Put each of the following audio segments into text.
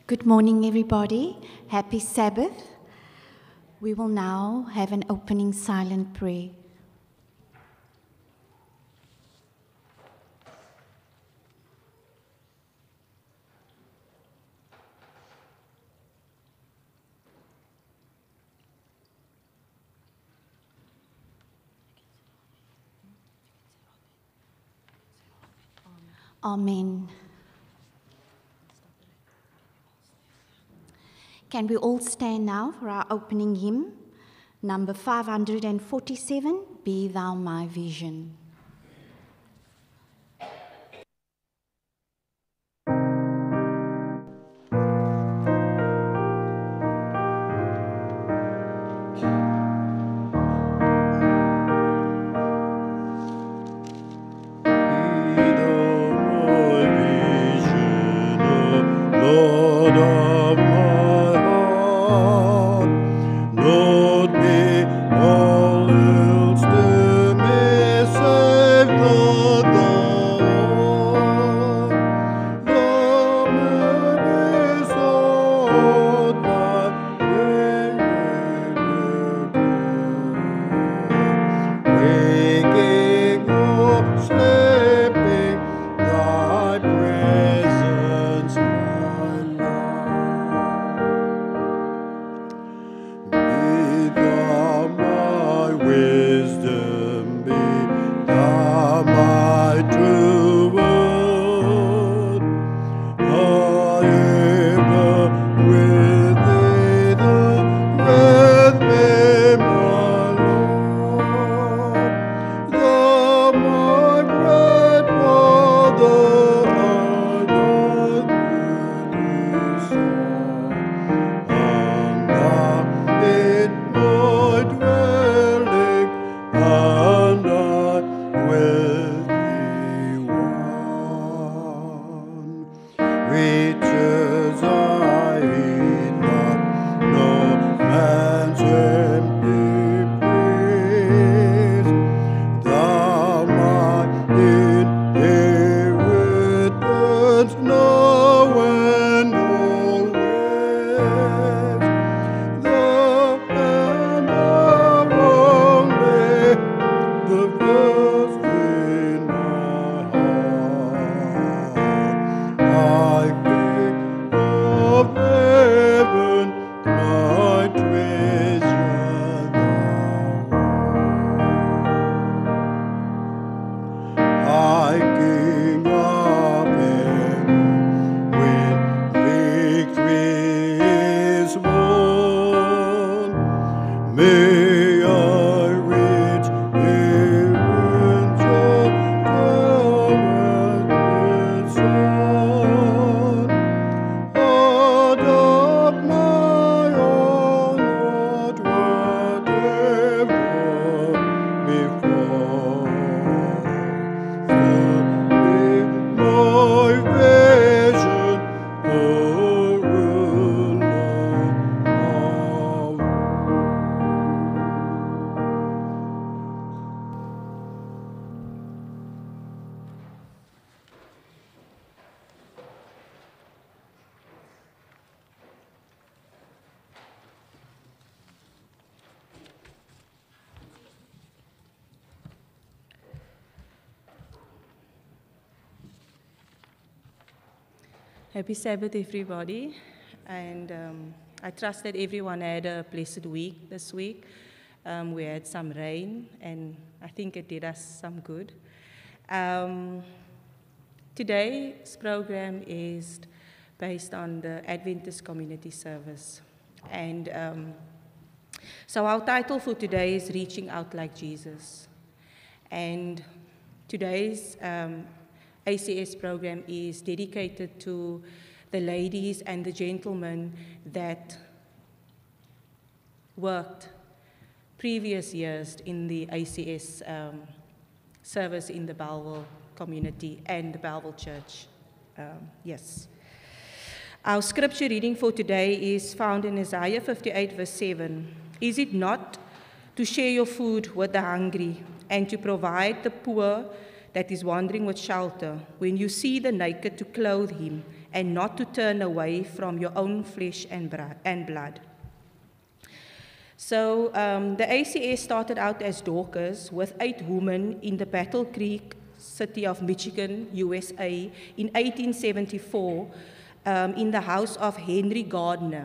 Good morning, everybody. Happy Sabbath. We will now have an opening silent prayer. Amen. Can we all stand now for our opening hymn, number 547, Be Thou My Vision. Happy Sabbath, everybody, and I trust that everyone had a blessed week this week. We had some rain, and I think it did us some good. Today's program is based on the Adventist community service, and so our title for today is Reaching Out Like Jesus, and today's ACS program is dedicated to the ladies and the gentlemen that worked previous years in the ACS service in the Bellville community and the Bellville Church. Yes. Our scripture reading for today is found in Isaiah 58, verse 7. Is it not to share your food with the hungry and to provide the poor that is wandering with shelter, when you see the naked to clothe him and not to turn away from your own flesh and blood. So the ACS started out as Dorcas with 8 women in the Battle Creek city of Michigan, USA, in 1874 in the house of Henry Gardner.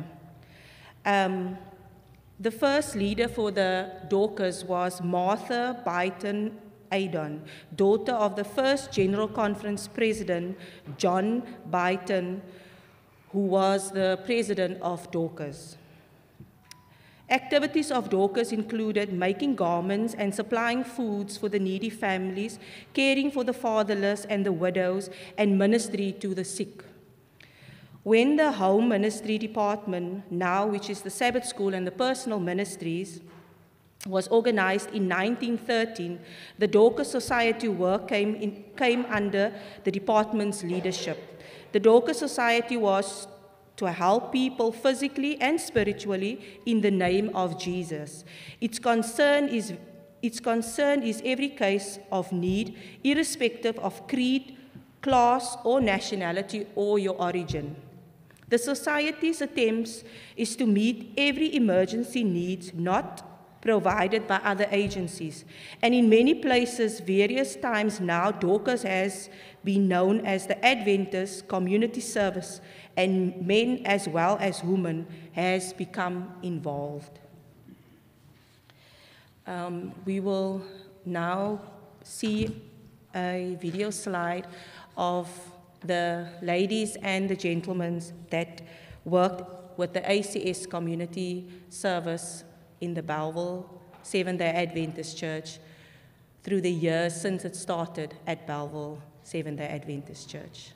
The first leader for the Dorcas was Martha Byton Adon, daughter of the first General Conference President, John Byton, who was the president of Dorcas. Activities of Dorcas included making garments and supplying foods for the needy families, caring for the fatherless and the widows, and ministry to the sick. When the Home Ministry Department, now which is the Sabbath School and the Personal Ministries, was organized in 1913, the Dorcas Society work came under the department's leadership. The Dorcas Society was to help people physically and spiritually in the name of Jesus. Its concern is every case of need, irrespective of creed, class, or nationality, or your origin. The Society's attempts is to meet every emergency needs not provided by other agencies. And in many places, various times now, Dorcas has been known as the Adventist Community Service, and men as well as women has become involved. We will now see a video slide of the ladies and the gentlemen that worked with the ACS Community Service in the Belleville Seventh-day Adventist Church through the years since it started at Belleville Seventh-day Adventist Church.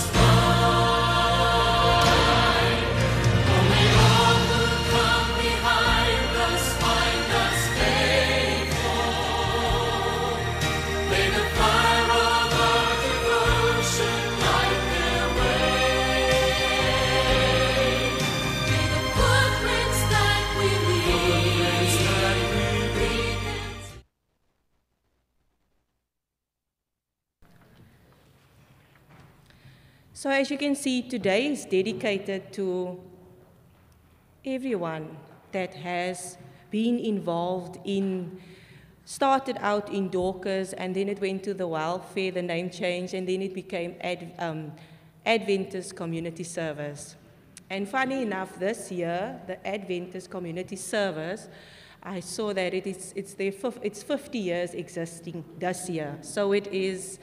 Behind So as you can see, today is dedicated to everyone that has been involved in, started out in Dorcas, and then it went to the welfare, the name changed, and then it became Adventist Community Service. And funny enough, this year, the Adventist Community Service, I saw that it's 50 years existing this year. So it's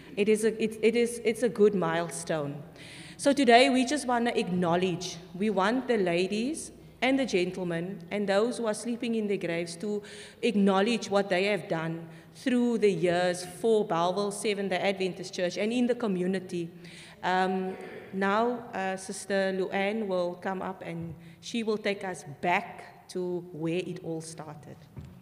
a good milestone. So today we just want to acknowledge, we want the ladies and the gentlemen and those who are sleeping in their graves to acknowledge what they have done through the years for Bellville 7, the Adventist Church, and in the community. Now, Sister Luann will come up and she will take us back to where it all started.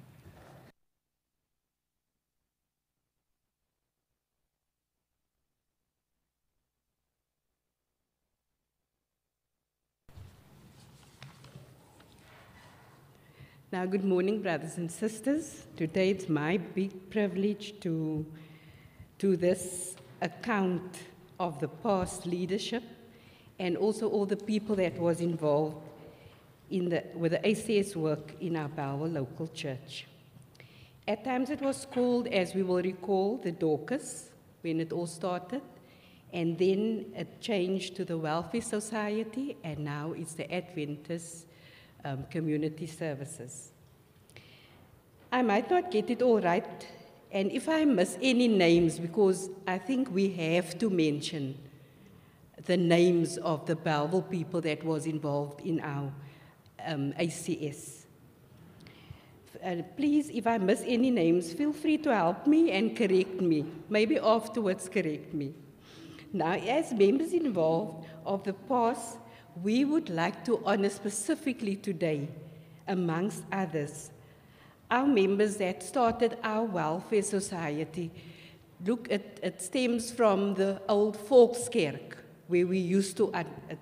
Now, good morning, brothers and sisters. Today it's my big privilege to do this account of the past leadership and also all the people that was involved with the ACS work in our Bellville local church. At times it was called, as we will recall, the Dorcas, when it all started, and then it changed to the Welfare Society, and now it's the Adventist Community Services. I might not get it all right, and if I miss any names, because I think we have to mention the names of the Bellville people that was involved in our ACS. Please, if I miss any names, feel free to help me and correct me. Maybe afterwards correct me. Now, as members involved of the past, we would like to honor specifically today, amongst others, our members that started our welfare society. Look, it stems from the old Volkskerk, where we used to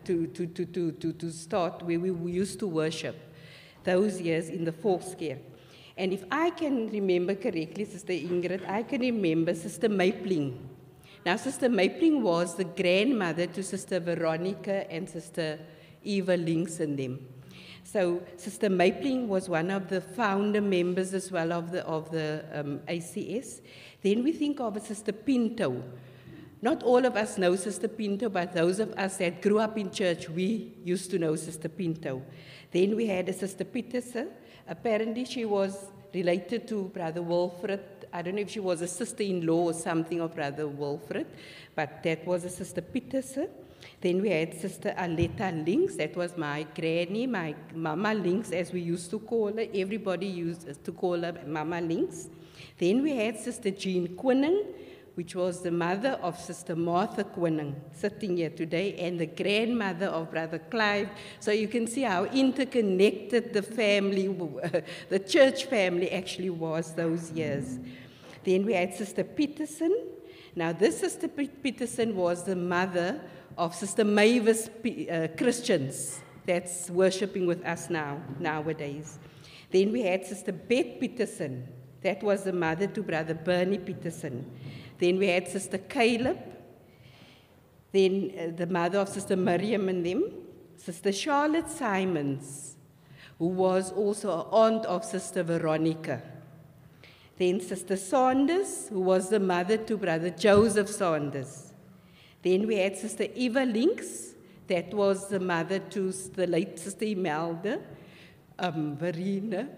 start, where we used to worship those years in the Volkskerk. And if I can remember correctly, Sister Ingrid, I can remember Sister Mapling. Now, Sister Mapling was the grandmother to Sister Veronica and Sister Eva Links and them. So Sister Mapling was one of the founder members as well of the ACS. Then we think of Sister Pinto. Not all of us know Sister Pinto, but those of us that grew up in church, we used to know Sister Pinto. Then we had a Sister Petersen. Apparently she was related to Brother Wilfred. I don't know if she was a sister-in-law or something of Brother Wilfred, but that was a Sister Petersen. Then we had Sister Aletta Links. That was my granny, my Mama Links, as we used to call her. Everybody used to call her Mama Links. Then we had Sister Jean Quinning, which was the mother of Sister Martha Quinning, sitting here today, and the grandmother of Brother Clive. So you can see how interconnected the family, the church family actually was those years. Then we had Sister Petersen. Now this Sister Petersen was the mother of Sister Mavis Christians that's worshiping with us nowadays. Then we had Sister Beth Petersen. That was the mother to Brother Bernie Petersen. Then we had Sister Caleb, then the mother of Sister Miriam and them, Sister Charlotte Simons, who was also an aunt of Sister Veronica. Then Sister Saunders, who was the mother to Brother Joseph Saunders. Then we had Sister Eva Links, that was the mother to the late Sister Imelda, Verena.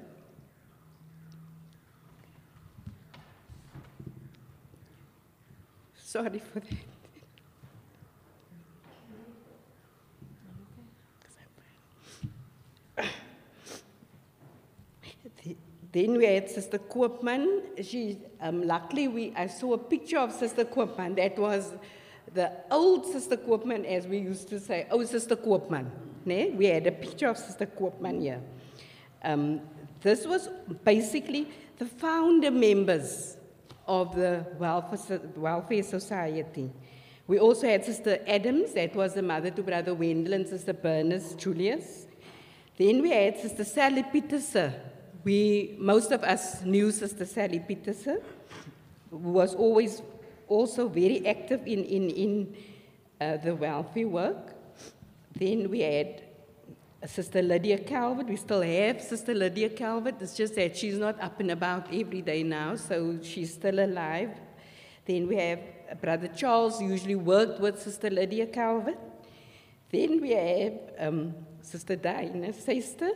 Sorry for that. Then we had Sister Koopman. Luckily, I saw a picture of Sister Koopman. That was the old Sister Koopman, as we used to say, oh, Sister Koopman. Ne? We had a picture of Sister Koopman here. This was basically the founder members of the Welfare Society. We also had Sister Adams, that was the mother to Brother Wendell and Sister Bernice Julius. Then we had Sister Sally Petersen. Most of us knew Sister Sally Petersen, who was always also very active in the welfare work. Then we had Sister Lydia Calvert. We still have Sister Lydia Calvert. It's just that she's not up and about every day now, so she's still alive. Then we have Brother Charles, usually worked with Sister Lydia Calvert. Then we have Sister Diana's sister.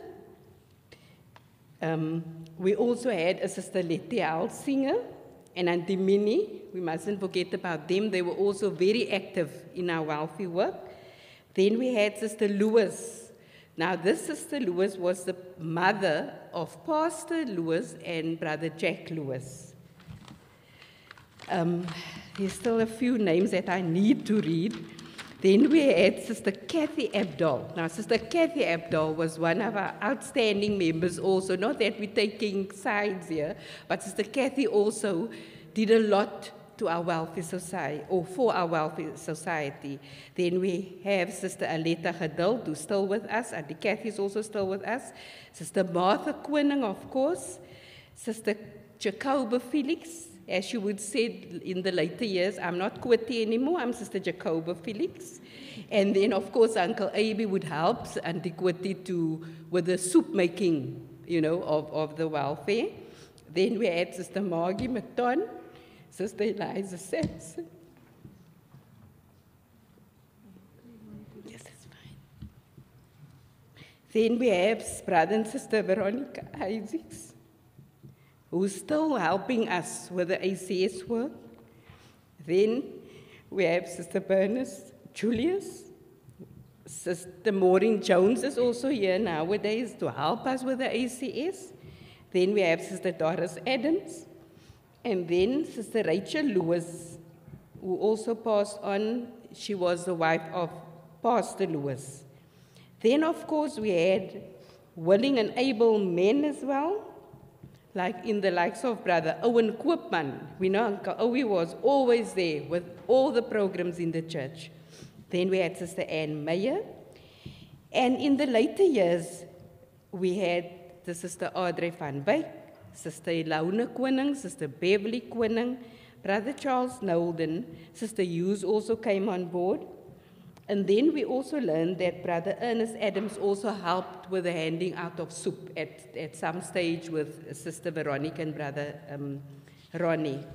We also had a Sister Letty Singer and Auntie Minnie. We mustn't forget about them. They were also very active in our welfare work. Then we had Sister Lewis. Now, this Sister Lewis was the mother of Pastor Lewis and Brother Jack Lewis. There's still a few names that I need to read. Then we had Sister Kathy Abdal. Now, Sister Kathy Abdal was one of our outstanding members also. Not that we're taking sides here, but Sister Kathy also did a lot to our welfare society, or for our welfare society. Then we have Sister Aletta Geduld, who's still with us. Auntie Kathy is also still with us. Sister Martha Koning, of course. Sister Jacoba Felix. As you would say in the later years, I'm not Kwati anymore, I'm Sister Jacoba Felix. And then, of course, Uncle Aby would help Auntie Kwati with the soup making, of the welfare. Then we had Sister Margie McDon, Sister Eliza Sampson. Yes, that's fine. Then we have Brother and Sister Veronica Isaacs, who's still helping us with the ACS work. Then we have Sister Bernice Julius. Sister Maureen Jones is also here nowadays to help us with the ACS. Then we have Sister Doris Adams. And then Sister Rachel Lewis, who also passed on. She was the wife of Pastor Lewis. Then, of course, we had willing and able men as well, like in the likes of Brother Owen Koopman. We know Uncle Owie was always there with all the programs in the church. Then we had Sister Anne Meyer. And in the later years, we had the Sister Audrey van Wyk, Sister Ilauna Koning, Sister Beverly Koning, Brother Charles Nolden, Sister Hughes also came on board. And then we also learned that Brother Ernest Adams also helped with the handing out of soup at some stage with Sister Veronica and Brother Rene.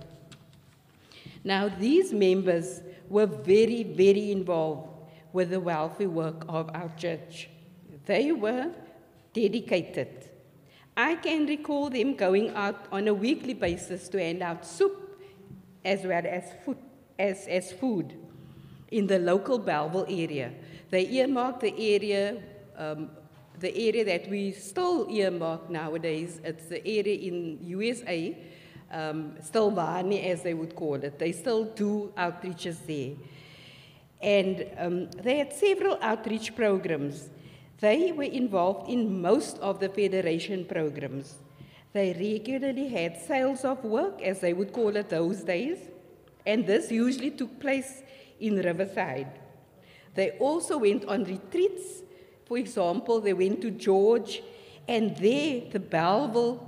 Now, these members were very, very involved with the welfare work of our church. They were dedicated. I can recall them going out on a weekly basis to hand out soup as well as food in the local Belleville area. They earmarked the area that we still earmark nowadays. It's the area in USA, Stilbani as they would call it. They still do outreaches there. And they had several outreach programs. They were involved in most of the Federation programs. They regularly had sales of work, as they would call it those days, and this usually took place in Riverside. They also went on retreats. For example, they went to George, and there the Belleville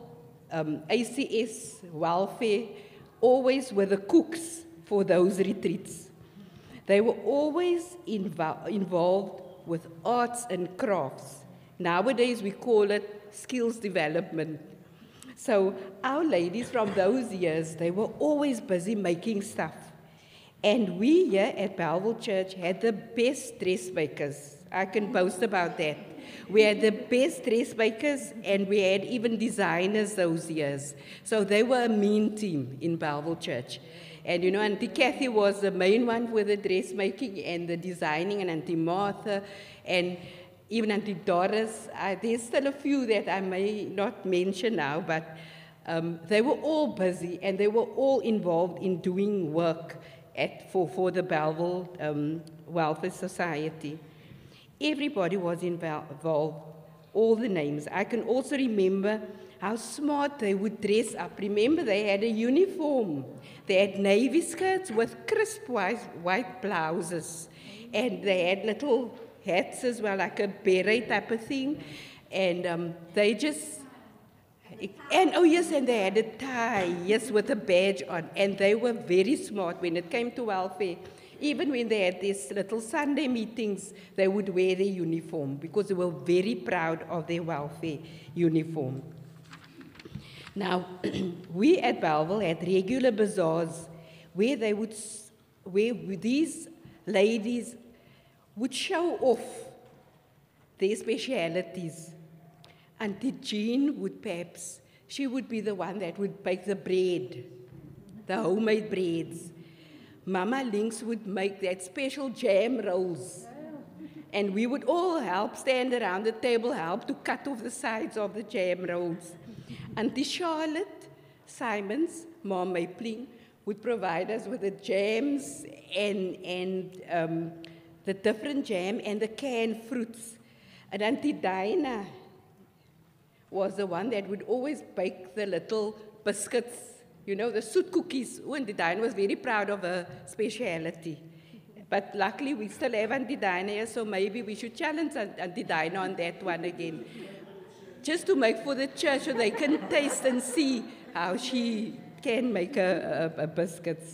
ACS welfare always were the cooks for those retreats. They were always involved with arts and crafts. Nowadays we call it skills development. So our ladies from those years, they were always busy making stuff. And we here at Belleville Church had the best dressmakers. I can boast about that. We had the best dressmakers, and we had even designers those years. So they were a mean team in Belleville Church. And Auntie Kathy was the main one with the dressmaking and the designing, and Auntie Martha, and even Auntie Doris. There's still a few that I may not mention now, but they were all busy, and they were all involved in doing work for the Belleville Welfare Society. Everybody was involved, all the names. I can also remember how smart they would dress up. Remember, they had a uniform. They had navy skirts with crisp white blouses. And they had little hats as well, like a beret type of thing. And they just... And oh yes, and they had a tie, yes, with a badge on. And they were very smart when it came to welfare. Even when they had these little Sunday meetings, they would wear their uniform because they were very proud of their welfare uniform. Now, we at Belleville had regular bazaars where these ladies would show off their specialities. Auntie Jean would perhaps, she would be the one that would bake the bread, the homemade breads. Mama Links would make that special jam rolls. And we would all help, stand around the table, help to cut off the sides of the jam rolls. Auntie Charlotte Simons, Mom Mapling, would provide us with the jams and the different jam and the canned fruits. And Auntie Dinah was the one that would always bake the little biscuits, you know, the soot cookies. Oh, Auntie Dinah was very proud of her speciality. But luckily, we still have Auntie Dinah here, so maybe we should challenge Auntie Dinah on that one again. Just to make for the church so they can taste and see how she can make a biscuits.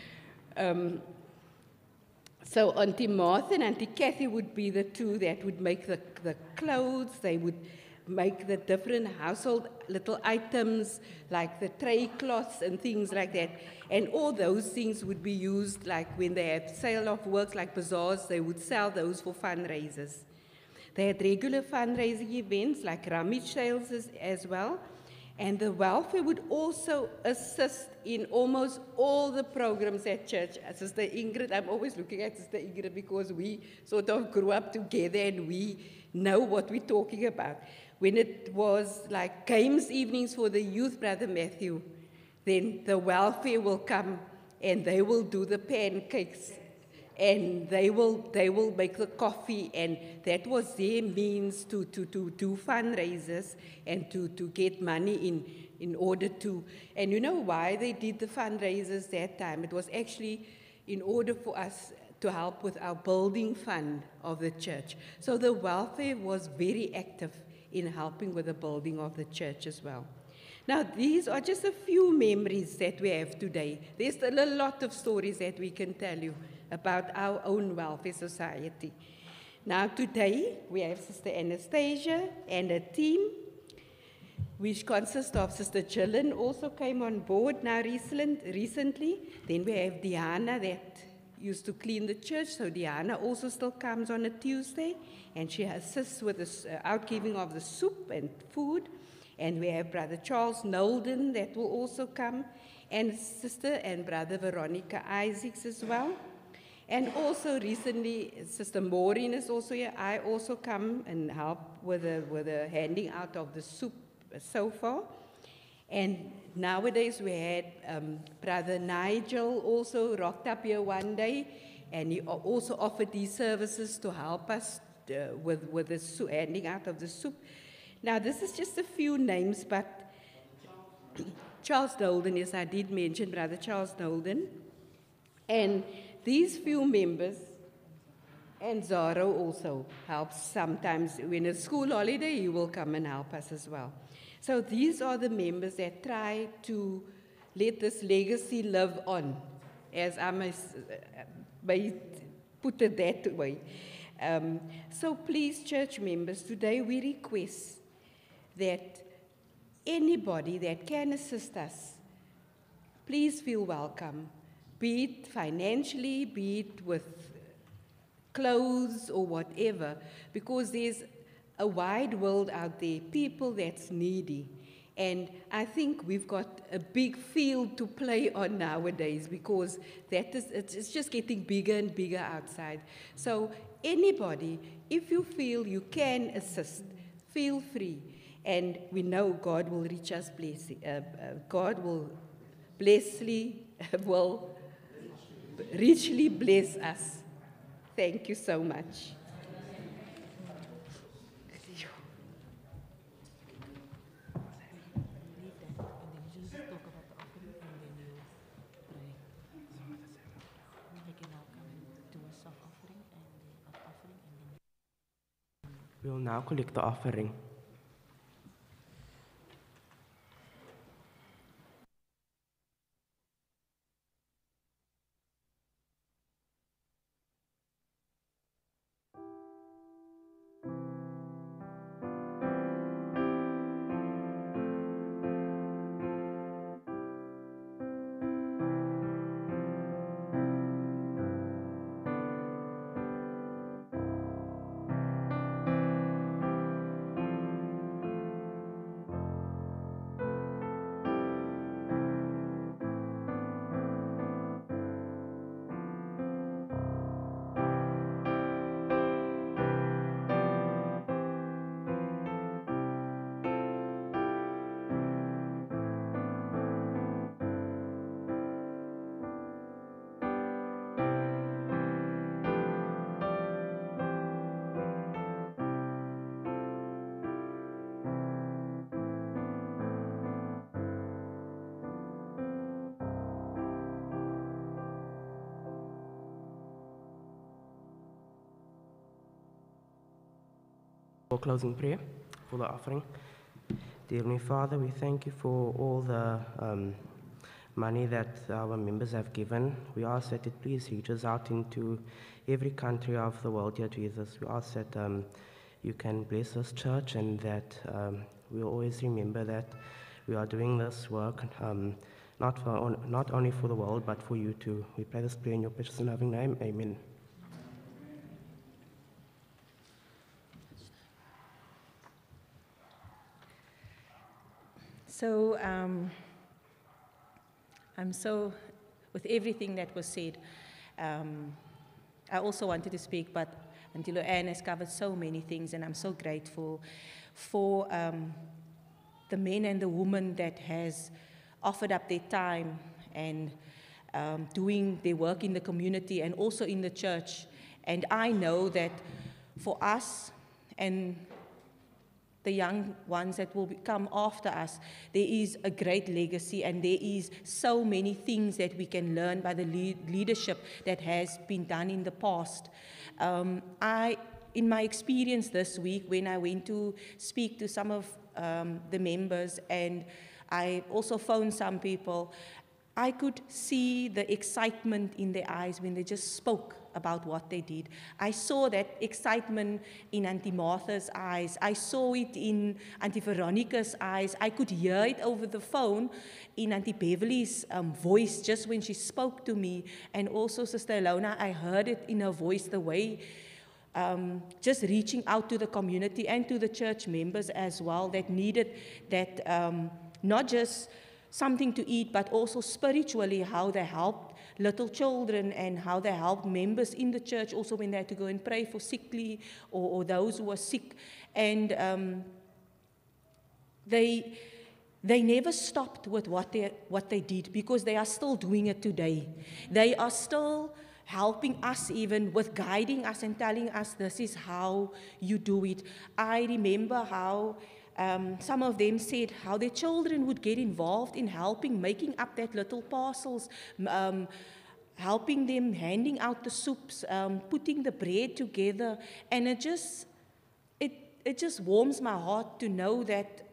So Auntie Martha and Auntie Kathy would be the two that would make the clothes. They would make the different household little items like the tray cloths and things like that. And all those things would be used like when they had sale of works like bazaars, they would sell those for fundraisers. They had regular fundraising events like rummage sales as well. And the welfare would also assist in almost all the programs at church. Sister Ingrid, I'm always looking at Sister Ingrid because we sort of grew up together and we know what we're talking about. When it was like games evenings for the youth, Brother Matthew, then the welfare will come and they will do the pancakes and they will make the coffee, and that was their means to do fundraisers and to get money in order to, and you know why they did the fundraisers that time? It was actually in order for us to help with our building fund of the church. So the welfare was very active in helping with the building of the church as well. Now, these are just a few memories that we have today. There's a lot of stories that we can tell you about our own welfare society. Now, today, we have Sister Anastasia and a team, which consists of Sister Gillian, also came on board now recently. Then we have Diana that used to clean the church, so Diana also still comes on a Tuesday, and she assists with the outgiving of the soup and food. And we have Brother Charles Nolden that will also come, and Sister and Brother Veronica Isaacs as well. And also recently, Sister Maureen is also here. I also come and help with the handing out of the soup so far. And nowadays we had Brother Nigel also rocked up here one day, and he also offered these services to help us with the handing out of the soup. Now, this is just a few names, but Charles Nolden, yes, I did mention Brother Charles Nolden. And these few members, and Zaro also helps sometimes. When it's school holiday, he will come and help us as well. So these are the members that try to let this legacy live on, as I may put it that way. So please, church members, today we request that anybody that can assist us, please feel welcome, be it financially, be it with clothes or whatever, because there's a wide world out there, people that's needy. And I think we've got a big field to play on nowadays because it's just getting bigger and bigger outside. So anybody, if you feel you can assist, feel free. And we know God will reach us blessing. God will richly bless us. Thank you so much. We will now collect the offering. For closing prayer, for the offering. Dear Heavenly Father, we thank you for all the money that our members have given. We ask that it please reaches out into every country of the world, dear Jesus. We ask that you can bless this church and that we'll always remember that we are doing this work not only for the world but for you too. We pray this prayer in your precious and loving name. Amen. So, with everything that was said, I also wanted to speak, but Auntie Anne has covered so many things, and I'm so grateful for the men and the women that has offered up their time and doing their work in the community and also in the church. And I know that for us and the young ones that will come after us, there is a great legacy and there is so many things that we can learn by the leadership that has been done in the past. In my experience this week, when I went to speak to some of the members and I also phoned some people, I could see the excitement in their eyes when they just spoke about what they did. I saw that excitement in Auntie Martha's eyes. I saw it in Auntie Veronica's eyes. I could hear it over the phone in Auntie Beverly's voice just when she spoke to me. And also Sister Ilona, I heard it in her voice, the way just reaching out to the community and to the church members as well that needed that not just something to eat, but also spiritually, how they helped little children and how they helped members in the church also when they had to go and pray for sickly or those who were sick. And they never stopped with what they did, because they are still doing it today. They are still helping us, even with guiding us and telling us this is how you do it. I remember how some of them said how their children would get involved in helping, making up that little parcels, helping them, handing out the soups, putting the bread together. And it just warms my heart to know that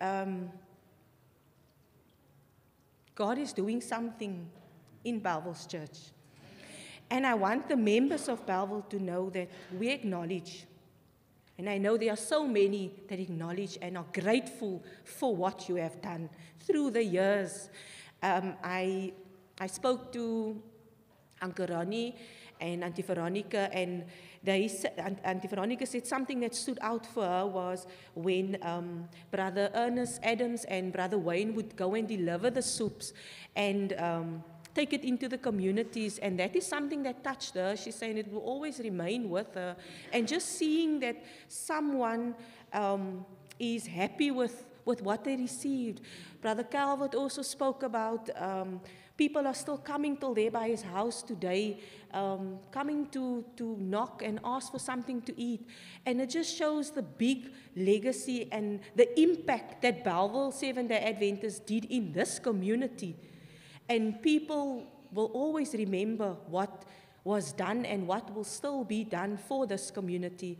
God is doing something in Bellville's church. And I want the members of Bellville to know that we acknowledge. And I know there are so many that acknowledge and are grateful for what you have done through the years. I spoke to Uncle Rene and Auntie Veronica, and Auntie Veronica said something that stood out for her was when Brother Ernest Adams and Brother Wayne would go and deliver the soups and take it into the communities, and that is something that touched her. She's saying it will always remain with her. And just seeing that someone is happy with what they received. Brother Calvert also spoke about people are still coming till there by his house today, coming to knock and ask for something to eat. And it just shows the big legacy and the impact that Bellville Seventh-day Adventists did in this community. And people will always remember what was done and what will still be done for this community.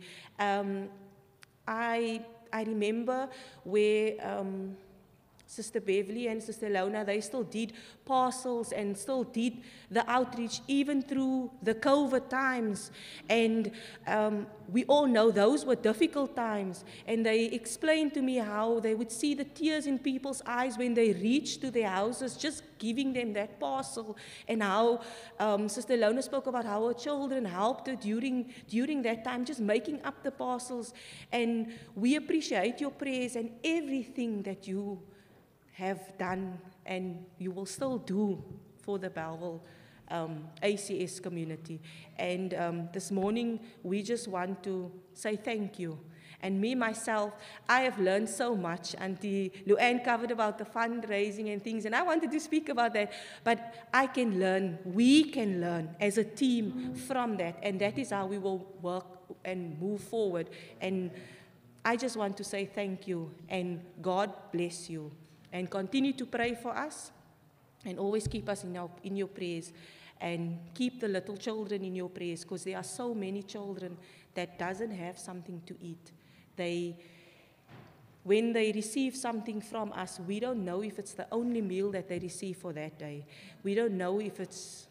I remember where Sister Beverly and Sister Lona, they still did parcels and still did the outreach even through the COVID times. And we all know those were difficult times. And they explained to me how they would see the tears in people's eyes when they reached to their houses, just giving them that parcel. And how Sister Lona spoke about how her children helped her during that time, just making up the parcels. And we appreciate your prayers and everything that you have done and you will still do for the Bellville ACS community. And this morning, we just want to say thank you. And me, myself, I have learned so much. Auntie Luann covered about the fundraising and things, and I wanted to speak about that, but I can learn, we can learn as a team from that, and that is how we will work and move forward. And I just want to say thank you, and God bless you. And continue to pray for us, and always keep us in your prayers, and keep the little children in your prayers, because there are so many children that doesn't have something to eat. When they receive something from us, we don't know if it's the only meal that they receive for that day. We don't know if it's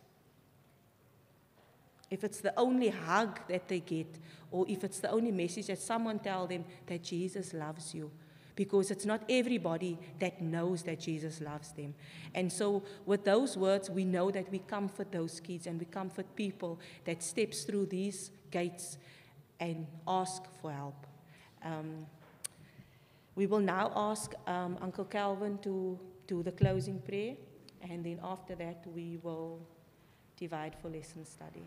the only hug that they get, or if it's the only message that someone tells them that Jesus loves you. Because it's not everybody that knows that Jesus loves them. And so with those words, we know that we comfort those kids and we comfort people that steps through these gates and ask for help. We will now ask Uncle Calvin to do the closing prayer, and then after that we will divide for lesson study.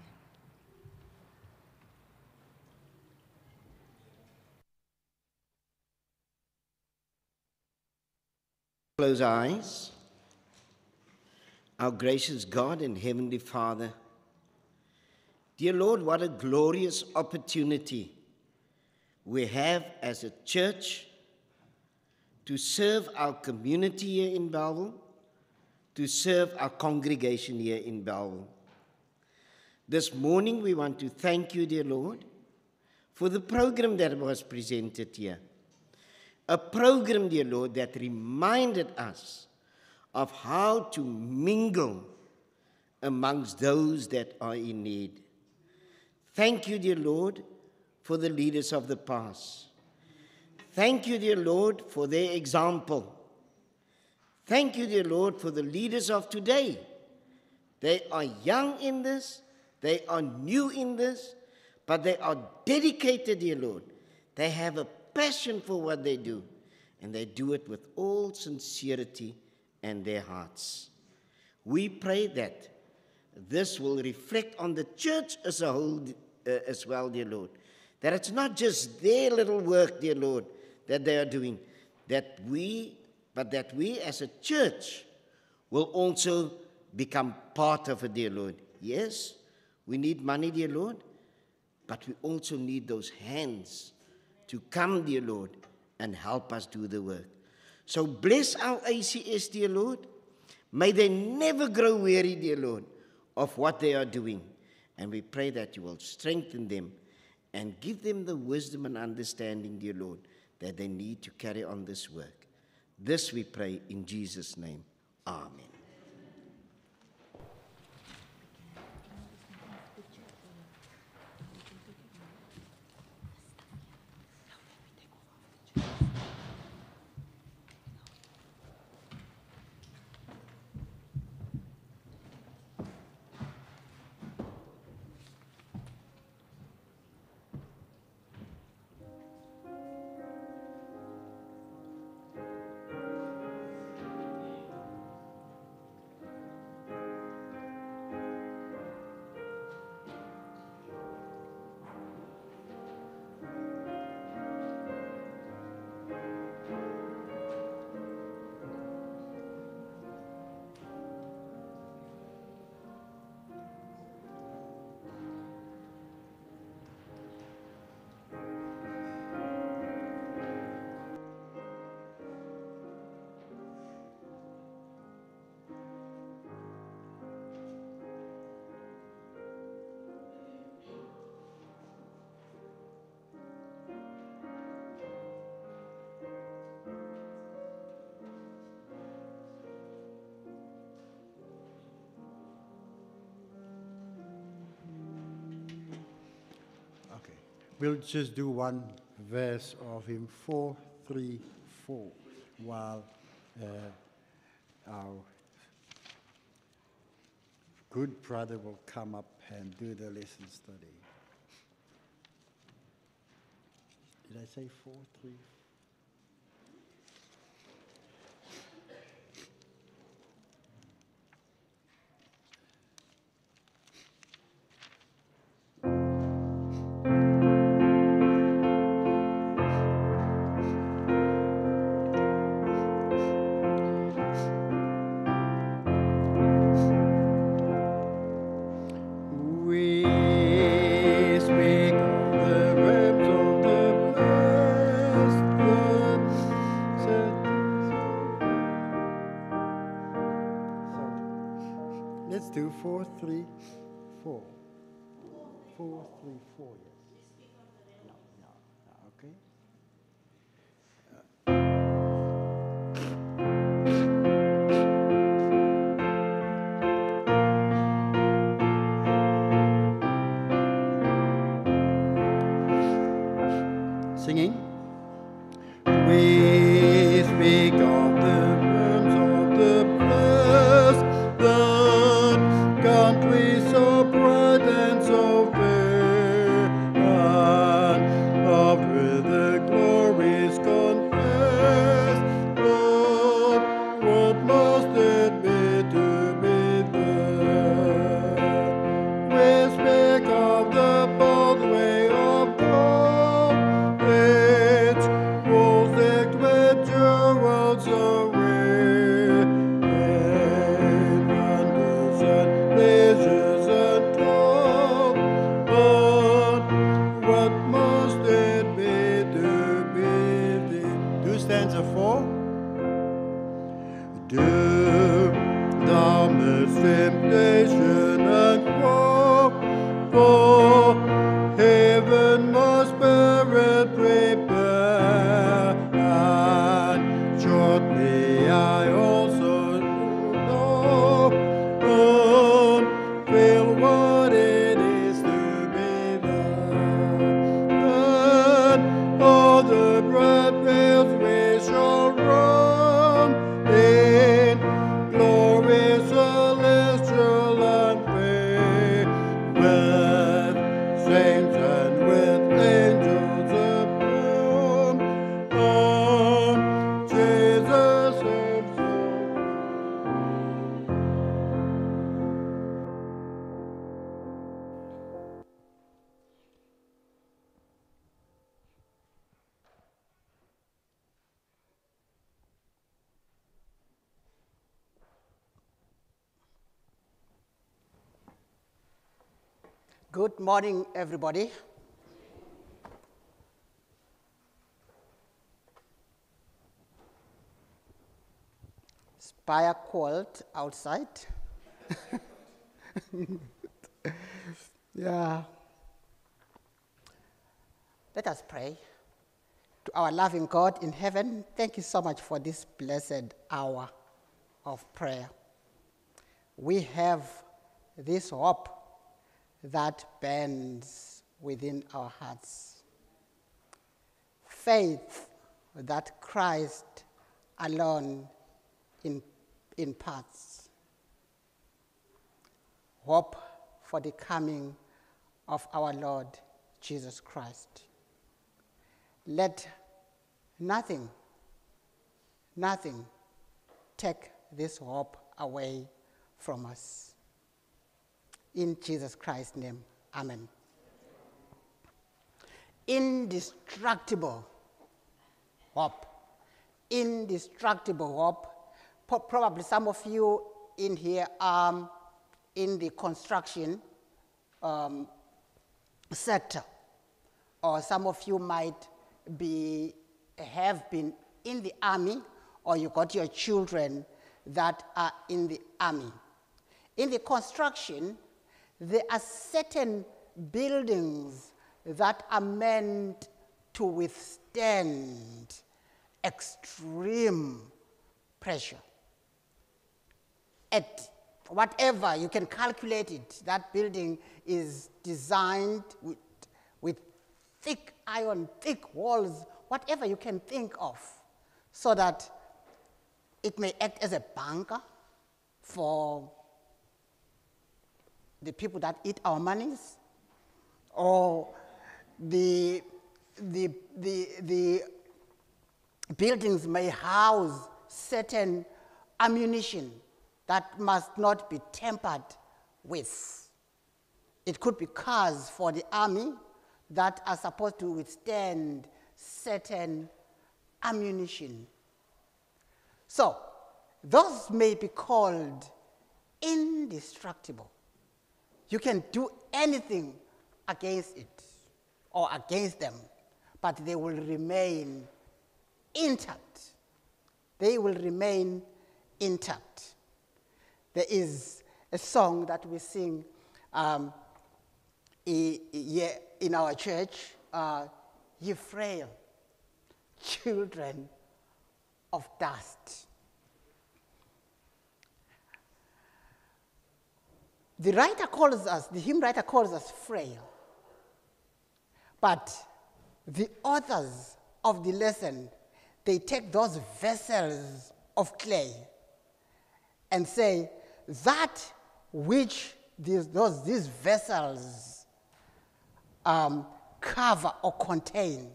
Close our eyes. Our gracious God and Heavenly Father, dear Lord, what a glorious opportunity we have as a church to serve our community here in Bellville, to serve our congregation here in Bellville. This morning we want to thank you, dear Lord, for the program that was presented here. A program, dear Lord, that reminded us of how to mingle amongst those that are in need. Thank you, dear Lord, for the leaders of the past. Thank you, dear Lord, for their example. Thank you, dear Lord, for the leaders of today. They are young in this, they are new in this, but they are dedicated, dear Lord. They have a passion for what they do, and they do it with all sincerity and their hearts. We pray that this will reflect on the church as a whole as well, dear Lord. That it's not just their little work, dear Lord, that they are doing, but that we as a church will also become part of it, dear Lord. Yes, we need money, dear Lord, but we also need those hands to come, dear Lord, and help us do the work. So bless our ACS, dear Lord. May they never grow weary, dear Lord, of what they are doing. And we pray that you will strengthen them and give them the wisdom and understanding, dear Lord, that they need to carry on this work. This we pray in Jesus' name. Amen. We'll just do one verse of hymn 434 while our good brother will come up and do the lesson study. Did I say 434? Let's do 434. 434, yes. No, okay. stanza 4. Do thou midst temptation and woe, for heaven must bear it prepare, and shortly I also know, feel what it is to be loved. And all the bright fields we shall run in glory celestial and fair, with saints and with angels above, on Jesus himself. Good morning, everybody. Spire cold outside. Yeah. Let us pray. To our loving God in heaven, thank you so much for this blessed hour of prayer. We have this hope that burns within our hearts. Faith that Christ alone imparts. Hope for the coming of our Lord Jesus Christ. Let nothing take this hope away from us. In Jesus Christ's name, amen. Indestructible hope. Indestructible hope. Probably some of you in here are in the construction sector, or some of you might have been in the army, or you got your children that are in the army. In the construction, there are certain buildings that are meant to withstand extreme pressure. At whatever, you can calculate it, that building is designed with thick iron, thick walls, whatever you can think of, so that it may act as a bunker for the people that eat our monies, or the buildings may house certain ammunition that must not be tampered with. It could be cars for the army that are supposed to withstand certain ammunition. So, those may be called indestructible. You can do anything against it or against them, but they will remain intact. They will remain intact. There is a song that we sing in our church, ye frail children of dust. The hymn writer calls us frail. But the authors of the lesson, they take those vessels of clay and say that which these vessels cover or contain,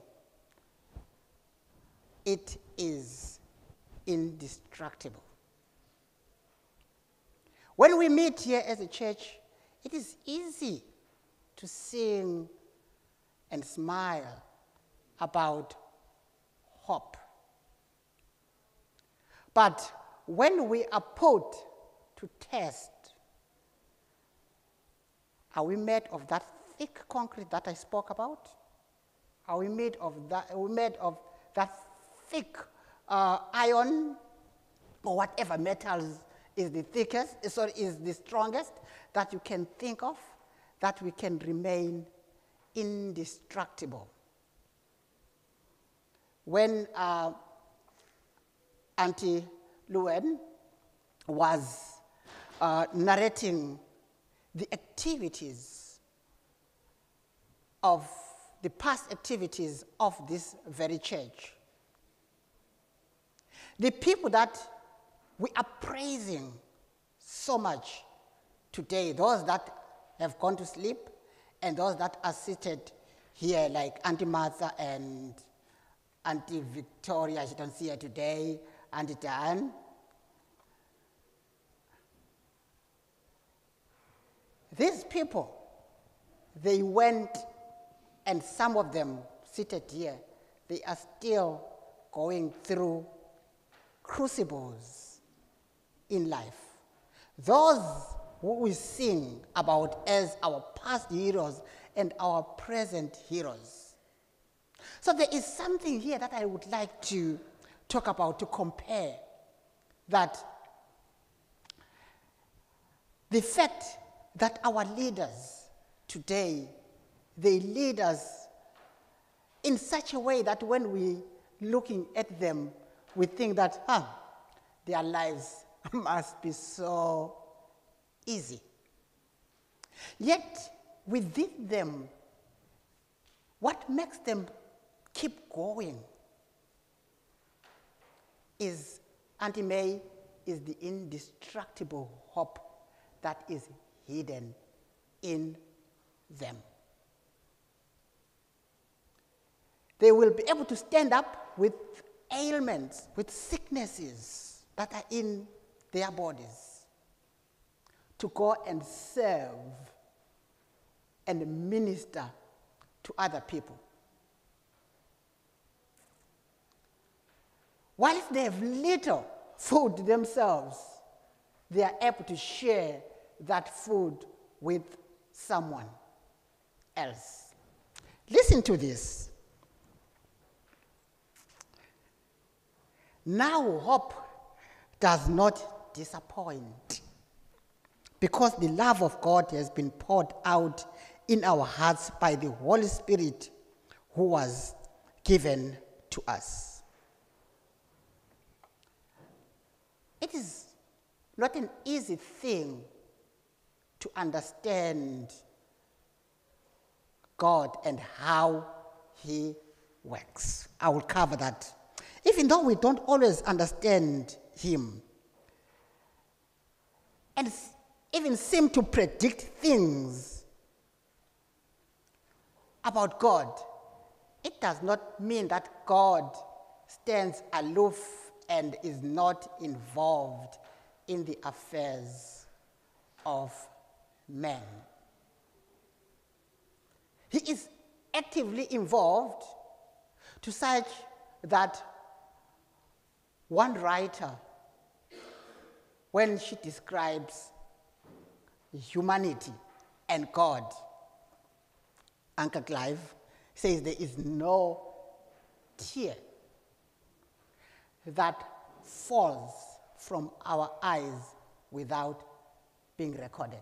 it is indestructible. When we meet here as a church, it is easy to sing and smile about hope. But when we are put to test, are we made of that thick concrete that I spoke about? Are we made of that thick iron or whatever metals is the thickest, is the strongest that you can think of, that we can remain indestructible. When Auntie Luen was narrating the activities of the past activities of this very church, the people that we are praising so much today, those that have gone to sleep and those that are seated here, like Auntie Martha and Auntie Victoria, she don't see her today, Auntie Dan. These people, they went, and some of them seated here, they are still going through crucibles in life. Those who we sing about as our past heroes and our present heroes. So there is something here that I would like to talk about, to compare, that the fact that our leaders today, they lead us in such a way that when we looking at them, we think that, their lives must be so easy. Yet, within them, what makes them keep going is, Auntie May, is the indestructible hope that is hidden in them. They will be able to stand up with ailments, with sicknesses that are in their bodies, to go and serve and minister to other people. While they have little food themselves, they are able to share that food with someone else. Listen to this. Now hope does not disappoint, because the love of God has been poured out in our hearts by the Holy Spirit who was given to us. It is not an easy thing to understand God and how He works. I will cover that. Even though we don't always understand Him and even seem to predict things about God, it does not mean that God stands aloof and is not involved in the affairs of man. He is actively involved, to such that one writer, when she describes humanity and God, Uncle Clive says there is no tear that falls from our eyes without being recorded.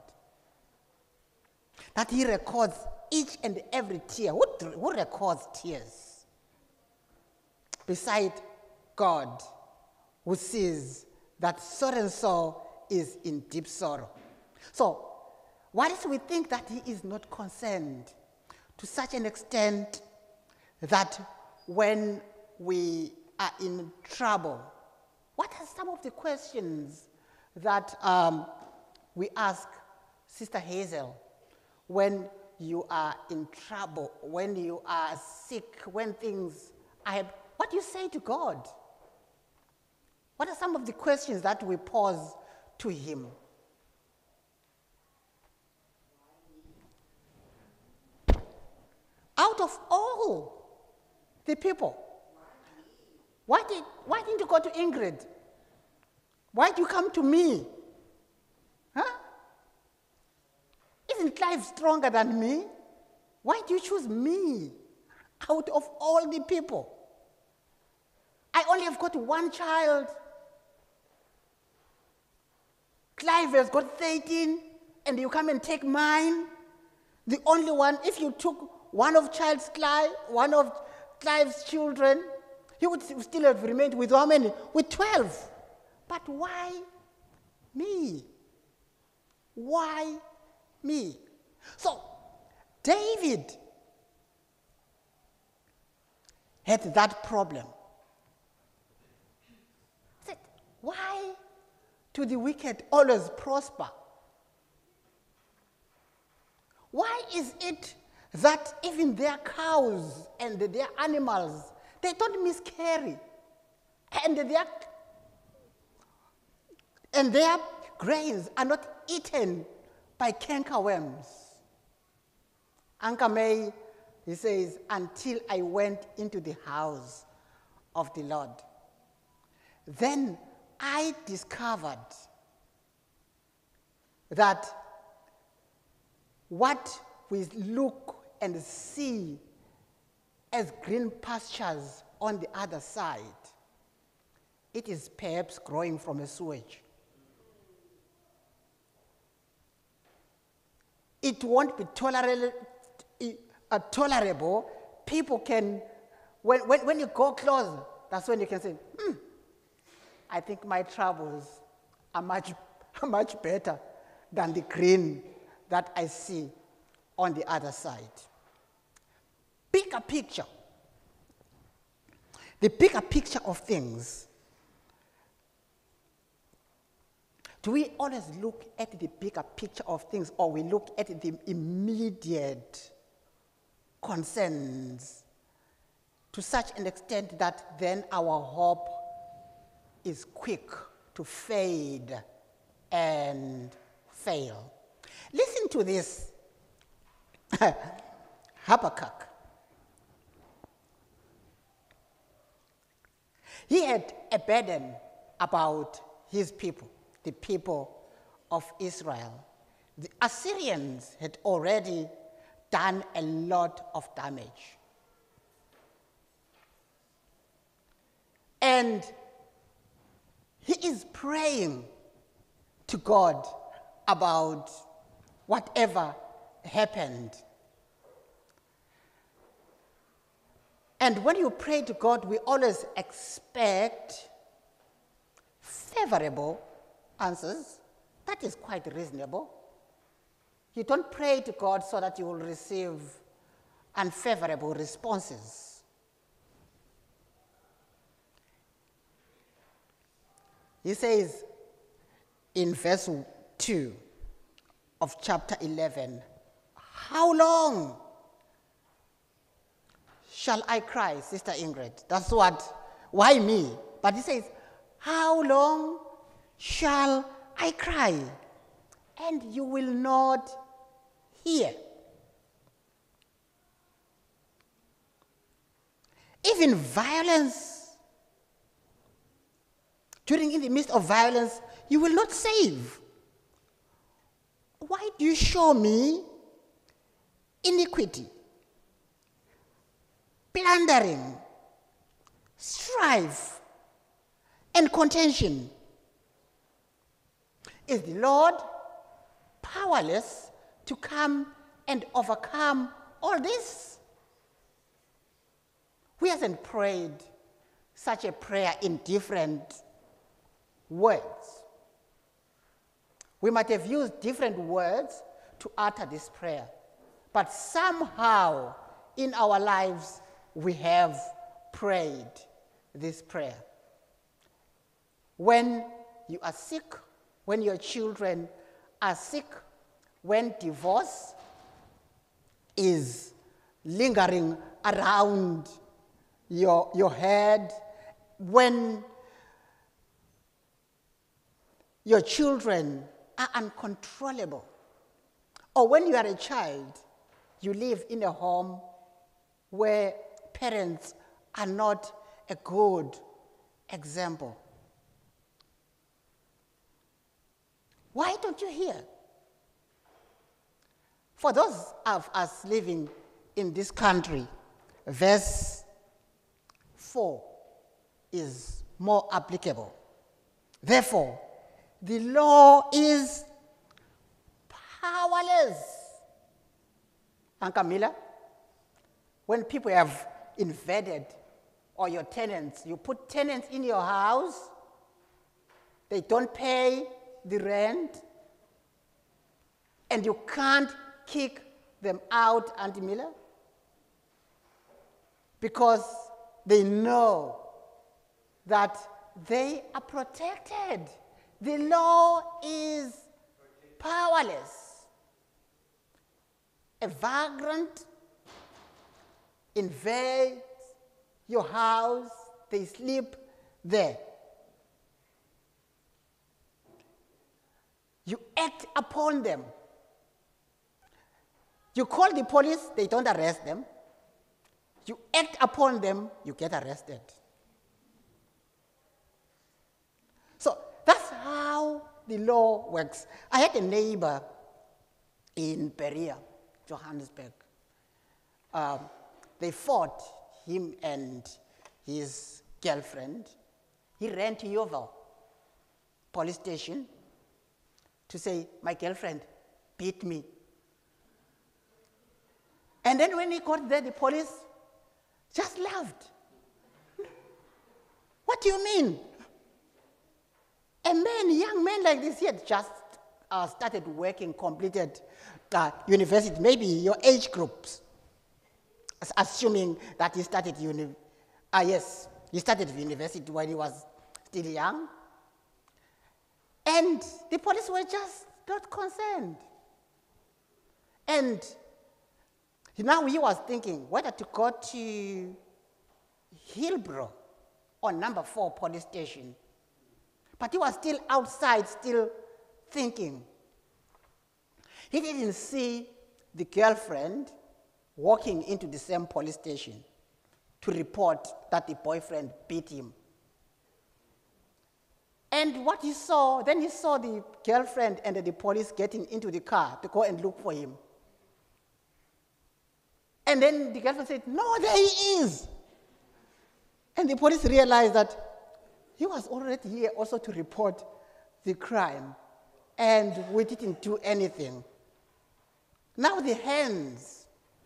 That He records each and every tear. Who records tears? Beside God, who sees that so-and-so is in deep sorrow. So, whilst we think that He is not concerned to such an extent that when we are in trouble, what are some of the questions that we ask Sister Hazel when you are in trouble, when you are sick, when things are... What do you say to God? What are some of the questions that we pose to Him? Out of all the people, why didn't you go to Ingrid? Why did you come to me? Huh? Isn't Clive stronger than me? Why do you choose me out of all the people? I only only have got one child. Clive has got 13, and you come and take mine. The only one, if you took one of Clive's children, he would still have remained with how many? With 12. But why me? Why me? So, David had that problem. He said, why do the wicked always prosper? Why is it that even their cows and their animals, they don't miscarry? And their grains are not eaten by cankerworms. Anchor May, he says, until I went into the house of the Lord. Then I discovered that what we look and see as green pastures on the other side, it is perhaps growing from a sewage. It won't be tolerable. People can, when you go close, that's when you can say, I think my troubles are much better than the green that I see on the other side. Bigger picture. The bigger picture of things. Do we always look at the bigger picture of things, or we look at the immediate concerns to such an extent that then our hope is quick to fade and fail? Listen to this. Habakkuk. He had a burden about his people, the people of Israel. The Assyrians had already done a lot of damage. And he is praying to God about whatever happened. And when you pray to God, we always expect favorable answers. That is quite reasonable. You don't pray to God so that you will receive unfavorable responses. He says in verse 2 of chapter 11, how long shall I cry, Sister Ingrid? That's why me? But he says, how long shall I cry? And you will not hear. Even violence, in the midst of violence, you will not save. Why do you show me iniquity, plundering, strife, and contention? Is the Lord powerless to come and overcome all this? We haven't prayed such a prayer in different words. We might have used different words to utter this prayer, but somehow in our lives we have prayed this prayer. When you are sick, when your children are sick, when divorce is lingering around your head, when your children are uncontrollable, or when you are a child, you live in a home where parents are not a good example. Why don't you hear? For those of us living in this country, verse 4 is more applicable. Therefore, the law is powerless. Uncle Miller, when people have invaded, or your tenants, you put tenants in your house, they don't pay the rent, and you can't kick them out, Auntie Miller, because they know that they are protected. The law is powerless. A vagrant invades your house, they sleep there. You act upon them. You call the police, they don't arrest them. You act upon them, you get arrested. So that's how the law works. I had a neighbor in Perea, Johannesburg. They fought, him and his girlfriend. He ran to Yeovil police station to say, my girlfriend beat me. And then when he got there, the police just laughed. What do you mean? A young man like this, he had just started working, completed university, maybe your age groups, assuming that he started he started university when he was still young. And the police were just not concerned. And now he was thinking whether to go to Hillbrow or number 4 police station. But he was still outside, still thinking. He didn't see the girlfriend walking into the same police station to report that the boyfriend beat him. And what he saw, then he saw the girlfriend and the police getting into the car to go and look for him. And then the girlfriend said, no, there he is. And the police realized that he was already here also to report the crime, and we didn't do anything. Now their hands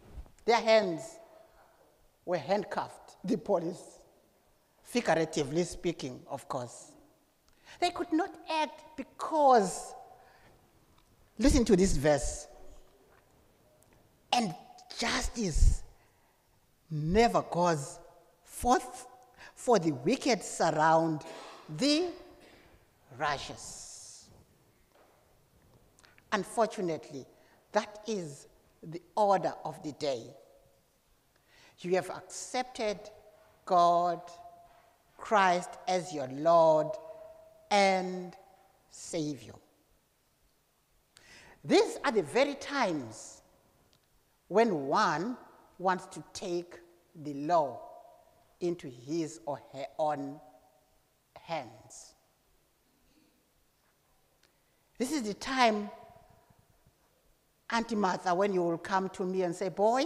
were handcuffed, the police, figuratively speaking, of course. They could not act because, listen to this verse, and justice never goes forth, for the wicked surround the righteous. Unfortunately, that is the order of the day. You have accepted God, Christ as your Lord and Savior. These are the very times when one wants to take the law into his or her own hands. This is the time, Auntie Martha, when you will come to me and say, boy,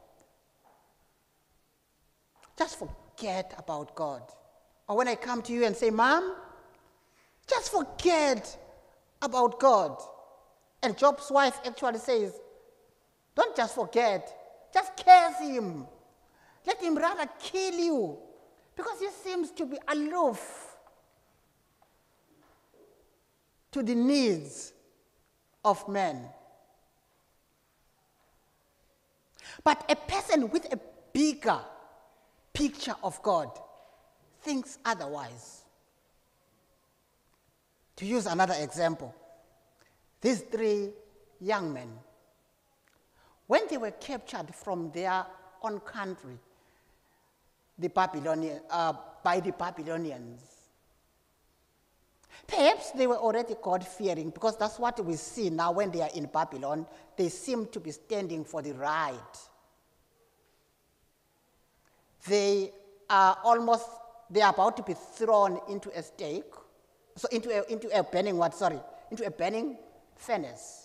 just forget about God. Or when I come to you and say, Mom, just forget about God. And Job's wife actually says, don't just forget, just curse him. Let him rather kill you, because he seems to be aloof to the needs of men. But a person with a bigger picture of God thinks otherwise. To use another example, these 3 young men, when they were captured from their own country, by the Babylonians, perhaps they were already God-fearing, because that's what we see now when they are in Babylon. They seem to be standing for the right. They are about to be thrown into a stake, so into a burning furnace.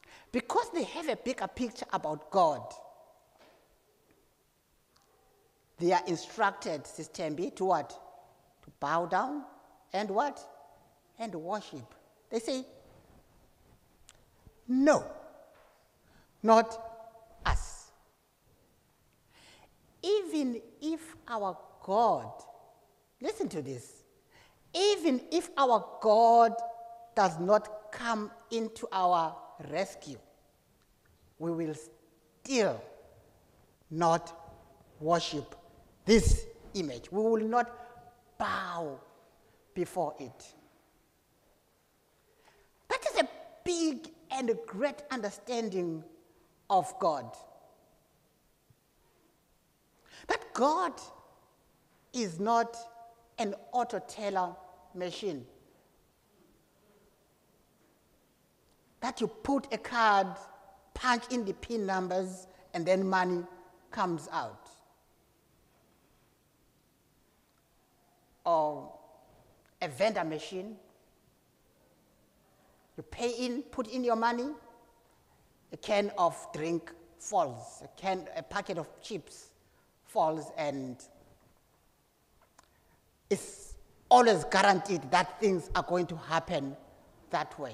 Because they have a bigger picture about God, they are instructed, Sister Mbi, to what? To bow down and what? And worship. They say, no, not us. Even if our God, listen to this, even if our God does not come into our rescue, we will still not worship this image. We will not bow before it. That is a big and a great understanding of God. That God is not an auto-teller machine. That you put a card, punch in the PIN numbers, and then money comes out. Or a vendor machine. You pay in, put in your money, a can of drink falls, a packet of chips falls, and it's always guaranteed that things are going to happen that way.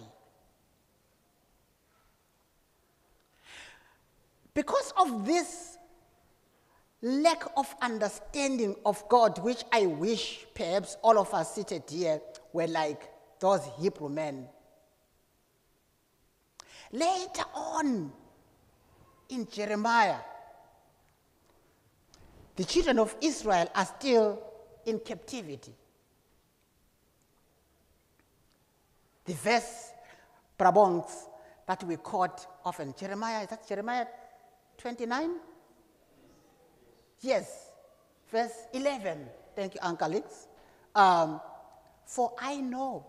Because of this lack of understanding of God, which I wish perhaps all of us seated here were like those Hebrew men. Later on in Jeremiah, the children of Israel are still in captivity. The verse, Brabongs, that we quote often, Jeremiah, is that Jeremiah 29? Yes, verse 11. Thank you, Uncle Alex. For I know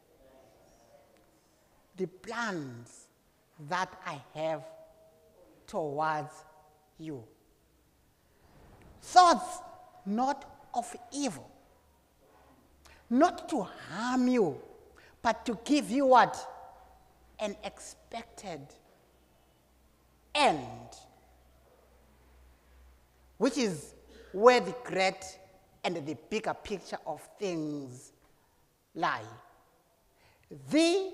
the plans that I have towards you. Thoughts not of evil, not to harm you, but to give you what? An expected end, which is where the great and the bigger picture of things lie. The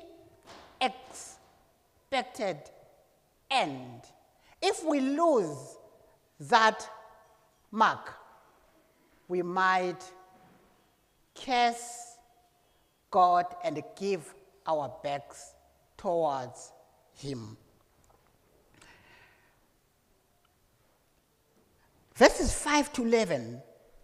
expected end. If we lose that mark, we might curse God and give our backs towards Him. Verses 5 to 11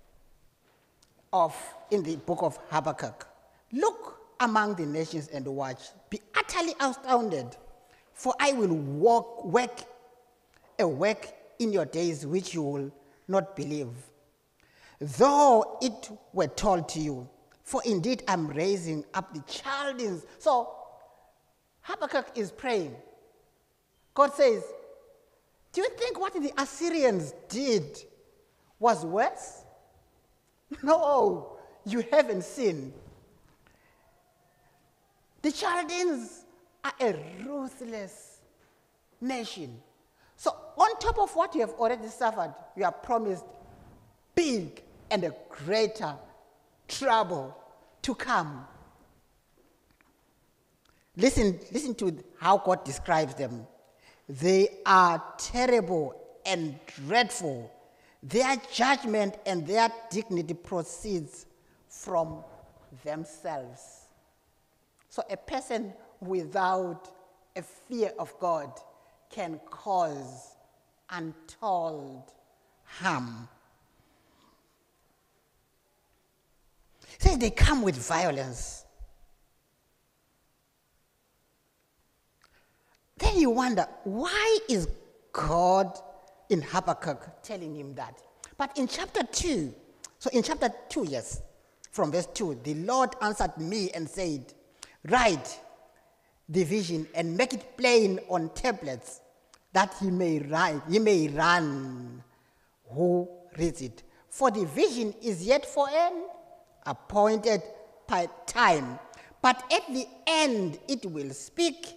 in the book of Habakkuk. Look among the nations and watch. Be utterly astounded, for I will work a work in your days which you will not believe, though it were told to you. For indeed I'm raising up the Chaldeans. So Habakkuk is praying. God says, do you think what the Assyrians did was worse? No, you haven't seen. The Chaldeans are a ruthless nation. So on top of what you have already suffered, you are promised big and a greater trouble to come. Listen to how God describes them. They are terrible and dreadful. Their judgment and their dignity proceeds from themselves. So a person without a fear of God can cause untold harm. It says they come with violence. Then you wonder, why is God in Habakkuk telling him that? But in chapter 2, yes, from verse 2, the Lord answered me and said, write the vision and make it plain on tablets, that he may run who reads it. For the vision is yet for an appointed time, but at the end it will speak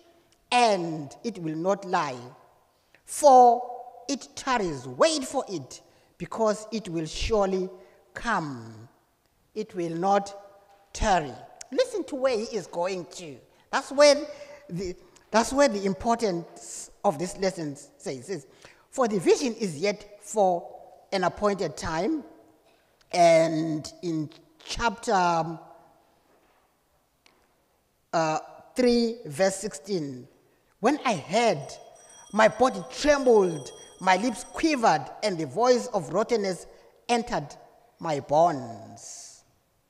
and it will not lie. For it tarries, wait for it, because it will surely come. It will not tarry. Listen to where he is going to. That's where the importance of this lesson says. For the vision is yet for an appointed time. And in chapter 3, verse 16, when I heard, my body trembled, my lips quivered, and the voice of rottenness entered my bones.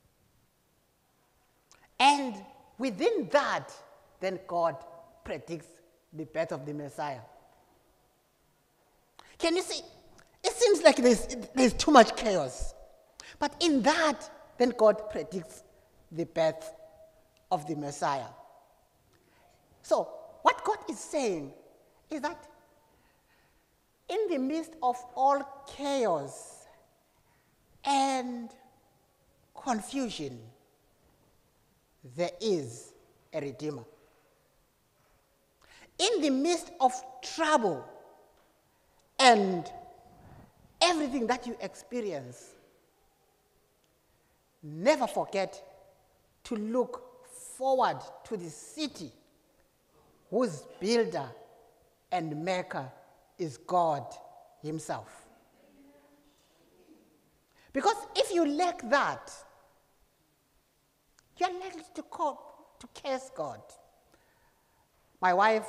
And within that, then God predicts the birth of the Messiah. Can you see? It seems like there's too much chaos. But in that, then God predicts the birth of the Messiah. So, what God is saying is that in the midst of all chaos and confusion, there is a Redeemer. In the midst of trouble and everything that you experience, never forget to look forward to the city whose builder and maker is God himself. Because if you lack that, you're likely to curse God. My wife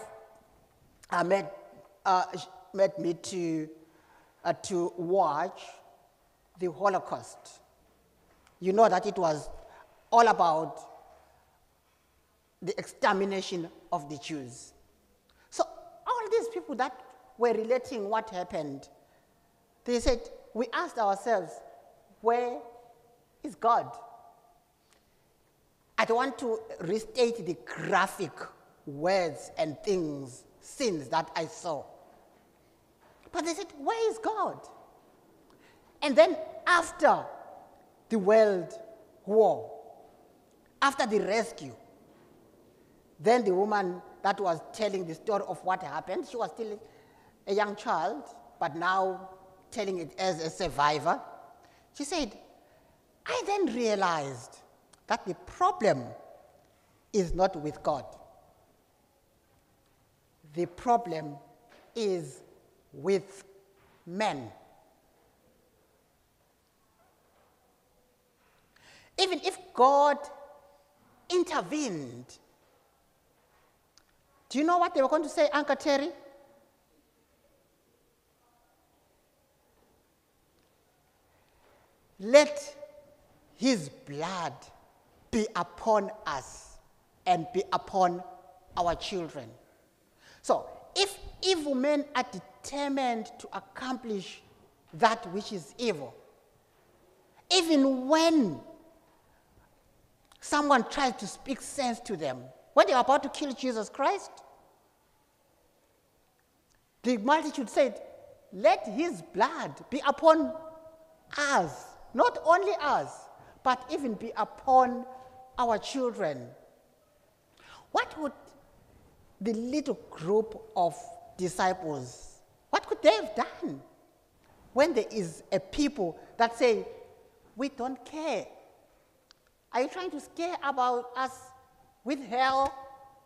made me to watch the Holocaust. You know that it was all about the extermination of the Jews. So all these people that were relating what happened, they said, we asked ourselves, where is God? I don't want to restate the graphic words and things, sins that I saw. But they said, where is God? And then after the World War, after the rescue, then the woman that was telling the story of what happened, she was still a young child, but now telling it as a survivor. She said, I then realized that the problem is not with God. The problem is with men. Even if God intervened, do you know what they were going to say, Uncle Terry? Let his blood be upon us and be upon our children. So, if evil men are determined to accomplish that which is evil, even when someone tries to speak sense to them, when they are about to kill Jesus Christ, the multitude said, let his blood be upon us, not only us, but even be upon our children. What would the little group of disciples, what could they have done when there is a people that say, we don't care? Are you trying to scare about us with hell?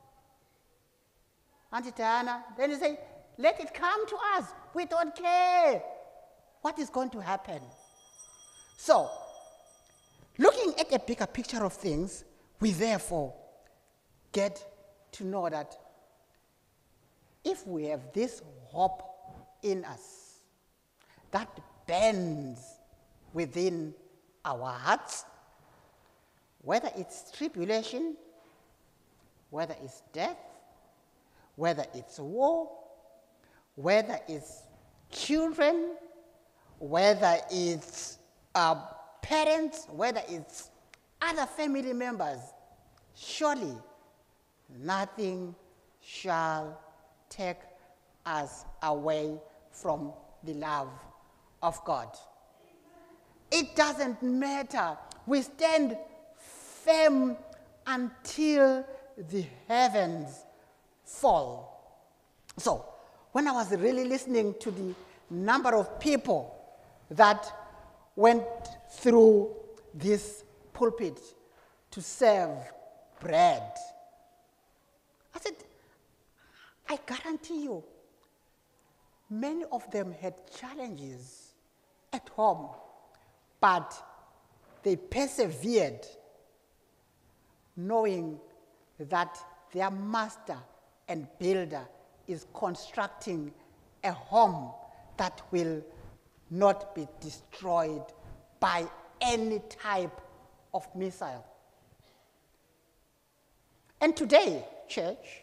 Auntie Diana, then you say, let it come to us. We don't care. What is going to happen? So, looking at a bigger picture of things, we therefore get to know that if we have this hope in us that burns within our hearts, whether it's tribulation, whether it's death, whether it's war, whether it's children, whether it's parents, whether it's other family members, surely nothing shall take us away from the love of God. It doesn't matter. We stand firm until the heavens fall. So, when I was really listening to the number of people that went through this pulpit to serve bread. I said, I guarantee you, many of them had challenges at home, but they persevered, knowing that their master and builder is constructing a home that will not be destroyed by any type of missile. And today, church,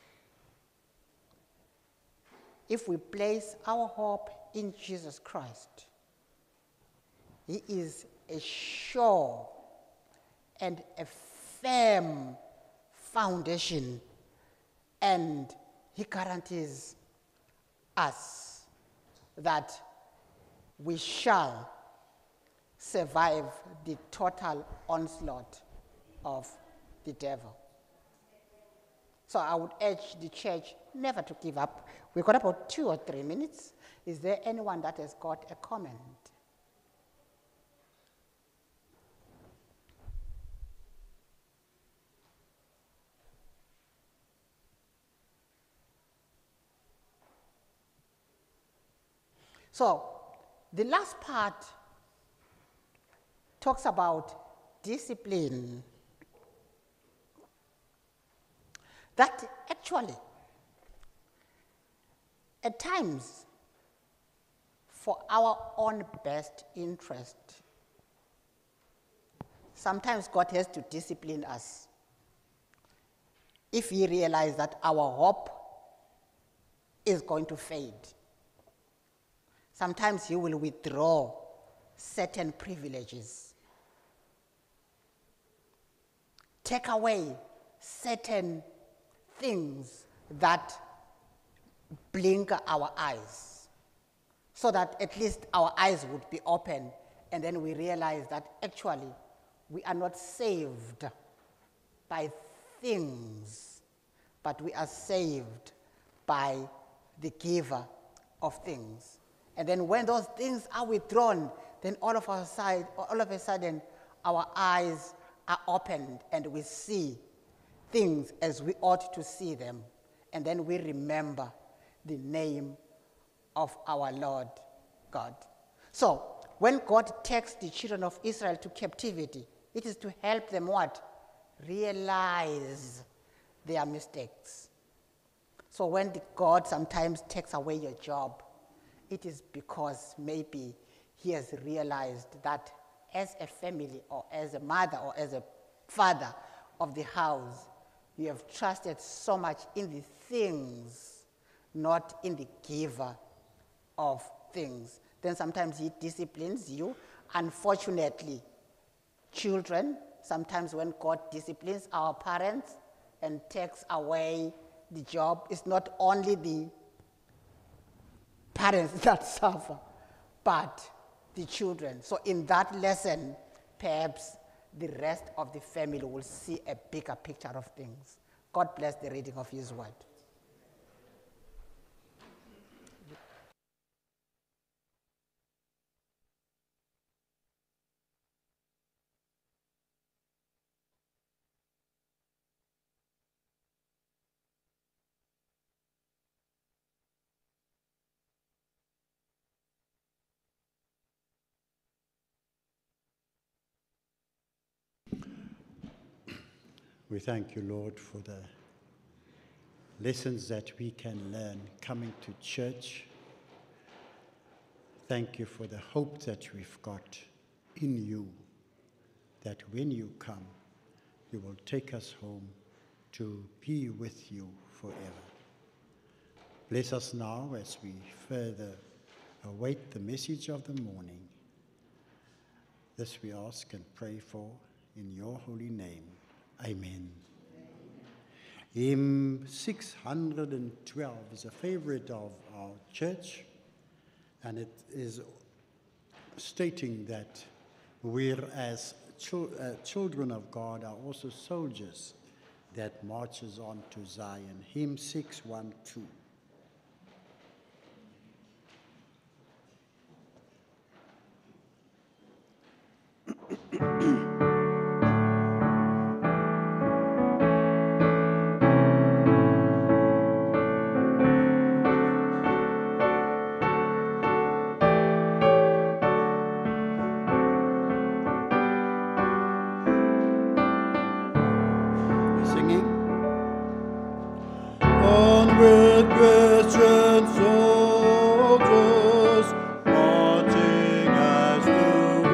if we place our hope in Jesus Christ, He is a sure and a firm foundation, and He guarantees us that we shall survive the total onslaught of the devil. So I would urge the church never to give up. We've got about 2 or 3 minutes. Is there anyone that has got a comment? So the last part talks about discipline. That actually, at times, for our own best interest, sometimes God has to discipline us. If He realizes that our hope is going to fade, sometimes He will withdraw certain privileges, take away certain things that blink our eyes, so that at least our eyes would be open, and then we realize that actually we are not saved by things, but we are saved by the giver of things. And then when those things are withdrawn, then all of a sudden our eyes are opened and we see things as we ought to see them. And then we remember the name of our Lord God. So when God takes the children of Israel to captivity, it is to help them what? Realize their mistakes. So when God sometimes takes away your job, it is because maybe He has realized that as a family or as a mother or as a father of the house, you have trusted so much in the things, not in the giver of things. Then sometimes He disciplines you. Unfortunately, children, sometimes when God disciplines our parents and takes away the job, it's not only the parents that suffer, but the children. So in that lesson, perhaps the rest of the family will see a bigger picture of things. God bless the reading of His word. We thank you, Lord, for the lessons that we can learn coming to church. Thank you for the hope that we've got in you, that when you come, you will take us home to be with you forever. Bless us now as we further await the message of the morning. This we ask and pray for in your holy name. Amen. Hymn 612 is a favorite of our church, and it is stating that we as children of God are also soldiers that marches on to Zion. Hymn 612. Singing. Onward, Christian soldiers, marching as to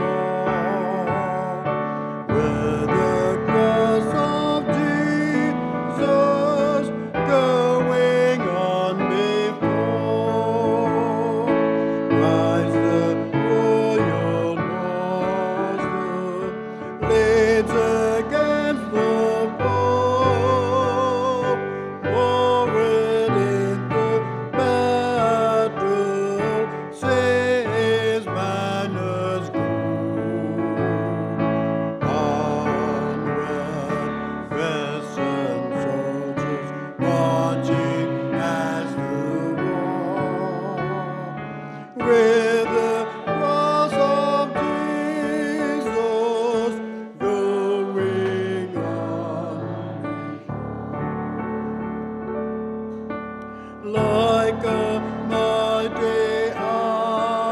war, with the cross of Jesus going on before. Rise the royal master, leads against the foe. Forward into battle, say his banners go. Onward, Christian soldiers, marching as to war, with the cross of Jesus going on. Like a mighty arm.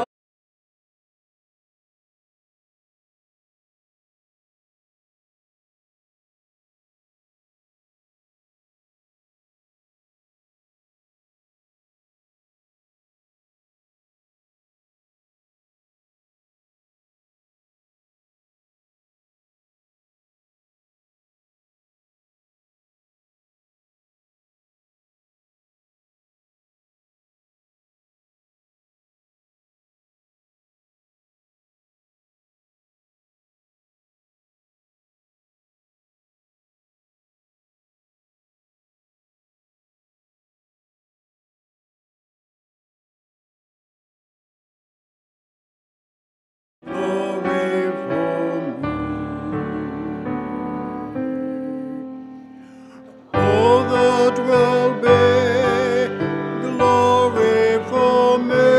Glory from you. Oh, that will be glory for me,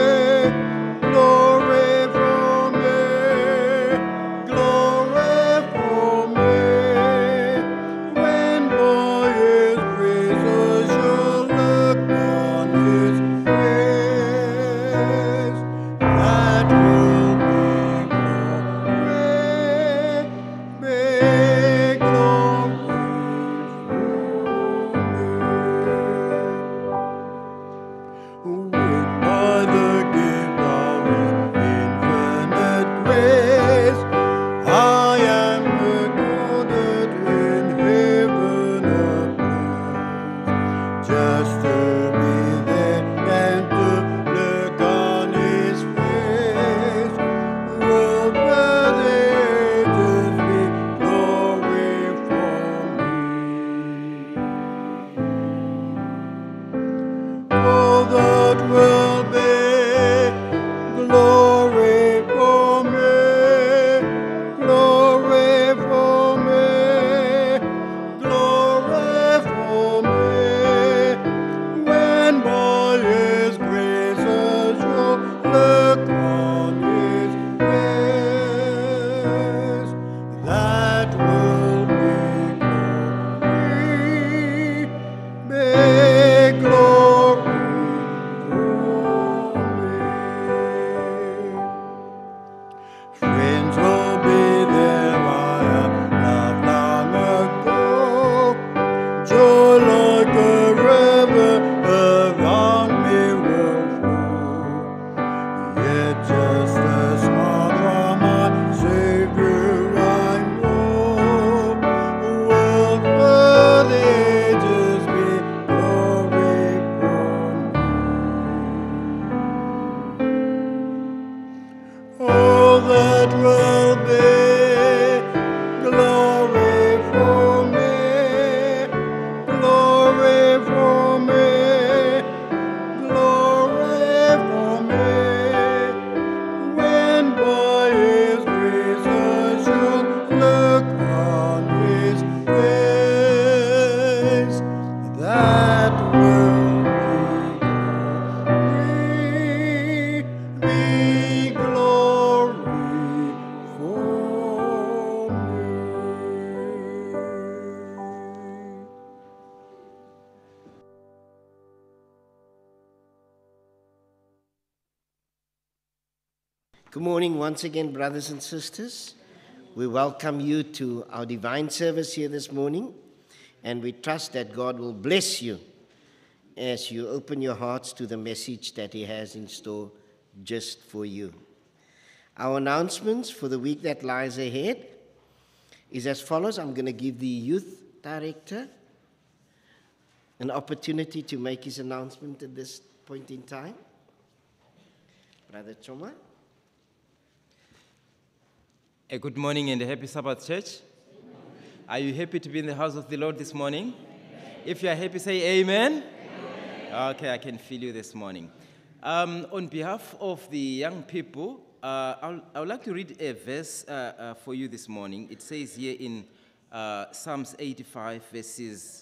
glory for me, glory for me. When by his grace I shall look on his face, that will be glory for me. When by the gift of his infinite grace I am recorded in heaven above, just to be there and to look on his face, will where the ages be glory for me. Oh, that will be glory for me, glory for me, glory for me. When by his grace I shall look on his face, that will be glory for me. Friends will be there I have loved long ago. Joy like a river around me will flow. Yet just a smile from my Savior Good morning once again, brothers and sisters. We welcome you to our divine service here this morning, and we trust that God will bless you as you open your hearts to the message that He has in store just for you. Our announcements for the week that lies ahead is as follows. I'm going to give the youth director an opportunity to make his announcement at this point in time. Brother Choma. A good morning and a happy Sabbath, church. Are you happy to be in the house of the Lord this morning? If you are happy, say amen. Okay, I can feel you this morning. On behalf of the young people, I would like to read a verse for you this morning. It says here in Psalms 85, verses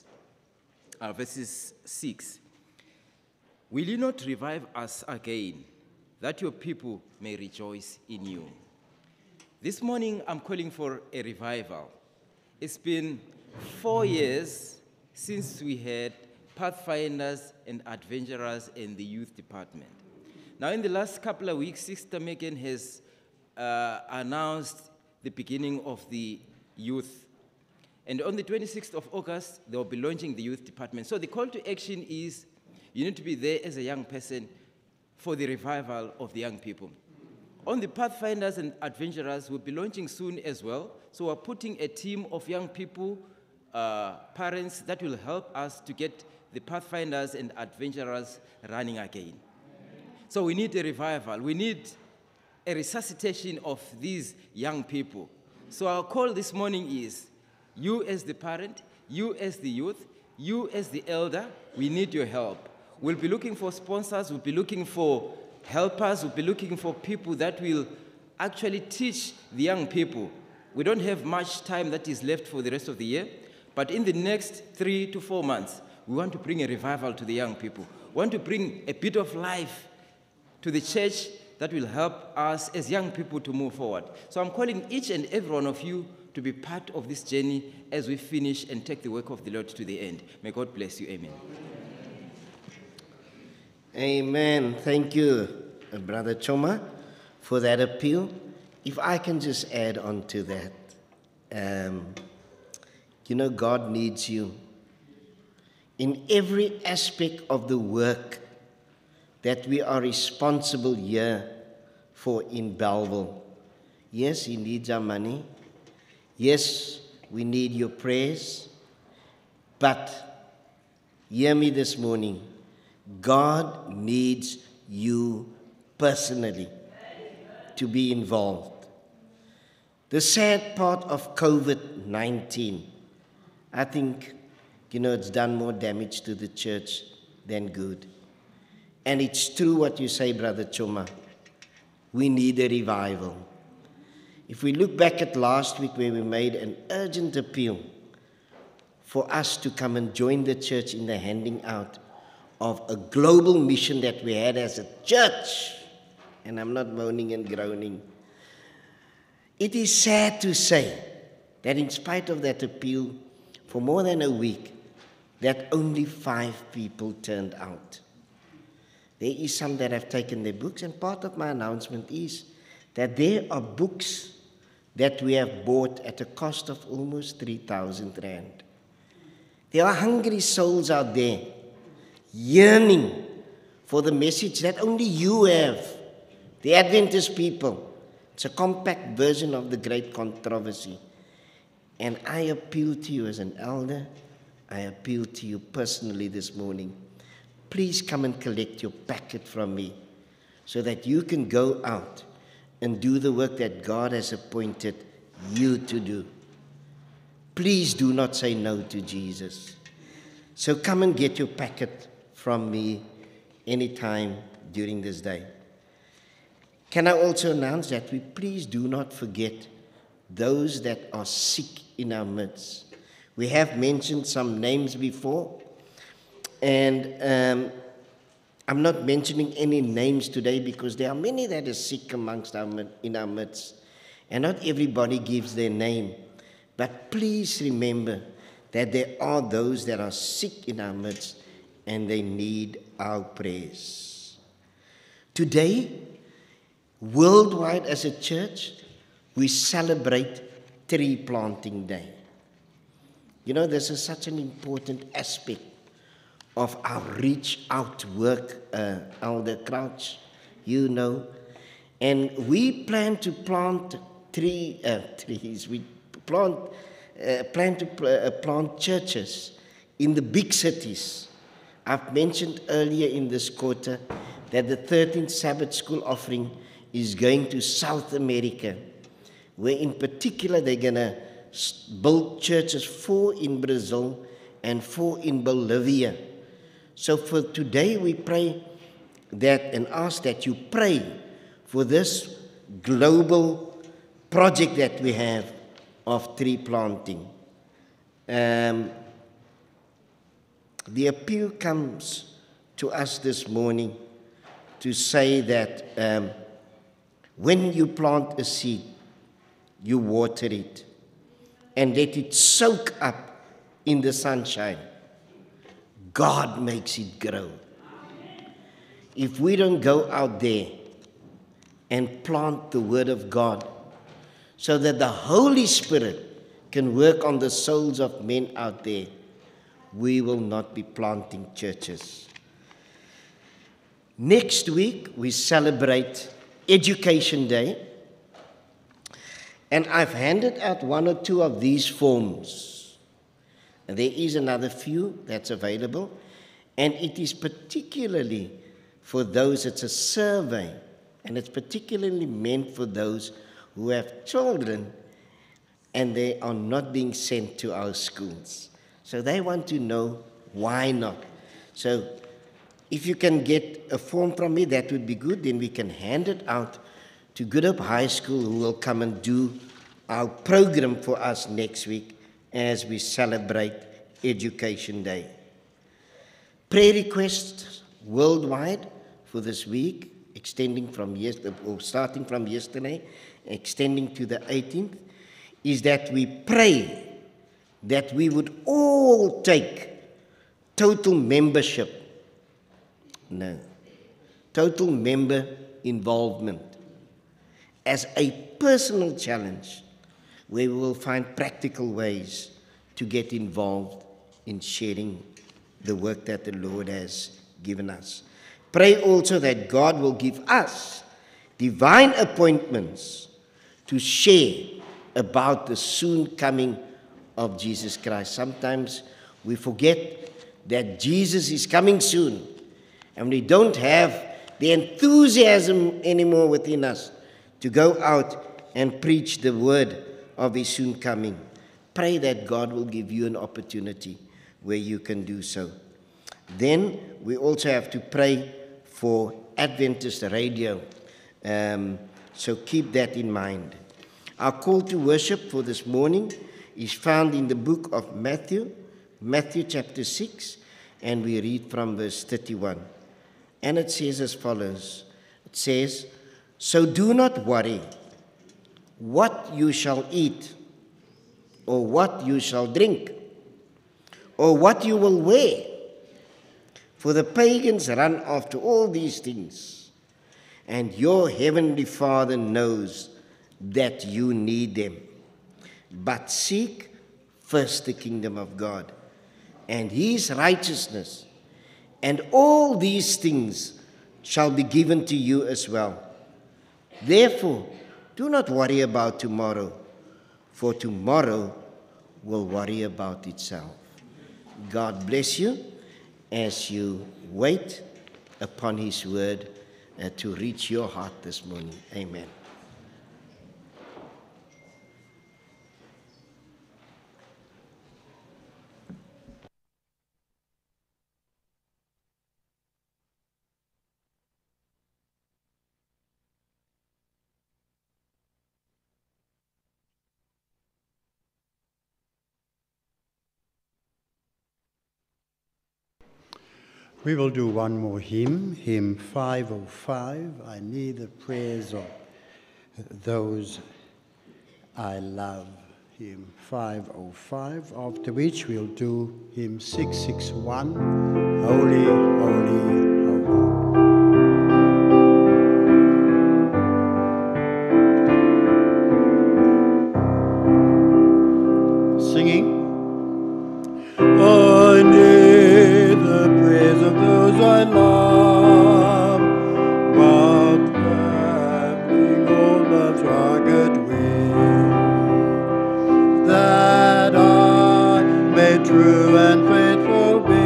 6. Will you not revive us again, that your people may rejoice in you? This morning, I'm calling for a revival. It's been 4 years since we had Pathfinders and Adventurers in the youth department. Now, in the last couple of weeks, Sister Megan has announced the beginning of the youth. And on the 26th of August, they will be launching the youth department. So the call to action is you need to be there as a young person for the revival of the young people. On the Pathfinders and Adventurers, we'll be launching soon as well. So we're putting a team of young people, parents, that will help us to get the Pathfinders and Adventurers running again. So we need a revival. We need a resuscitation of these young people. So our call this morning is, you as the parent, you as the youth, you as the elder, we need your help. We'll be looking for sponsors, we'll be looking for helpers, we'll be looking for people that will actually teach the young people. We don't have much time that is left for the rest of the year, but in the next 3 to 4 months, we want to bring a revival to the young people. We want to bring a bit of life to the church that will help us as young people to move forward. So I'm calling each and every one of you to be part of this journey as we finish and take the work of the Lord to the end. May God bless you. Amen. Amen. Thank you, Brother Choma, for that appeal. If I can just add on to that, God needs you in every aspect of the work that we are responsible here for in Bellville. Yes, He needs our money. Yes, we need your prayers. But hear me this morning. God needs you personally to be involved. The sad part of COVID-19, I think, it's done more damage to the church than good. And it's true what you say, Brother Choma. We need a revival. If we look back at last week where we made an urgent appeal for us to come and join the church in the handing out of a global mission that we had as a church, and I'm not moaning and groaning, it is sad to say that in spite of that appeal, for more than a week, that only 5 people turned out. There is some that have taken their books, and part of my announcement is that there are books that we have bought at a cost of almost 3,000 rand. There are hungry souls out there yearning for the message that only you have, the Adventist people. It's a compact version of the great controversy. And I appeal to you as an elder, I appeal to you personally this morning. Please come and collect your packet from me so that you can go out and do the work that God has appointed you to do. Please do not say no to Jesus. So come and get your packet from me anytime during this day. Can I also announce that we please do not forget those that are sick in our midst. We have mentioned some names before, and I'm not mentioning any names today because there are many that are sick in our midst, and not everybody gives their name. But please remember that there are those that are sick in our midst, and they need our prayers. Today, Worldwide as a church, we celebrate Tree Planting Day. You know, this is such an important aspect of our reach out work, Elder Crouch, you know. And we plan to plant trees. We plan to plant churches in the big cities. I've mentioned earlier in this quarter that the 13th Sabbath School offering is going to South America, where in particular they're going to build churches, 4 in Brazil and 4 in Bolivia. So for today we pray that and ask that you pray for this global project that we have of tree planting. The appeal comes to us this morning to say that when you plant a seed, you water it and let it soak up in the sunshine. God makes it grow. If we don't go out there and plant the Word of God so that the Holy Spirit can work on the souls of men out there, we will not be planting churches. Next week, we celebrate Education Day. And I've handed out 1 or 2 of these forms. And there is another few that's available. And it is particularly for those, it's a survey. And it's particularly meant for those who have children and they are not being sent to our schools. So they want to know why not. So if you can get a form from me, that would be good. Then we can hand it out to Good Hope High School, who will come and do our program for us next week as we celebrate Education Day. Prayer requests worldwide for this week, extending from starting from yesterday, extending to the 18th, is that we pray that we would all take total membership. No. Total member involvement as a personal challenge where we will find practical ways to get involved in sharing the work that the Lord has given us. Pray also that God will give us divine appointments to share about the soon coming of Jesus Christ. Sometimes we forget that Jesus is coming soon, and we don't have the enthusiasm anymore within us to go out and preach the word of his soon coming. Pray that God will give you an opportunity where you can do so. Then we also have to pray for Adventist radio. So keep that in mind. Our call to worship for this morning is found in the book of Matthew chapter 6, and we read from verse 31. And it says as follows. It says, "So do not worry what you shall eat, or what you shall drink, or what you will wear. For the pagans run after all these things, and your heavenly Father knows that you need them. But seek first the kingdom of God and his righteousness, and all these things shall be given to you as well. Therefore, do not worry about tomorrow, for tomorrow will worry about itself." God bless you as you wait upon his word to reach your heart this morning. Amen. We will do one more hymn 505. I need the prayers of those I love. Hymn 505, after which we'll do hymn 661, Holy, Holy, Holy. singing. I need the praise of those I love, while traveling on life's rugged way, that I may true and faithful be,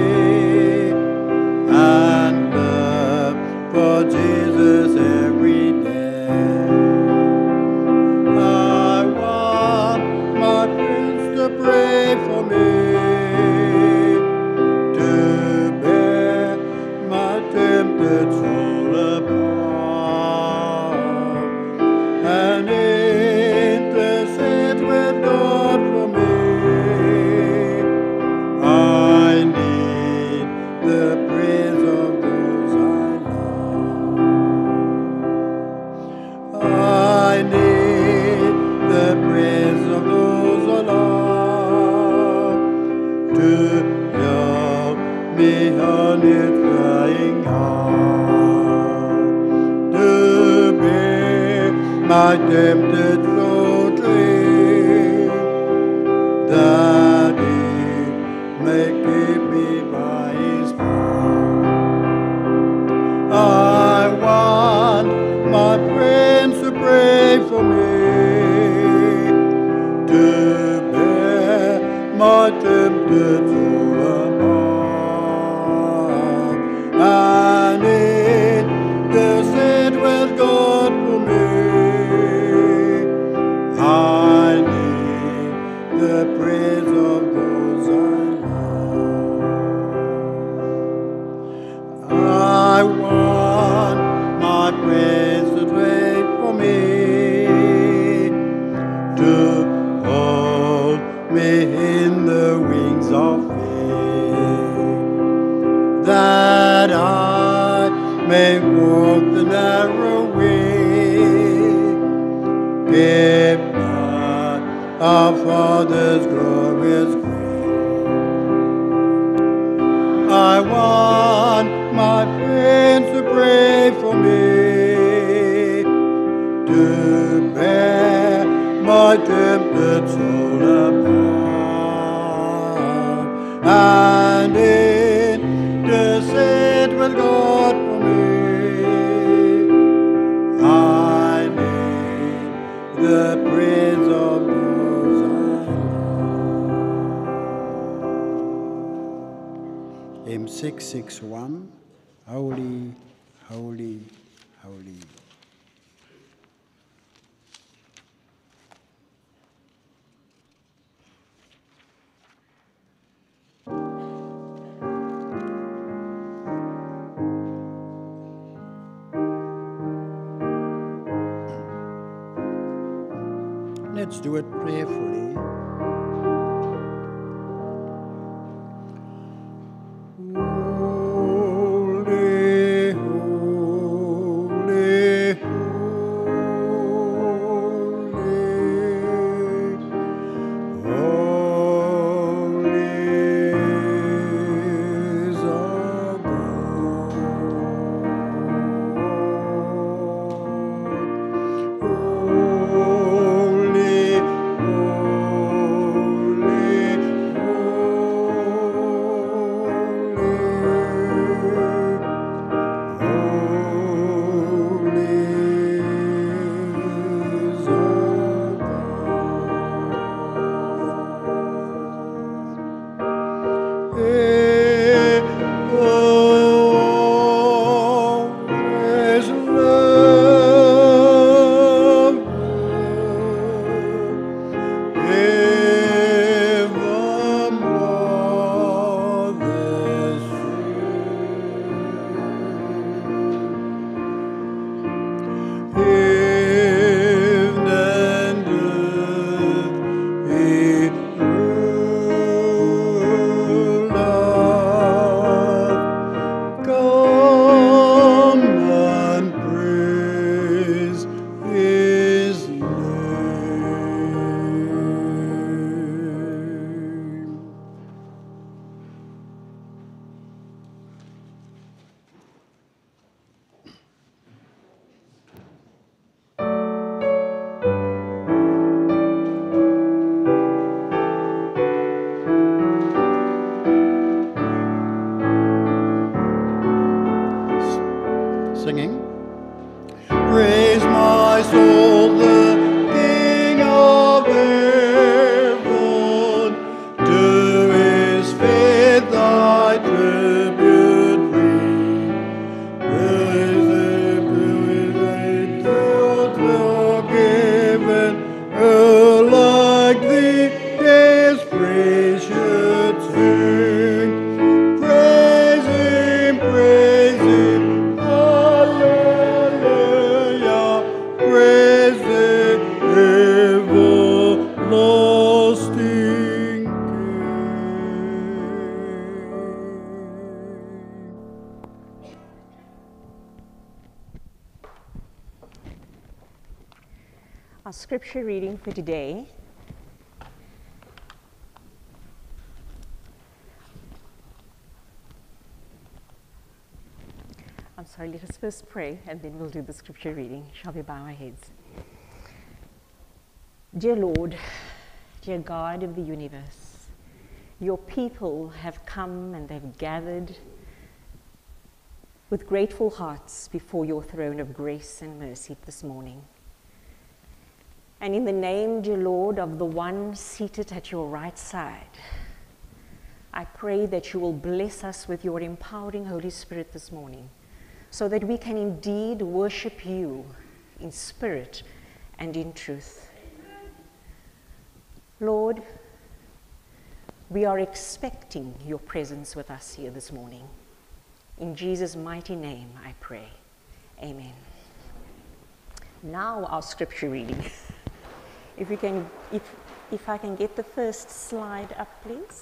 and live for Jesus every day. I want my friends to pray for me, to bear my tempted soul apart, and intercede with God for me. I need the praise of those I love. I need the praise of those I love, to help me on its crying heart, to bear my tempted soul dream, that He may keep me by His power. I want my friends to pray for me, to bear my tempted soul apart, and intercede with God for me. I need the praise of those I love. I want my friends to pray for me, to hold me in the wings of faith, that I may walk the narrow way, kept by our Father's glorious grace. I want my friends to pray for me, to bear my tempted soul apart, and intercede with God for me. I need the praise of those I love. Hymn 661, Holy, Holy, Holy. Let's do it prayerfully. Holy, holy, holy, holy is our God. Holy, Our scripture reading for today let us first pray and then we'll do the scripture reading. Shall we bow our heads? Dear Lord, dear God of the universe, your people have come and they've gathered with grateful hearts before your throne of grace and mercy this morning. And in the name, dear Lord, of the one seated at your right side, I pray that you will bless us with your empowering Holy Spirit this morning, so that we can indeed worship you in spirit and in truth. Lord, we are expecting your presence with us here this morning. In Jesus' mighty name I pray. Amen. Now our scripture reading. If I can get the first slide up, please.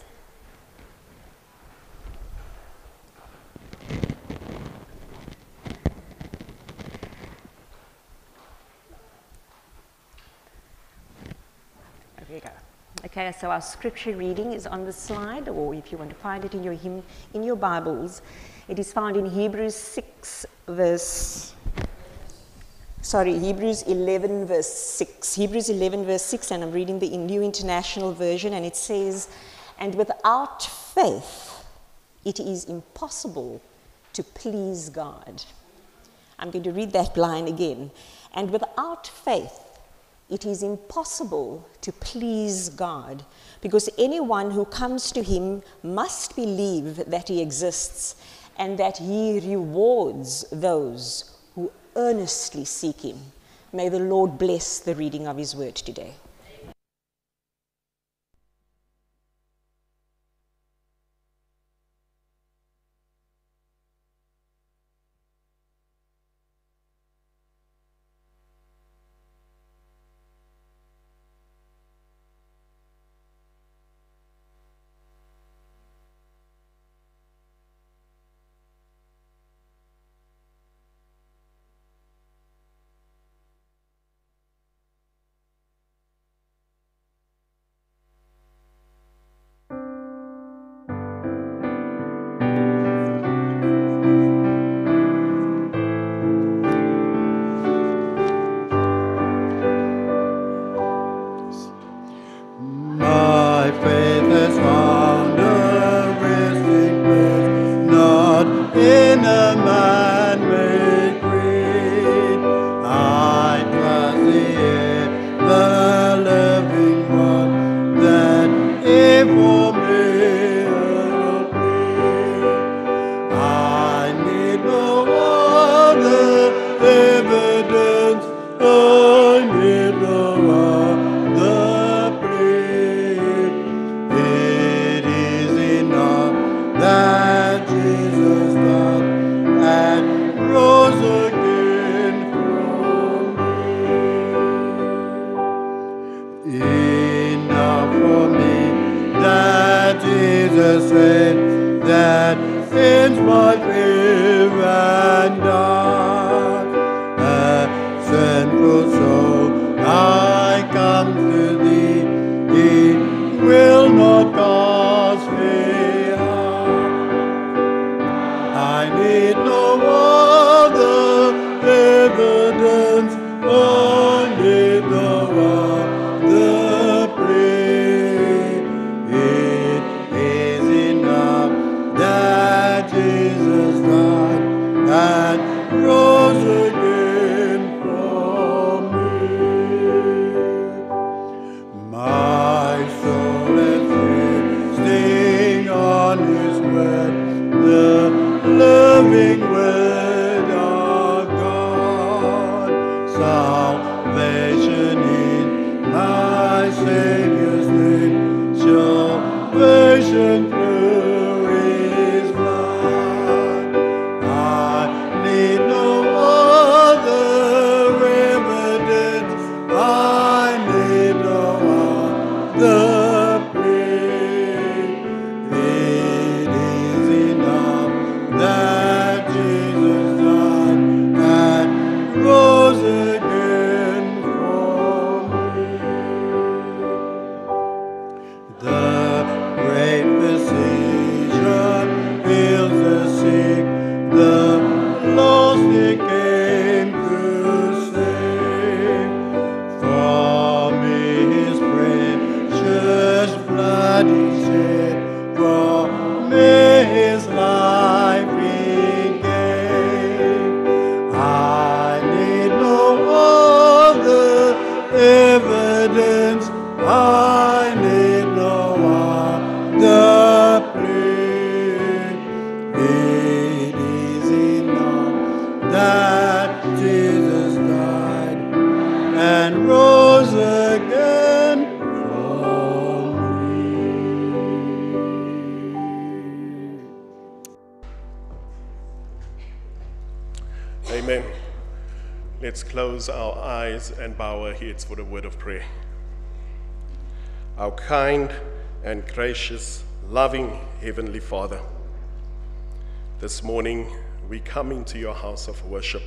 There we go. Okay, so our scripture reading is on the slide, or if you want to find it in your Bibles, it is found in Hebrews 11 verse 6. Hebrews 11 verse 6, and I'm reading the New International Version, and it says, "And without faith, it is impossible to please God." I'm going to read that line again. "And without faith, it is impossible to please God, because anyone who comes to him must believe that he exists and that he rewards those who earnestly seek him." May the Lord bless the reading of his word today. My faith has found a resting place, not in a man-made creed. I trust the ever-living one that ever me will be. I need no other evidence, I need no other plea. It is enough that Jesus died and rose again for me. Enough for me that Jesus said that ends my fear and doubt. A sinful soul, I come to thee, he will not cast me out. I need no other evidence, I need no other plea. It is enough that Jesus died and rose again for me. My soul is resting on his word, the living word of God. Salvation in my Savior's name, salvation through his blood. I need no other evidence, I need no other plea. It is enough that Jesus died and rose again for blood he shed, for me his life he gave. I need no other evidence, I need no other plea. It is enough that Jesus died and rose again for me. Amen. Let's close our eyes and bow our heads for the word of prayer. Our kind and gracious, loving Heavenly Father, this morning we come into your house of worship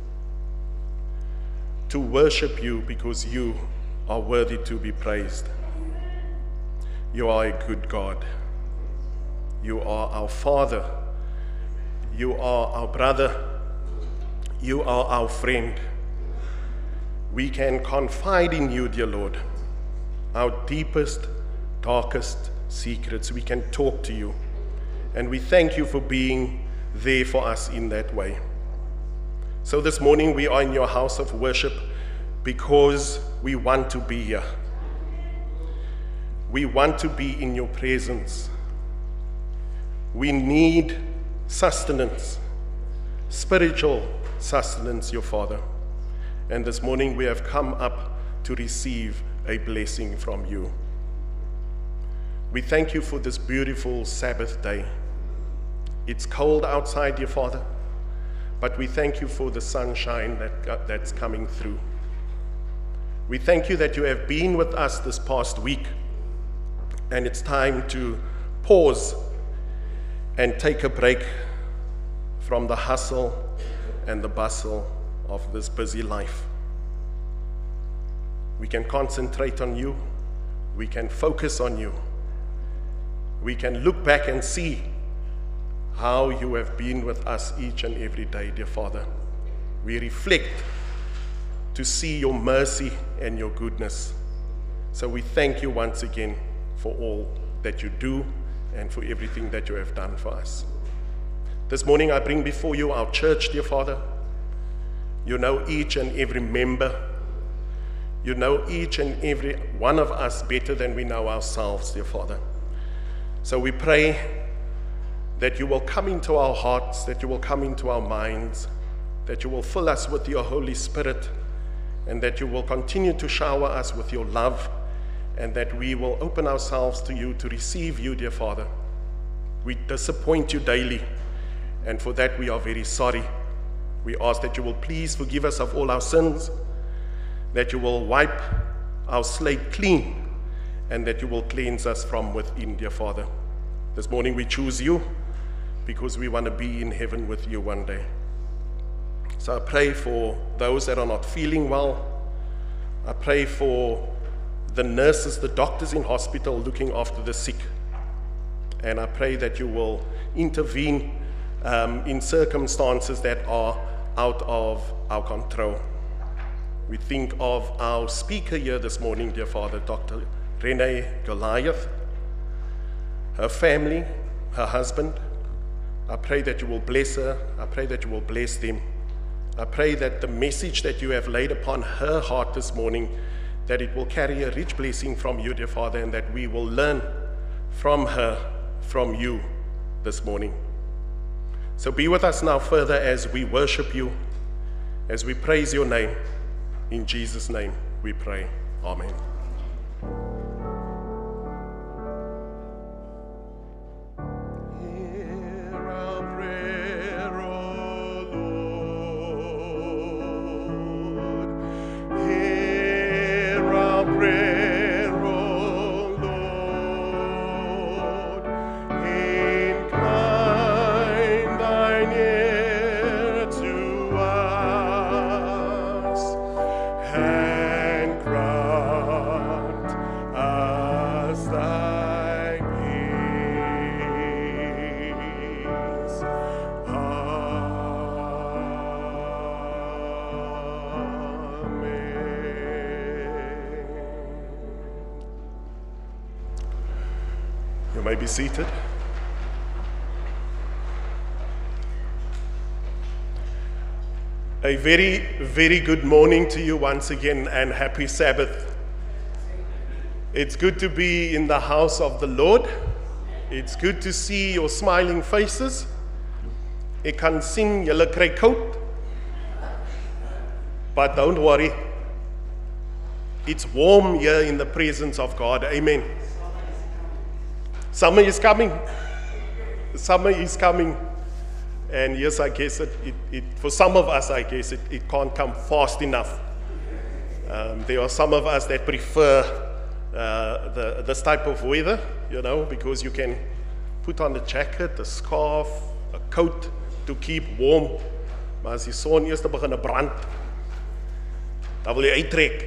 to worship you because you are worthy to be praised. You are a good God. You are our Father. You are our brother. You are our friend. We can confide in you, dear Lord, our deepest, darkest secrets. We can talk to you, and we thank you for being there for us in that way. So this morning we are in your house of worship because we want to be here. We want to be in your presence. We need sustenance, spiritual sustenance, your Father. And this morning we have come up to receive a blessing from you. We thank you for this beautiful Sabbath day. It's cold outside, dear Father, but we thank you for the sunshine that's coming through. We thank you that you have been with us this past week, and it's time to pause and take a break from the hustle and the bustle of this busy life. We can concentrate on you. We can focus on you. We can look back and see how you have been with us each and every day, dear Father. We reflect to see your mercy and your goodness. So we thank you once again for all that you do and for everything that you have done for us. This morning I bring before you our church, dear Father. You know each and every member. You know each and every one of us better than we know ourselves, dear Father. So we pray that you will come into our hearts, that you will come into our minds, that you will fill us with your Holy Spirit, and that you will continue to shower us with your love, and that we will open ourselves to you to receive you, dear Father. We disappoint you daily, and for that we are very sorry. We ask that you will please forgive us of all our sins, that you will wipe our slate clean, and that you will cleanse us from within, dear Father. This morning we choose you because we want to be in heaven with you one day. So I pray for those that are not feeling well. I pray for the nurses, the doctors in hospital looking after the sick. And I pray that you will intervene in circumstances that are out of our control. We think of our speaker here this morning, dear Father, Dr. Rene, Goliath, her family, her husband. I pray that you will bless her. I pray that you will bless them. I pray that the message that you have laid upon her heart this morning, that it will carry a rich blessing from you, dear Father, and that we will learn from her, from you this morning. So be with us now further as we worship you, as we praise your name. In Jesus' name we pray. Amen. And cry. You may be seated. A very, very good morning to you once again, and happy Sabbath. It's good to be in the house of the Lord. It's good to see your smiling faces. Ek kan sien julle kry koud. But don't worry. It's warm here in the presence of God. Amen. Summer is coming. Summer is coming. And yes, I guess for some of us, I guess it can't come fast enough. There are some of us that prefer this type of weather, you know, because you can put on a jacket, a scarf, a coat to keep warm. Maar as die son eers begin brand, dan wil jy uittrek.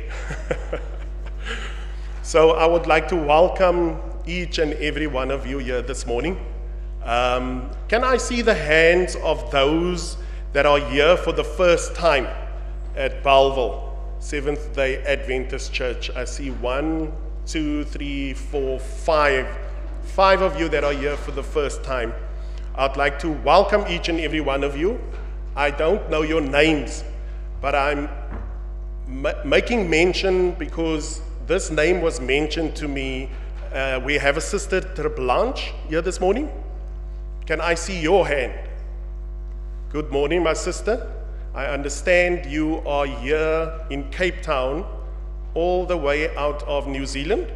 So I would like to welcome each and every one of you here this morning. Can I see the hands of those that are here for the first time at Bellville, Seventh-day Adventist Church? I see 1, 2, 3, 4, 5. 5 of you that are here for the first time. I'd like to welcome each and every one of you. I don't know your names, but I'm making mention because this name was mentioned to me. We have a sister, Blanche, here this morning. Can I see your hand? Good morning, my sister. I understand you are here in Cape Town, all the way out of New Zealand.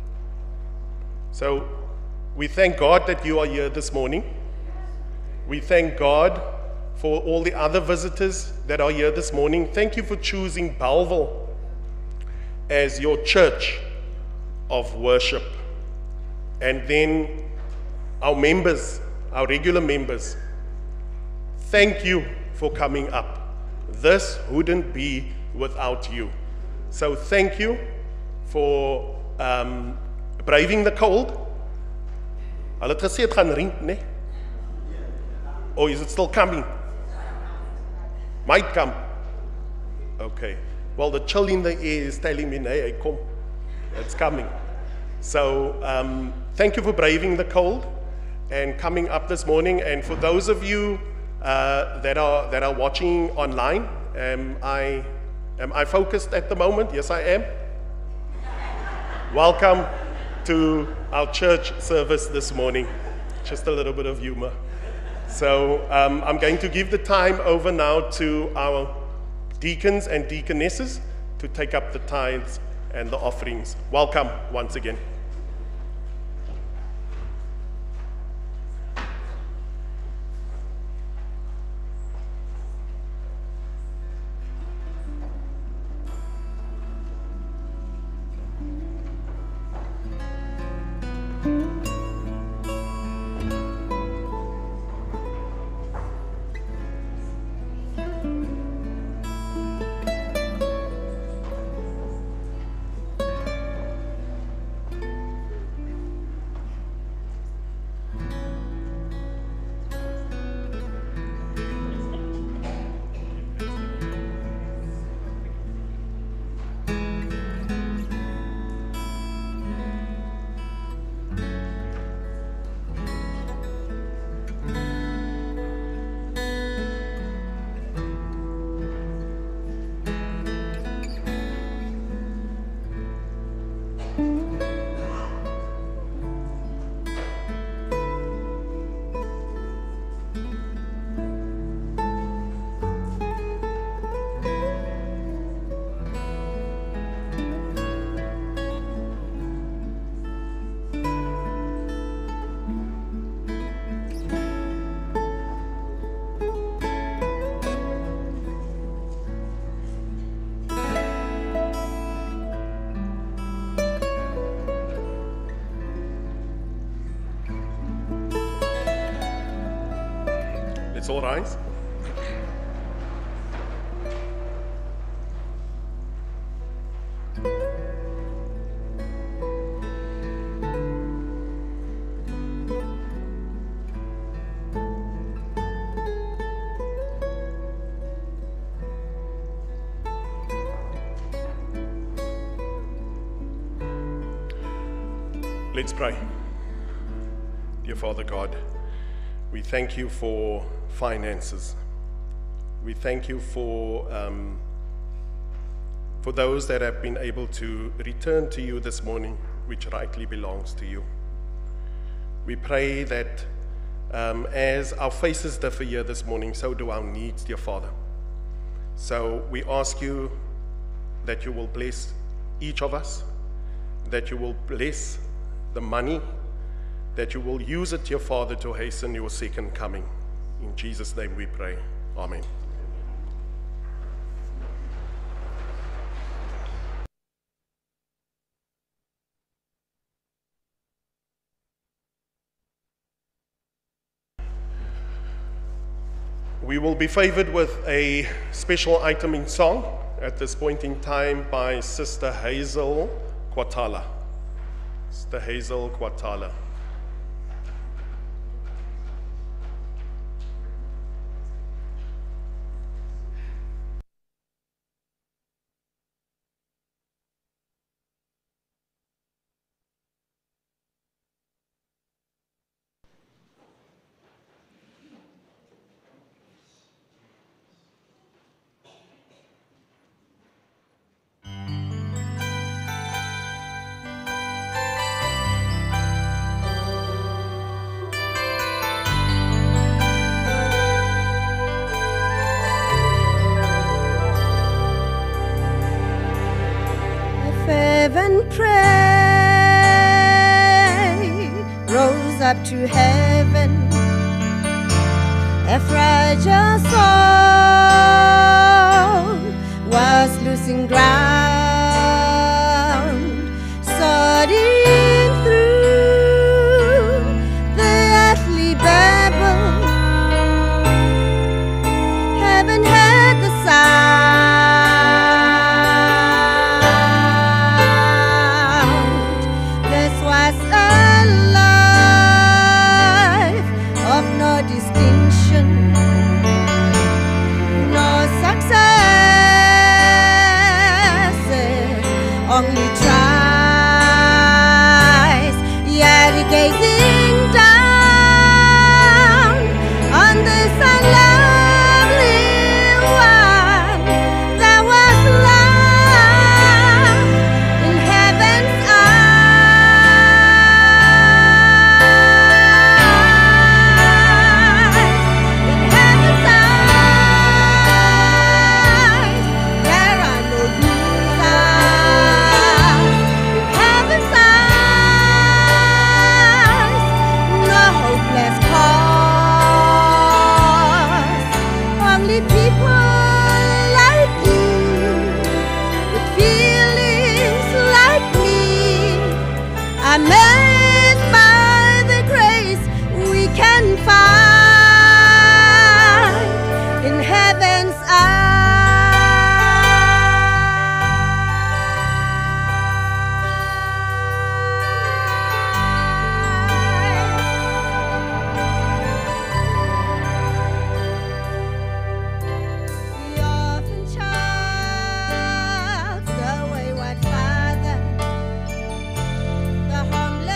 So we thank God that you are here this morning. We thank God for all the other visitors that are here this morning. Thank you for choosing Bellville as your church of worship. And then our members, our regular members, thank you for coming up. This wouldn't be without you. So thank you for braving the cold. Hulle het gesê het gaan reën, né? Or is it still coming? Might come. Okay. Well, the chill in the air is telling me, hey, come. It's coming. So thank you for braving the cold and coming up this morning. And for those of you that are watching online, am I focused at the moment? Yes, I am. Welcome to our church service this morning. Just a little bit of humor. So I'm going to give the time over now to our deacons and deaconesses to take up the tithes and the offerings. Welcome once again. Let's all rise. Let's pray. dear Father God, we thank you for finances. We thank you for those that have been able to return to you this morning, which rightly belongs to you. We pray that as our faces differ here this morning, so do our needs, dear Father. So we ask you that you will bless each of us, that you will bless the money, that you will use it, dear Father, to hasten your second coming. In Jesus' name we pray. Amen. We will be favored with a special item in song at this point in time by Sister Hazel Kwatala. Sister Hazel Kwatala. Fervent prayer rose up to heaven. A fragile soul was losing ground, soaring through the earthly babble. Heaven heard the sound. Only tries, yet gazing down on this unlovely one. There was love in heaven's eyes. In heaven's eyes, there are no blues eyes. Heaven's eyes, no hopeless cause. Only people like you, with feelings like me, amazed by the grace we can find in heaven's eyes. The orphan child, the wayward father, the homeless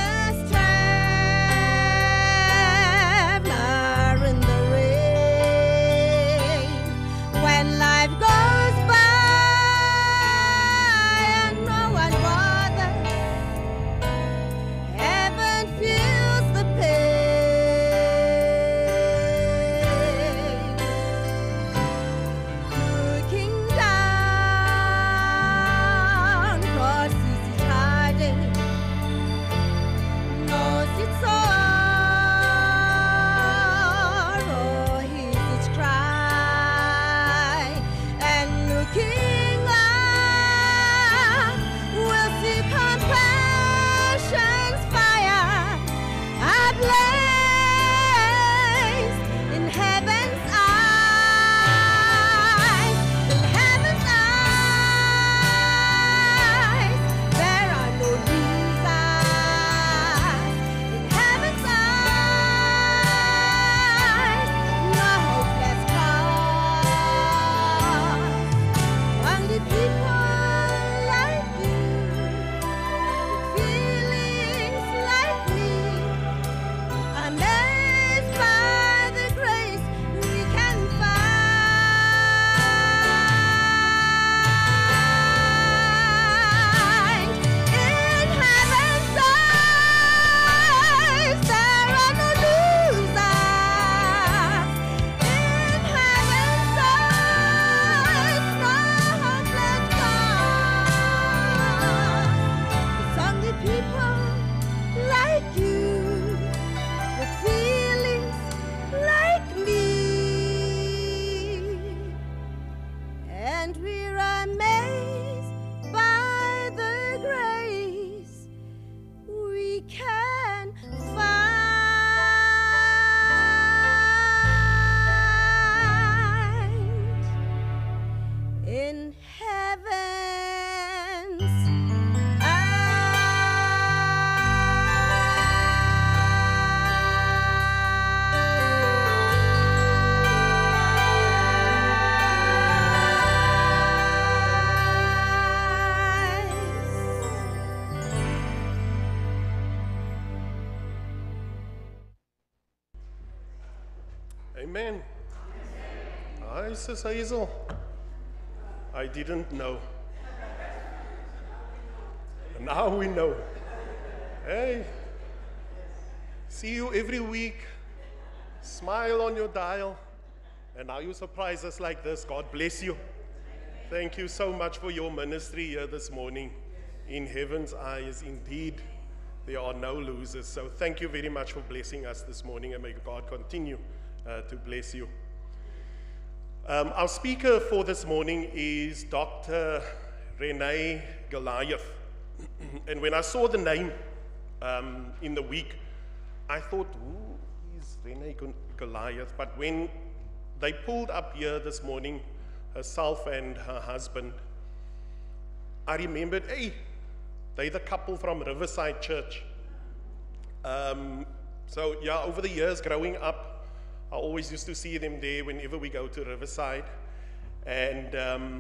we can find in heaven's Amen. Hi, Sis Hazel. I didn't know. Now we know. Hey, see you every week. Smile on your dial. And now you surprise us like this. God bless you. Thank you so much for your ministry here this morning. In heaven's eyes, indeed, there are no losers. So thank you very much for blessing us this morning, and may God continue to bless you. Our speaker for this morning is Dr. Rene Goliath. And when I saw the name in the week, I thought, who is Rene Goliath? But when they pulled up here this morning, herself and her husband, I remembered, hey, they're the couple from Riverside Church. So yeah, over the years growing up, I always used to see them there whenever we go to Riverside. And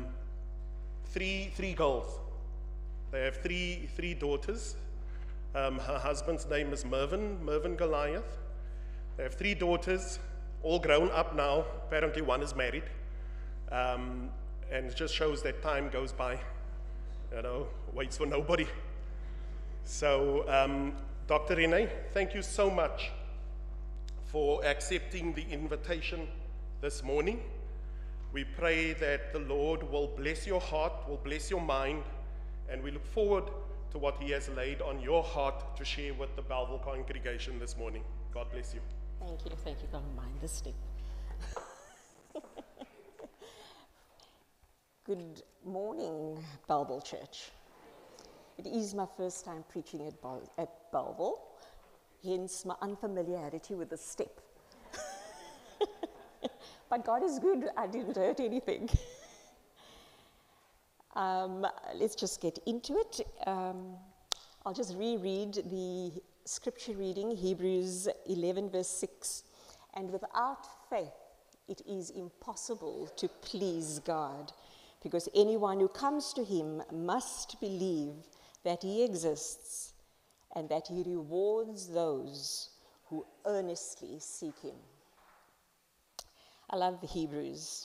three girls. They have three daughters. Her husband's name is Mervyn Goliath. They have 3 daughters, all grown up now. Apparently one is married. And it just shows that time goes by, waits for nobody. So Dr. Rene, thank you so much for accepting the invitation this morning. We pray that the Lord will bless your heart, will bless your mind, and we look forward to what He has laid on your heart to share with the Belleville congregation this morning. God bless you. Thank you. Don't mind the step. Good morning, Belleville Church. It is my first time preaching at Belleville, hence my unfamiliarity with the step. But God is good, I didn't hurt anything. Let's just get into it. I'll just reread the scripture reading, Hebrews 11 verse 6. And without faith, it is impossible to please God, because anyone who comes to Him must believe that He exists and that He rewards those who earnestly seek Him. I love the Hebrews.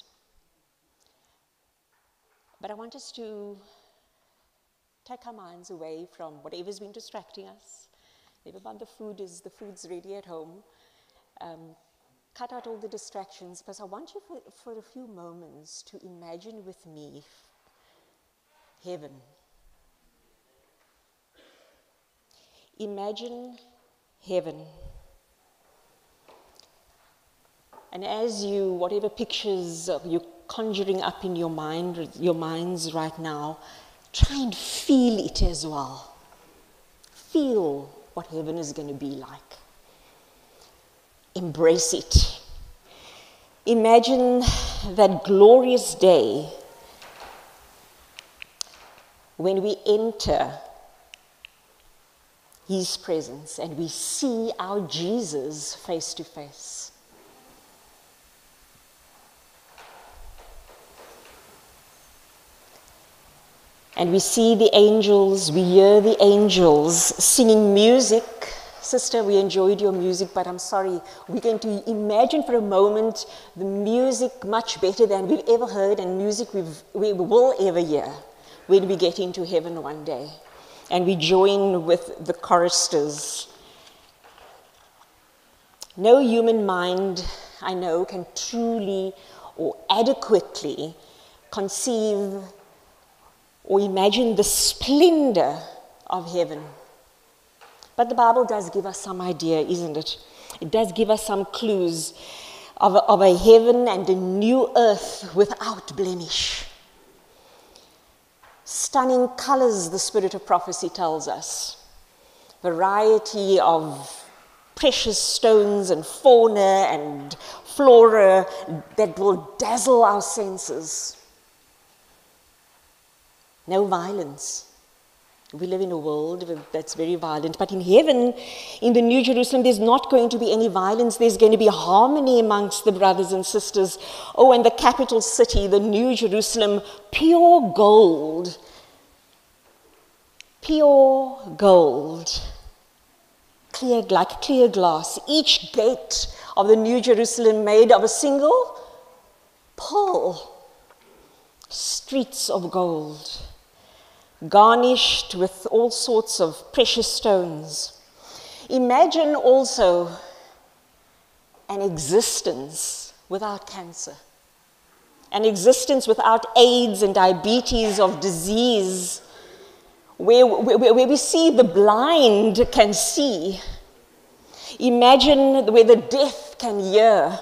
But I want us to take our minds away from whatever's been distracting us. Never mind the food's ready at home. Cut out all the distractions, because I want you for a few moments to imagine with me heaven. Imagine heaven. And as whatever pictures you're conjuring up in your minds right now, try and feel it as well. Feel what heaven is going to be like. Embrace it. Imagine that glorious day when we enter His presence and we see our Jesus face to face. And we see the angels, we hear the angels singing music. Sister, we enjoyed your music, but I'm sorry, we're going to imagine for a moment the music much better than we've ever heard, and music we will ever hear when we get into heaven one day. And we join with the choristers. No human mind, I know, can truly or adequately conceive or imagine the splendor of heaven. But the Bible does give us some idea, isn't it? It does give us some clues of a heaven and a new earth without blemish. Stunning colors, the spirit of prophecy tells us. variety of precious stones and fauna and flora that will dazzle our senses. No violence. We live in a world that's very violent, but in heaven, in the New Jerusalem, there's not going to be any violence. There's going to be harmony amongst the brothers and sisters. Oh, and the capital city, the New Jerusalem, pure gold. Pure gold. Clear, like clear glass. Each gate of the New Jerusalem made of a single pearl. Streets of gold, garnished with all sorts of precious stones. Imagine also an existence without cancer, an existence without AIDS and diabetes of disease, where we see the blind can see. Imagine where the deaf can hear,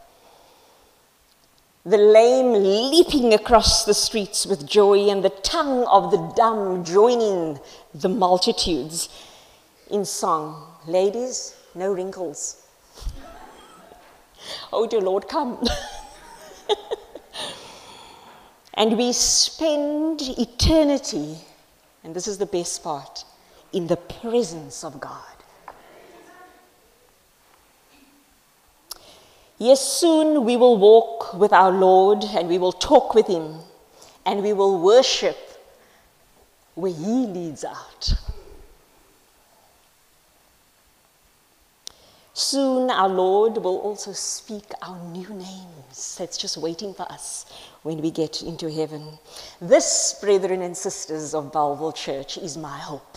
the lame leaping across the streets with joy, and the tongue of the dumb joining the multitudes in song. Ladies, no wrinkles. Oh, dear Lord, come. And we spend eternity, and this is the best part, in the presence of God. Yes, soon we will walk with our Lord, and we will talk with him, and we will worship where he leads out. Soon our Lord will also speak our new names. That's just waiting for us when we get into heaven. This, brethren and sisters of Belleville Church, is my hope.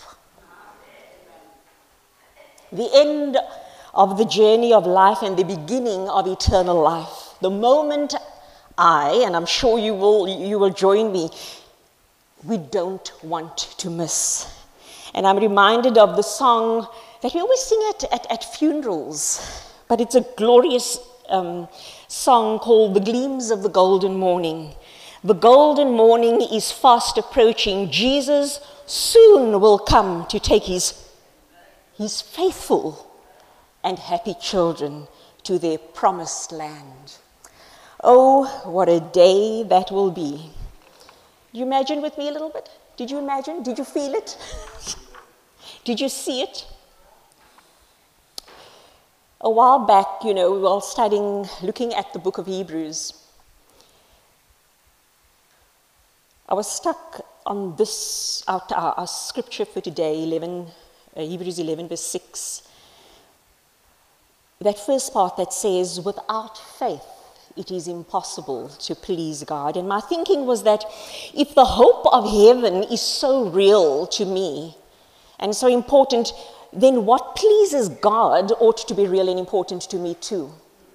The end of the journey of life and the beginning of eternal life. The moment and I'm sure you will join me, we don't want to miss. And I'm reminded of the song that we always sing at funerals, but it's a glorious song called The Gleams of the Golden Morning. The golden morning is fast approaching. Jesus soon will come to take his faithful and happy children to their promised land. Oh, what a day that will be. You imagine with me a little bit? Did you imagine? Did you feel it? Did you see it? A while back, while studying, looking at the book of Hebrews, I was stuck on this, our scripture for today, Hebrews 11, verse 6. That first part that says, without faith, it is impossible to please God. And my thinking was that if the hope of heaven is so real to me and so important, then what pleases God ought to be real and important to me too.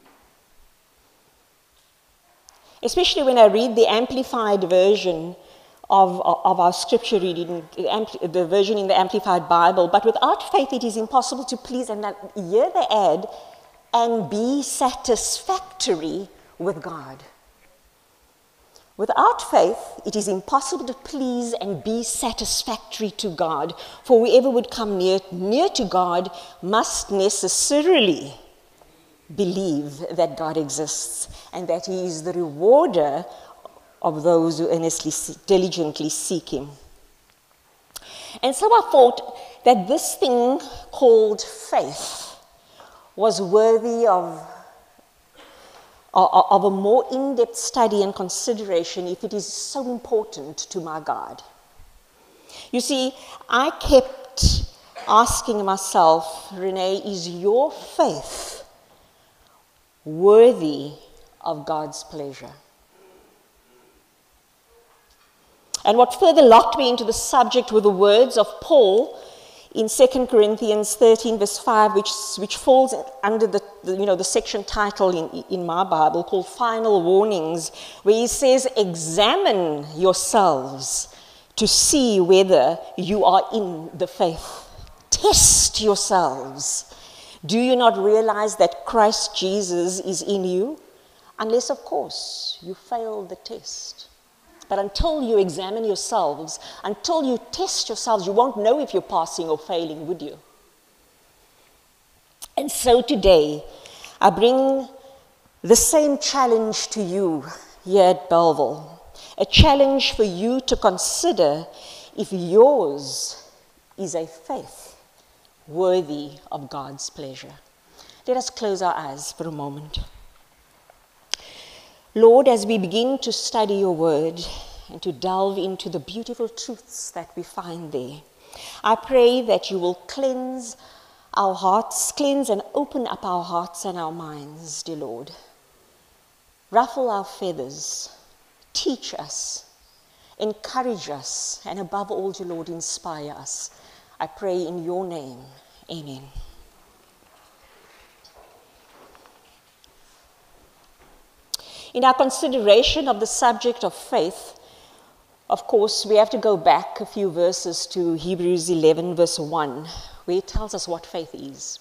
Especially when I read the amplified version of our scripture reading, the version in the Amplified Bible. But without faith, it is impossible to please, and here they add, and be satisfactory with God. Without faith, it is impossible to please and be satisfactory to God, for whoever would come near to God must necessarily believe that God exists and that he is the rewarder of those who earnestly, diligently seek him. And so I thought that this thing called faith was worthy of a more in-depth study and consideration if it is so important to my God. You see, I kept asking myself, Rene, is your faith worthy of God's pleasure? And what further locked me into the subject were the words of Paul in 2 Corinthians 13, verse 5, which falls under the section title in my Bible called Final Warnings, where he says, examine yourselves to see whether you are in the faith. Test yourselves. Do you not realize that Christ Jesus is in you? Unless, of course, you fail the test. But until you examine yourselves, until you test yourselves, you won't know if you're passing or failing, would you? And so today, I bring the same challenge to you here at Belleville, a challenge for you to consider if yours is a faith worthy of God's pleasure. Let us close our eyes for a moment. Lord, as we begin to study your word and to delve into the beautiful truths that we find there, I pray that you will cleanse our hearts, cleanse and open up our hearts and our minds, dear Lord. Ruffle our feathers, teach us, encourage us, and above all, dear Lord, inspire us. I pray in your name. Amen. In our consideration of the subject of faith, of course, we have to go back a few verses to Hebrews 11, verse 1, where it tells us what faith is.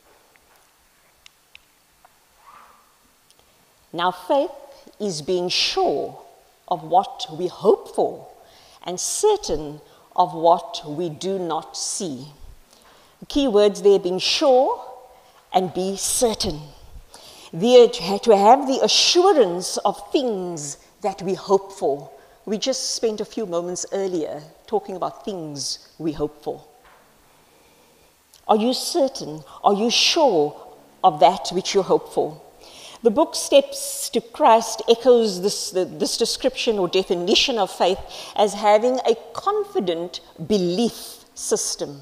Now, faith is being sure of what we hope for and certain of what we do not see. The key words there being sure and be certain. To have the assurance of things that we hope for. We just spent a few moments earlier talking about things we hope for. Are you certain? Are you sure of that which you hope for? The book Steps to Christ echoes this description or definition of faith as having a confident belief system.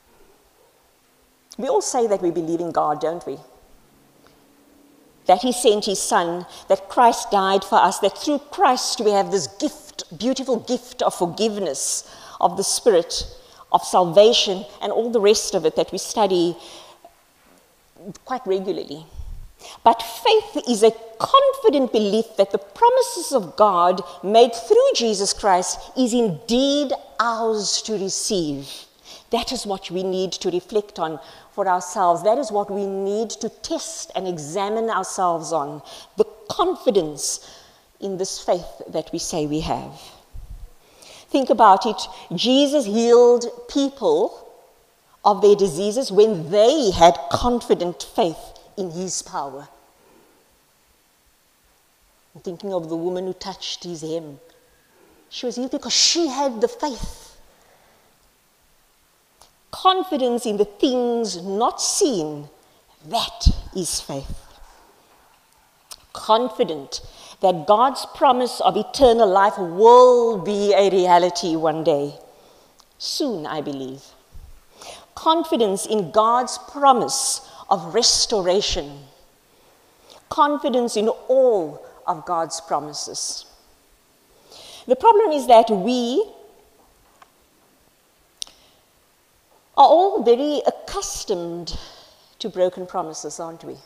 We all say that we believe in God, don't we? That he sent his son, that Christ died for us, that through Christ we have this gift, beautiful gift of forgiveness, of the Spirit, of salvation, and all the rest of it that we study quite regularly. But faith is a confident belief that the promises of God made through Jesus Christ is indeed ours to receive. That is what we need to reflect on for ourselves. That is what we need to test and examine ourselves on. The confidence in this faith that we say we have. Think about it. Jesus healed people of their diseases when they had confident faith in his power. I'm thinking of the woman who touched his hem. She was healed because she had the faith. Confidence in the things not seen, that is faith. Confident that God's promise of eternal life will be a reality one day. Soon, I believe. Confidence in God's promise of restoration. Confidence in all of God's promises. The problem is that we are all very accustomed to broken promises, aren't we?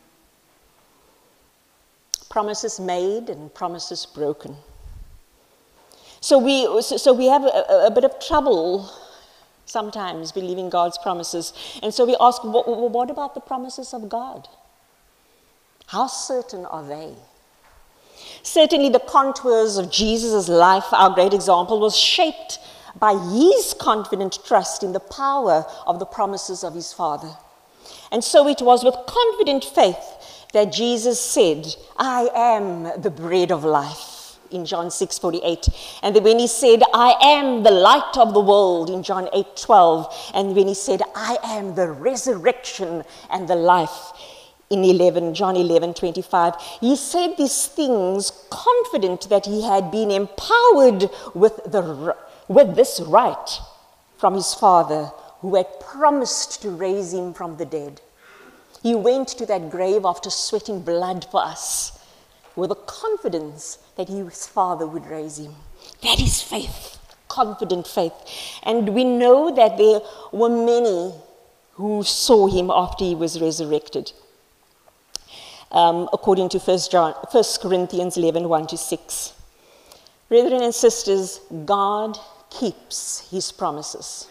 Promises made and promises broken. So we have a bit of trouble sometimes believing God's promises. And so we ask, what about the promises of God? How certain are they? Certainly the contours of Jesus' life, our great example, was shaped by his confident trust in the power of the promises of his Father. And so it was with confident faith that Jesus said, I am the bread of life, in John 6:48. And then when he said, I am the light of the world, in John 8:12. And when he said, I am the resurrection and the life, in John 11:25. He said these things confident that he had been empowered with this right from his Father, who had promised to raise him from the dead. He went to that grave after sweating blood for us with the confidence that his Father would raise him. That is faith, confident faith. And we know that there were many who saw him after he was resurrected. According to 1 Corinthians 11:1-6. Brethren and sisters, God keeps his promises.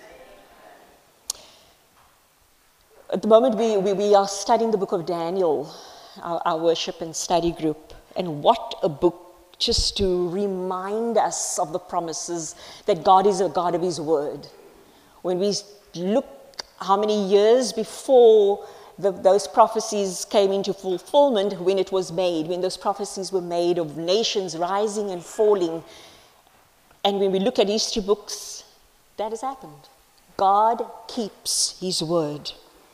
At the moment, we are studying the book of Daniel, our worship and study group. And what a book, just to remind us of the promises that God is a God of his word. When we look how many years before those prophecies came into fulfillment when it was made, when those prophecies were made of nations rising and falling. And when we look at history books, that has happened. God keeps his word.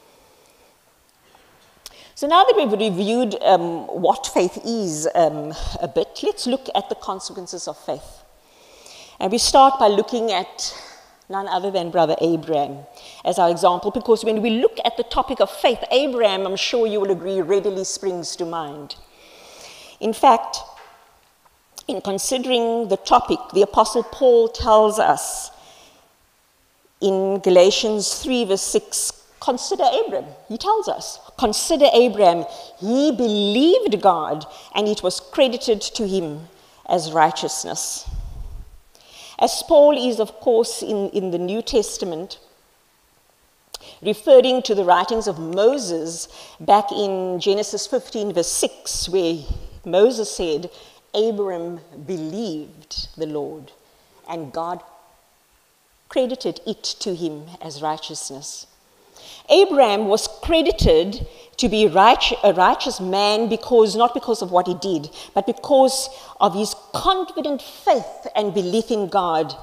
So now that we've reviewed what faith is a bit, let's look at the consequences of faith. And we start by looking at none other than Brother Abraham as our example, because when we look at the topic of faith, Abraham, I'm sure you will agree, readily springs to mind. In fact, in considering the topic, the Apostle Paul tells us in Galatians 3 verse 6, consider Abraham. He tells us, consider Abraham. He believed God, and it was credited to him as righteousness. As Paul is, of course, in the New Testament, referring to the writings of Moses back in Genesis 15 verse 6, where Moses said, Abraham believed the Lord, and God credited it to him as righteousness. Abraham was credited to be a righteous man not because of what he did, but because of his confident faith and belief in God.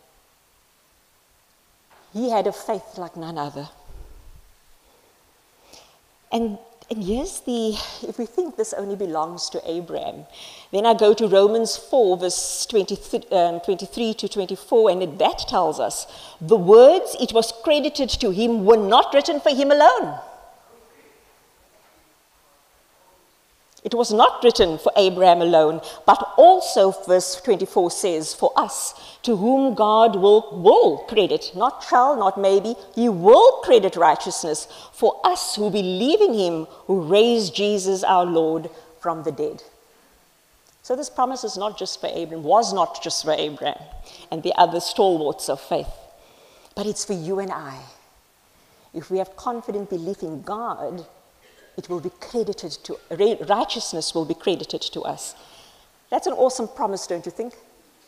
He had a faith like none other. And here's if we think this only belongs to Abraham, then I go to Romans 4, verse 23 to 24, and that tells us, the words it was credited to him were not written for him alone. It was not written for Abraham alone, but also, verse 24 says, for us, to whom God will credit, not shall, not maybe, he will credit righteousness, for us who believe in him who raised Jesus our Lord from the dead. So this promise is not just for Abraham, was not just for Abraham and the other stalwarts of faith, but it's for you and I. If we have confident belief in God, it will be credited to, righteousness will be credited to us. That's an awesome promise, don't you think?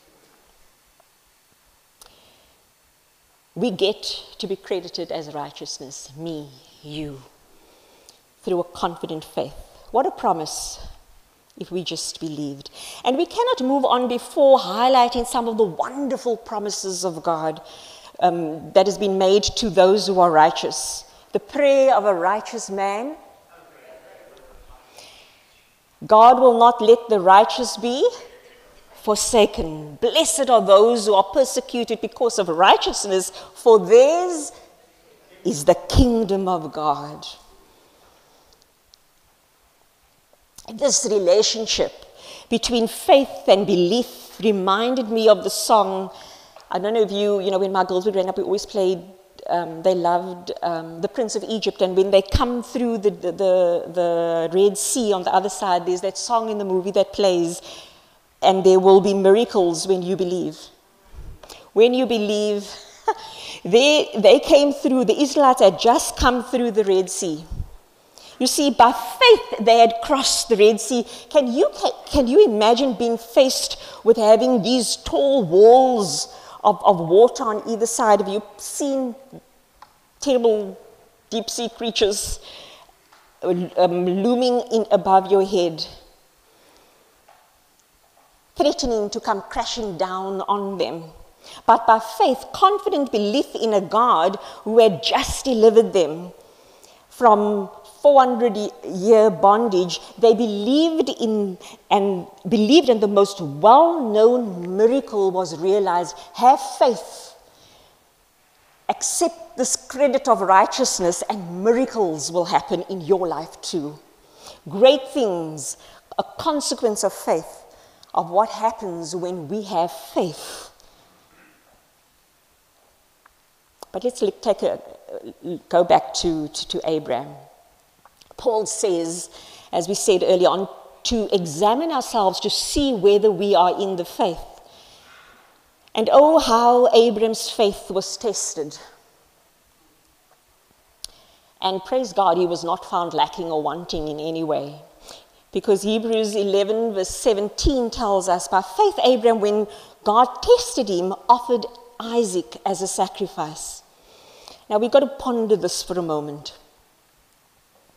We get to be credited as righteousness, me, you, through a confident faith. What a promise if we just believed. And we cannot move on before highlighting some of the wonderful promises of God that has been made to those who are righteous. The prayer of a righteous man, God will not let the righteous be forsaken. Blessed are those who are persecuted because of righteousness, for theirs is the kingdom of God. This relationship between faith and belief reminded me of the song. I don't know if you know, when my girls would growing up, we always played, they loved the Prince of Egypt, and when they come through the Red Sea on the other side, there's that song in the movie that plays, and there will be miracles when you believe. When you believe, they came through, the Israelites had just come through the Red Sea. You see, by faith, they had crossed the Red Sea. Can you imagine being faced with having these tall walls of water on either side of you, seen terrible deep-sea creatures looming in above your head, threatening to come crashing down on them. But by faith, confident belief in a God who had just delivered them from 400-year bondage, they believed in, and the most well-known miracle was realized. Have faith. Accept this credit of righteousness, and miracles will happen in your life too. Great things, a consequence of faith, of what happens when we have faith. But let's go back to Abraham. Paul says, as we said earlier on, to examine ourselves to see whether we are in the faith. And oh, how Abraham's faith was tested. And praise God, he was not found lacking or wanting in any way. Because Hebrews 11 verse 17 tells us, by faith Abraham, when God tested him, offered Isaac as a sacrifice. Now we've got to ponder this for a moment.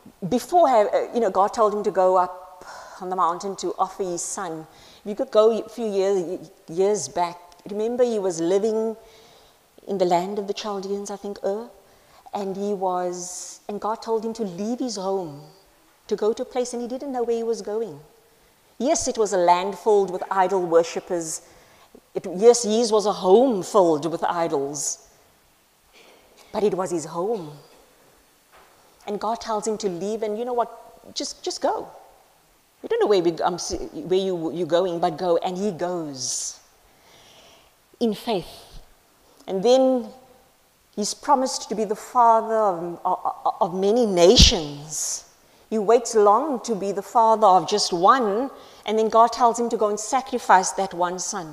before, God told him to go up on the mountain to offer his son. You could go a few years back. Remember, he was living in the land of the Chaldeans, I think, and God told him to leave his home, to go to a place, and he didn't know where he was going. Yes, it was a land filled with idol worshippers. Yes, his was a home filled with idols. But it was his home. And God tells him to leave, and you know what? Just go. You don't know where you're going, but go. And he goes in faith. And then he's promised to be the father of many nations. He waits long to be the father of just one, and then God tells him to go and sacrifice that one son.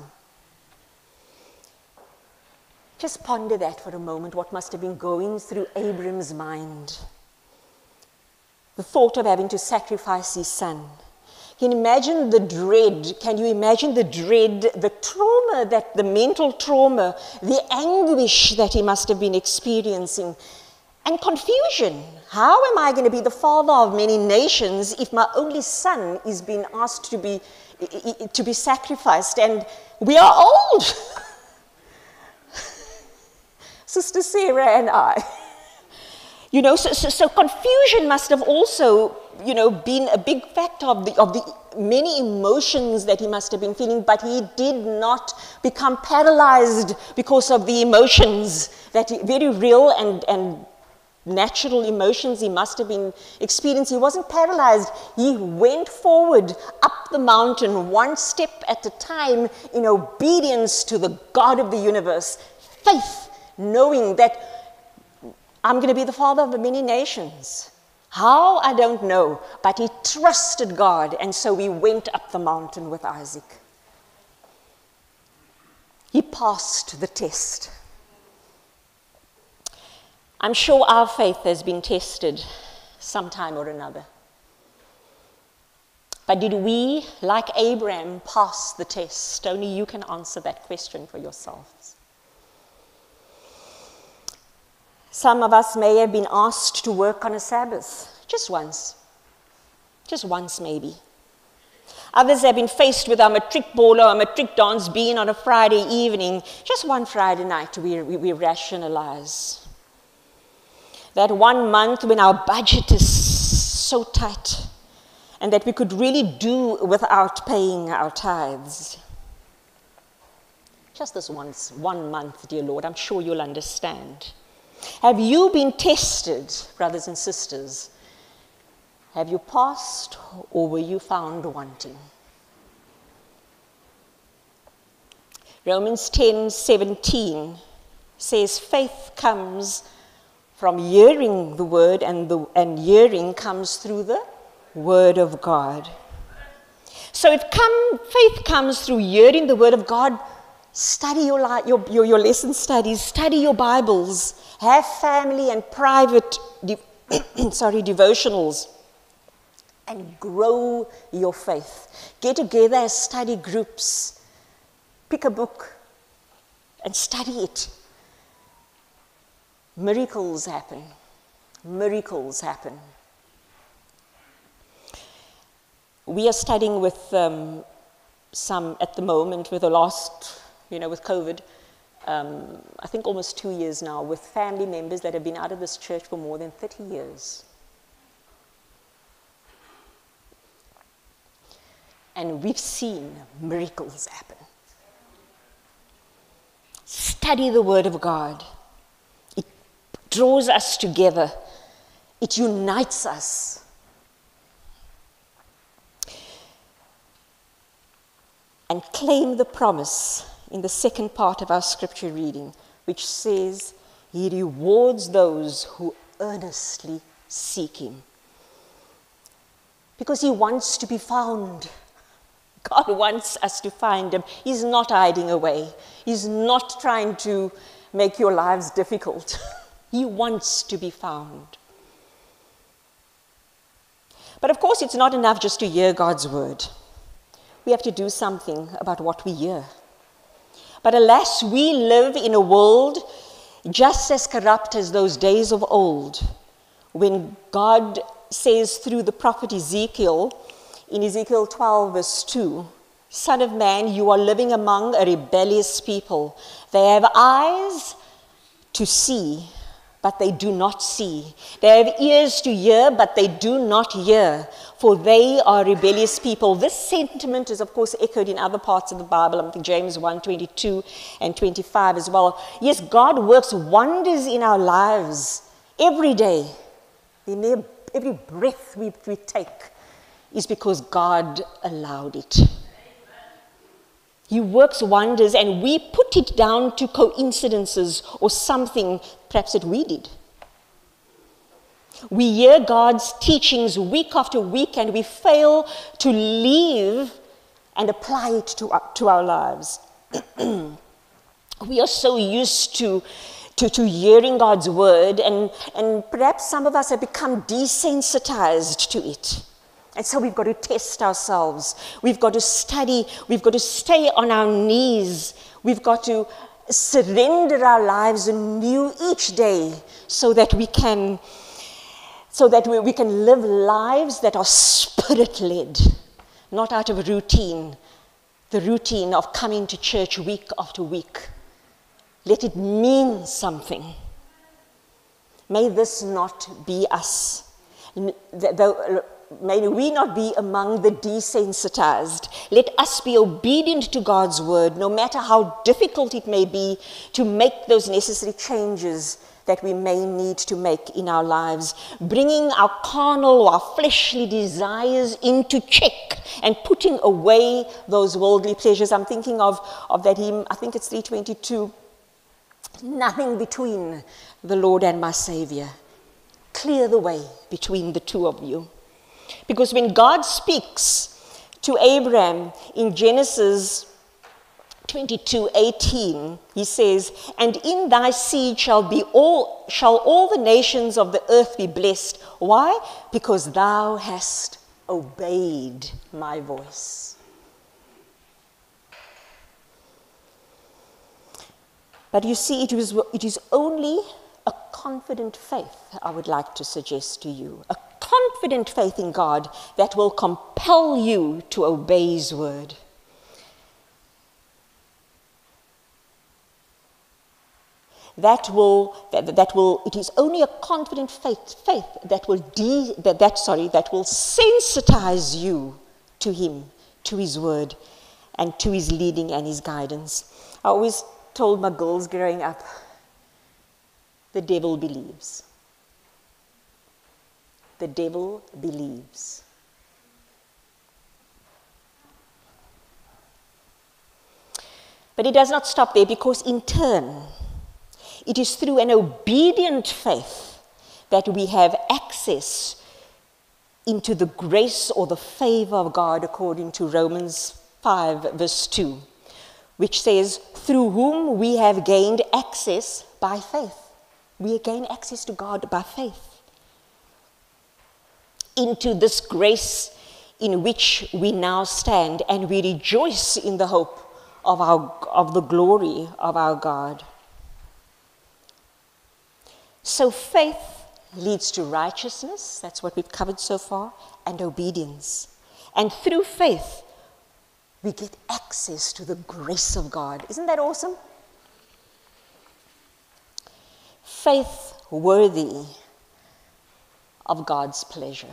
Just ponder that for a moment, what must have been going through Abram's mind. The thought of having to sacrifice his son. Can you imagine the dread? Can you imagine the dread, the trauma, the mental trauma, the anguish that he must have been experiencing, and confusion? How am I going to be the father of many nations if my only son is being asked to be sacrificed, and we are old? Sister Sarah and I. So confusion must have also, been a big factor of the many emotions that he must have been feeling, but he did not become paralyzed because of the emotions, very real and natural emotions he must have been experiencing. He wasn't paralyzed. He went forward up the mountain, one step at a time, in obedience to the God of the universe. Faith, knowing that I'm going to be the father of many nations. How? I don't know. But he trusted God, and so he went up the mountain with Isaac. He passed the test. I'm sure our faith has been tested sometime or another. But did we, like Abraham, pass the test? Only you can answer that question for yourselves. Some of us may have been asked to work on a Sabbath, just once maybe. Others have been faced with our matric ball or a matric dance being on a Friday evening, just one Friday night we rationalize. That 1 month when our budget is so tight and that we could really do without paying our tithes. Just this 1 month, dear Lord, I'm sure you'll understand. Have you been tested, brothers and sisters? Have you passed, or were you found wanting? Romans 10:17 says, faith comes from hearing the word, and hearing comes through the word of God. So if faith comes through hearing the word of God, study your lesson studies, study your Bibles, have family and private devotionals, and grow your faith. Get together as study groups. Pick a book and study it. Miracles happen. Miracles happen. We are studying with some, at the moment, with the last, with COVID, I think almost 2 years now, with family members that have been out of this church for more than 30 years. And we've seen miracles happen. Study the Word of God. It draws us together. It unites us. And claim the promise in the second part of our scripture reading, which says, He rewards those who earnestly seek Him. Because He wants to be found. God wants us to find Him. He's not hiding away. He's not trying to make your lives difficult. He wants to be found. But of course, it's not enough just to hear God's word. We have to do something about what we hear. But alas, we live in a world just as corrupt as those days of old, when God says through the prophet Ezekiel, in Ezekiel 12, verse 2, Son of man, you are living among a rebellious people. They have eyes to see, but they do not see. They have ears to hear, but they do not hear, for they are rebellious people. This sentiment is, of course, echoed in other parts of the Bible. I think James 1, 22 and 25 as well. Yes, God works wonders in our lives every day. In every breath we take is because God allowed it. He works wonders, and we put it down to coincidences or something perhaps that we did. We hear God's teachings week after week, and we fail to live and apply it to our lives. We are so used to hearing God's word, and perhaps some of us have become desensitized to it. And so we've got to test ourselves. We've got to study. We've got to stay on our knees. We've got to surrender our lives anew each day so that we can live lives that are spirit-led, not out of routine, the routine of coming to church week after week. Let it mean something. May this not be us. May we not be among the desensitized. Let us be obedient to God's word, no matter how difficult it may be, to make those necessary changes that we may need to make in our lives, bringing our carnal or our fleshly desires into check and putting away those worldly pleasures. I'm thinking of that hymn, I think it's 322, nothing between the Lord and my Savior. Clear the way between the two of you. Because when God speaks to Abraham in Genesis 22:18, he says, and in thy seed shall all the nations of the earth be blessed. Why? Because thou hast obeyed my voice. But you see, it is only a confident faith, I would like to suggest to you, a confident faith in God that will compel you to obey his word. It is only a confident faith that will sensitize you to him, to his word, and to his leading and his guidance. I always told my girls growing up, the devil believes. The devil believes. But it does not stop there, because in turn, it is through an obedient faith that we have access into the grace or the favor of God, according to Romans 5, verse 2, which says, through whom we have gained access by faith. We gain access to God by faith. Into this grace in which we now stand, and we rejoice in the hope of the glory of our God. So faith leads to righteousness, that's what we've covered so far, and obedience. And through faith, we get access to the grace of God. Isn't that awesome? Faith worthy of God's pleasure.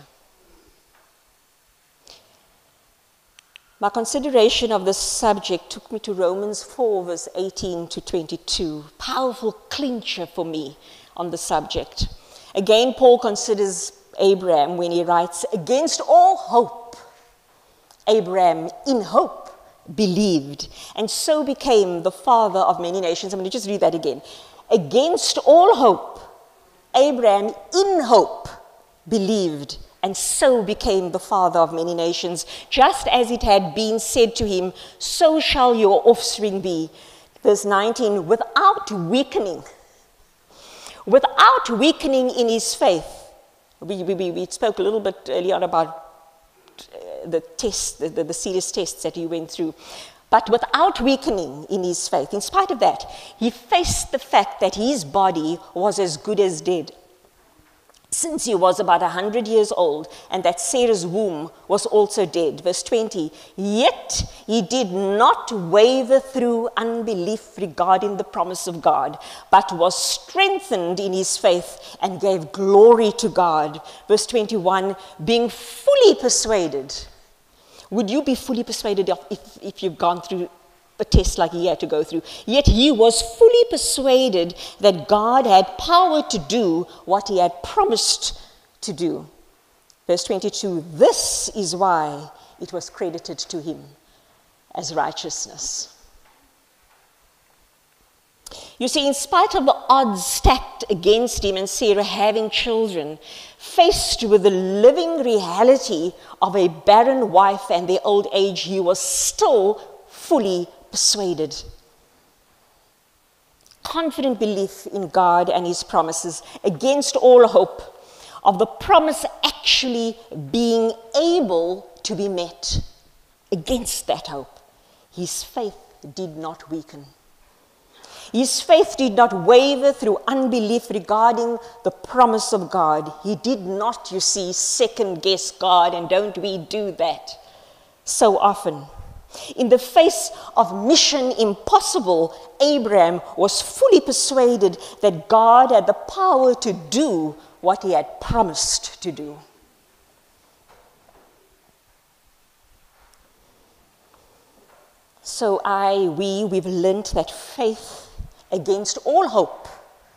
My consideration of this subject took me to Romans 4, verse 18 to 22. Powerful clincher for me on the subject. Again, Paul considers Abraham when he writes, against all hope, Abraham in hope believed, and so became the father of many nations. I'm going to just read that again. Against all hope, Abraham in hope believed, and so became the father of many nations, just as it had been said to him, so shall your offspring be. Verse 19, without weakening in his faith. We spoke a little bit earlier on about the serious tests that he went through. But without weakening in his faith, in spite of that, he faced the fact that his body was as good as dead. since he was about 100 years old, and that Sarah's womb was also dead. Verse 20, yet he did not waver through unbelief regarding the promise of God, but was strengthened in his faith and gave glory to God. Verse 21, being fully persuaded. Would you be fully persuaded if you've gone through a test like he had to go through? Yet he was fully persuaded that God had power to do what he had promised to do. Verse 22, this is why it was credited to him as righteousness. You see, in spite of the odds stacked against him and Sarah having children, faced with the living reality of a barren wife and their old age, he was still fully persuaded. Confident belief in God and his promises against all hope of the promise actually being able to be met. Against that hope, his faith did not weaken. His faith did not waver through unbelief regarding the promise of God. He did not, you see, second guess God, and don't we do that so often? In the face of mission impossible, Abraham was fully persuaded that God had the power to do what he had promised to do. So we've learned that faith against all hope,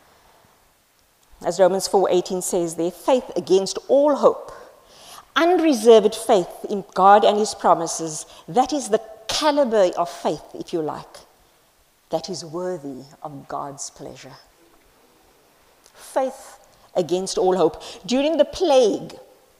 as Romans 4:18 says there, faith against all hope, unreserved faith in God and his promises, that is the caliber of faith, if you like, that is worthy of God's pleasure. Faith against all hope. During the plague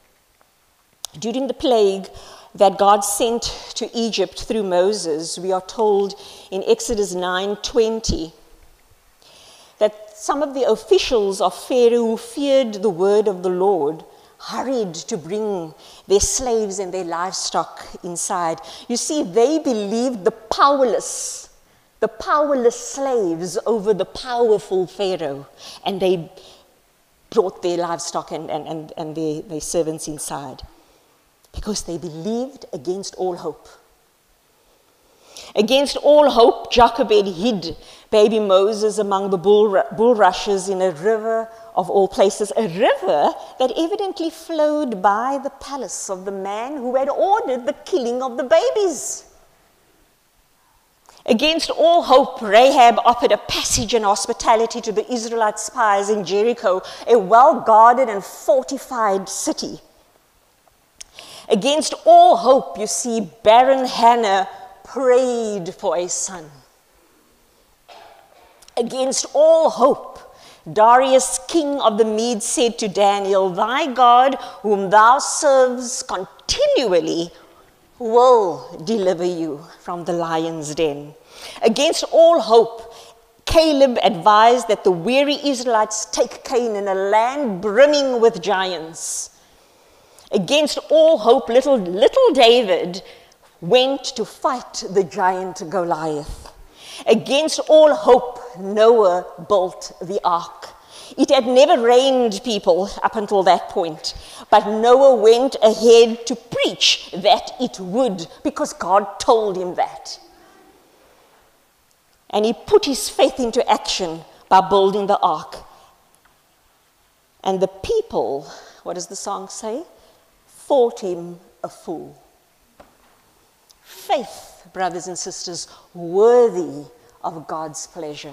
that God sent to Egypt through Moses, we are told in Exodus 9:20 that some of the officials of Pharaoh who feared the word of the Lord hurried to bring their slaves and their livestock inside. You see, they believed the powerless slaves over the powerful Pharaoh, and they brought their livestock and their servants inside because they believed against all hope. Against all hope, Jochebed hid baby Moses among the bulrushes in a river of all places, a river that evidently flowed by the palace of the man who had ordered the killing of the babies. Against all hope, Rahab offered a passage and hospitality to the Israelite spies in Jericho, a well-guarded and fortified city. Against all hope, you see, barren Hannah prayed for a son. Against all hope, Darius, king of the Medes, said to Daniel, thy God, whom thou serves continually, will deliver you from the lion's den. Against all hope, Caleb advised that the weary Israelites take Canaan, a land brimming with giants. Against all hope, little David went to fight the giant Goliath. Against all hope, Noah built the ark. It had never rained, people, up until that point. But Noah went ahead to preach that it would, because God told him that. And he put his faith into action by building the ark. And the people, what does the song say? Thought him a fool. Faith, brothers and sisters, worthy of God's pleasure.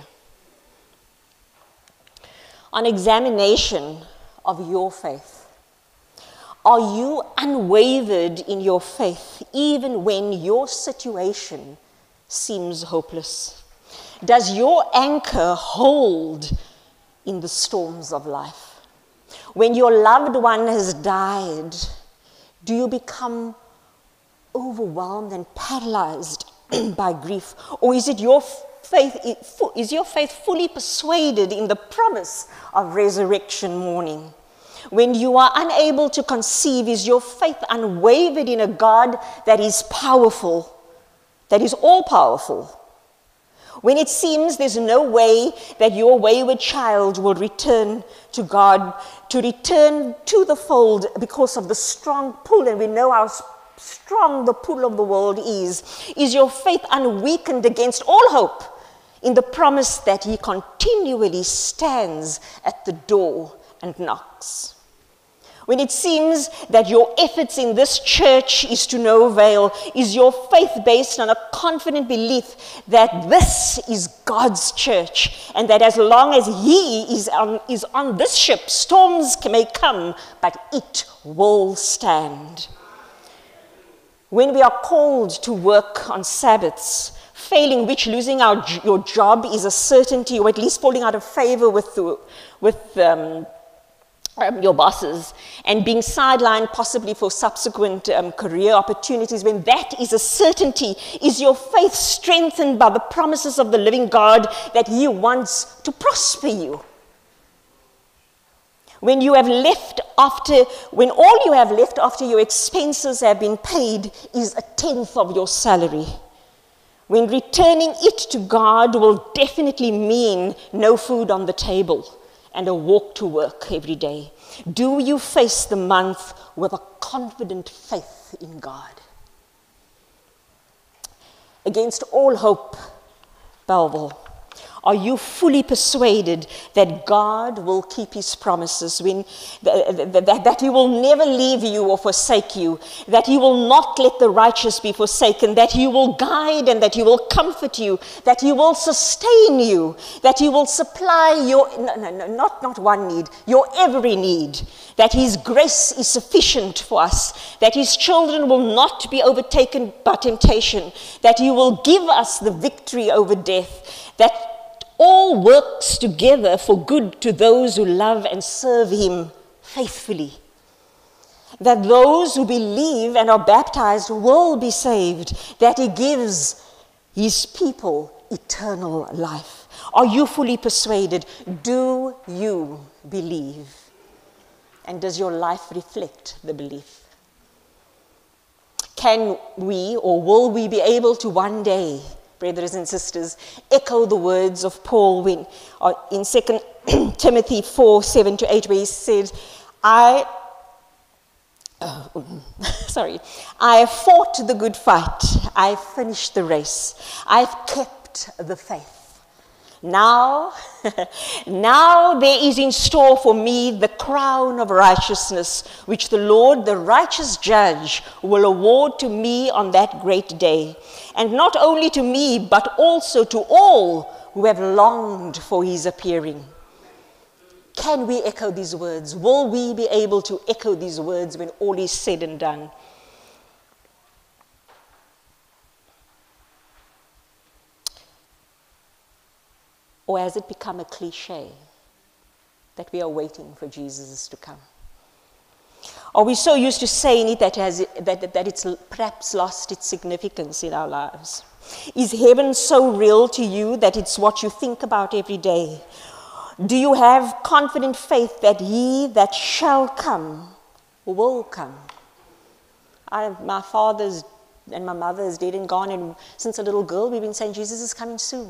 On examination of your faith, are you unwavered in your faith even when your situation seems hopeless? Does your anchor hold in the storms of life? When your loved one has died, do you become overwhelmed and paralyzed by grief? Or is your faith fully persuaded in the promise of resurrection morning? When you are unable to conceive, is your faith unwavered in a God that is powerful, that is all-powerful? When it seems there's no way that your wayward child will return to God, to return to the fold because of the strong pull, and we know how strong the pull of the world is your faith unweakened against all hope in the promise that he continually stands at the door and knocks? When it seems that your efforts in this church is to no avail, is your faith based on a confident belief that this is God's church and that as long as he is on this ship, storms may come, but it will stand? When we are called to work on Sabbaths, failing which losing your job is a certainty, or at least falling out of favor with your bosses, and being sidelined possibly for subsequent career opportunities, when that is a certainty, is your faith strengthened by the promises of the living God that he wants to prosper you? When all you have left after your expenses have been paid is 1/10 of your salary, when returning it to God will definitely mean no food on the table and a walk to work every day, do you face the month with a confident faith in God? Against all hope, Belleville, are you fully persuaded that God will keep his promises, that he will never leave you or forsake you, that he will not let the righteous be forsaken, that he will guide and that he will comfort you, that he will sustain you, that he will supply not one need, your every need, that his grace is sufficient for us, that his children will not be overtaken by temptation, that he will give us the victory over death, that all works together for good to those who love and serve him faithfully, that those who believe and are baptized will be saved, that he gives his people eternal life. Are you fully persuaded? Do you believe? And does your life reflect the belief? Can we, or will we be able to one day, brothers and sisters, echo the words of Paul in 2 Timothy 4:7-8, where he said, I have fought the good fight, I have finished the race, I have kept the faith. Now there is in store for me the crown of righteousness, which the Lord, the righteous judge, will award to me on that great day. And not only to me, but also to all who have longed for his appearing. Can we echo these words? Will we be able to echo these words when all is said and done? Or has it become a cliche that we are waiting for Jesus to come? Are we so used to saying it that it's perhaps lost its significance in our lives? Is heaven so real to you that it's what you think about every day? Do you have confident faith that he that shall come will come? My father's and my mother is dead and gone, and since a little girl we've been saying Jesus is coming soon.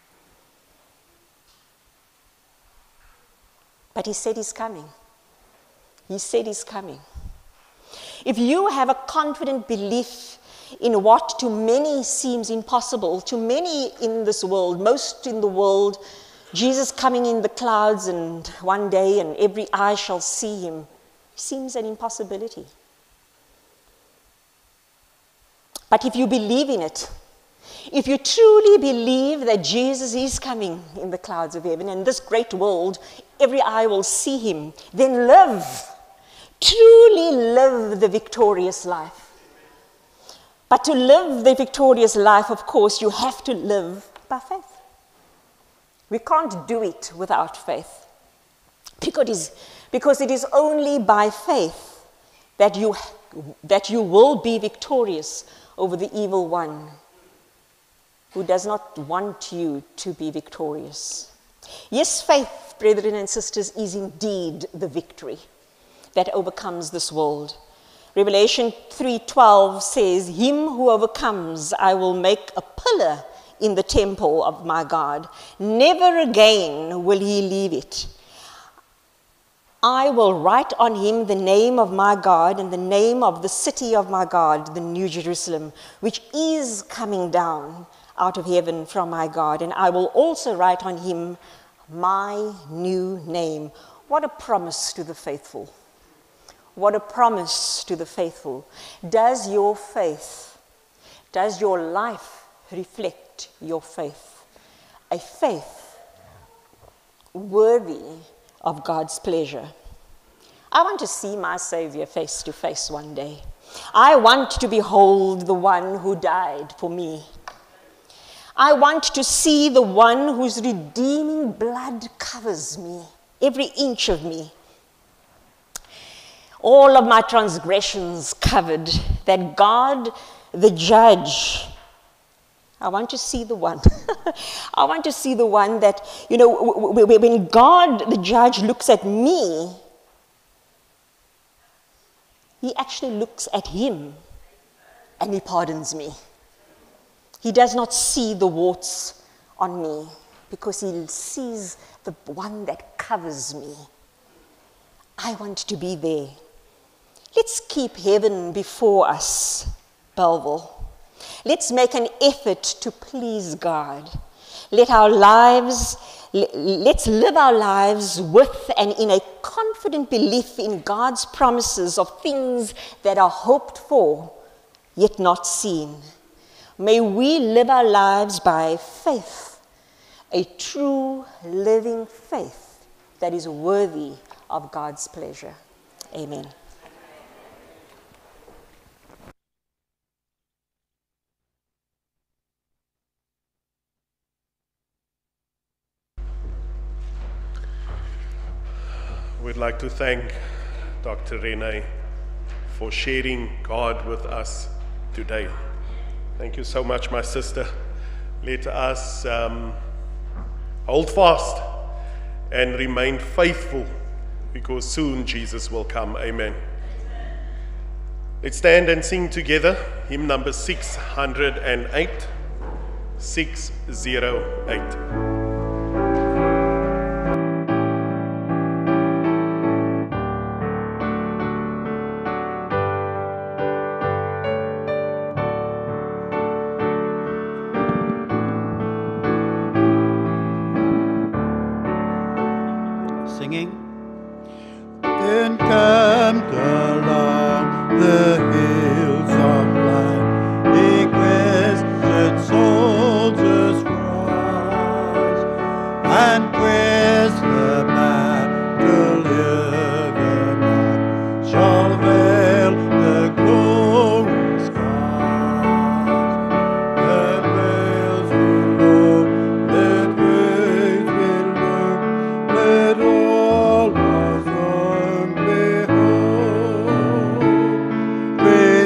But he said he's coming. He said he's coming. If you have a confident belief in what to many seems impossible, to many in this world, most in the world, Jesus coming in the clouds and one day and every eye shall see him, seems an impossibility. But if you believe in it, if you truly believe that Jesus is coming in the clouds of heaven and this great world, every eye will see him, then live, truly live the victorious life. But to live the victorious life, of course, you have to live by faith. We can't do it without faith. Because it is only by faith that you will be victorious over the evil one who does not want you to be victorious. Yes, faith, brethren and sisters, is indeed the victory that overcomes this world. Revelation 3:12 says, him who overcomes I will make a pillar in the temple of my God. Never again will he leave it. I will write on him the name of my God and the name of the city of my God, the New Jerusalem, which is coming down out of heaven from my God. And I will also write on him my new name. What a promise to the faithful. What a promise to the faithful. Does your faith, does your life reflect your faith? A faith worthy of God's pleasure. I want to see my Savior face to face one day. I want to behold the one who died for me. I want to see the one whose redeeming blood covers me, every inch of me. All of my transgressions covered, that God, the judge, I want to see the one. I want to see the one that, you know, when God, the judge, looks at me, he actually looks at him and he pardons me. He does not see the warts on me because he sees the one that covers me. I want to be there. Let's keep heaven before us, Belleville. Let's make an effort to please God. Let's live our lives with and in a confident belief in God's promises of things that are hoped for, yet not seen. May we live our lives by faith, a true living faith that is worthy of God's pleasure. Amen. We'd like to thank Dr. Rene for sharing God with us today. Thank you so much, my sister. Let us hold fast and remain faithful, because soon Jesus will come. Amen. Let's stand and sing together hymn number 608. 608. Encamped along the hills of life, equestrian soldiers rise, and praise the battle ere the night shall veil the glorious skies. Let bells below, let waves below, let all rise on behold. Praise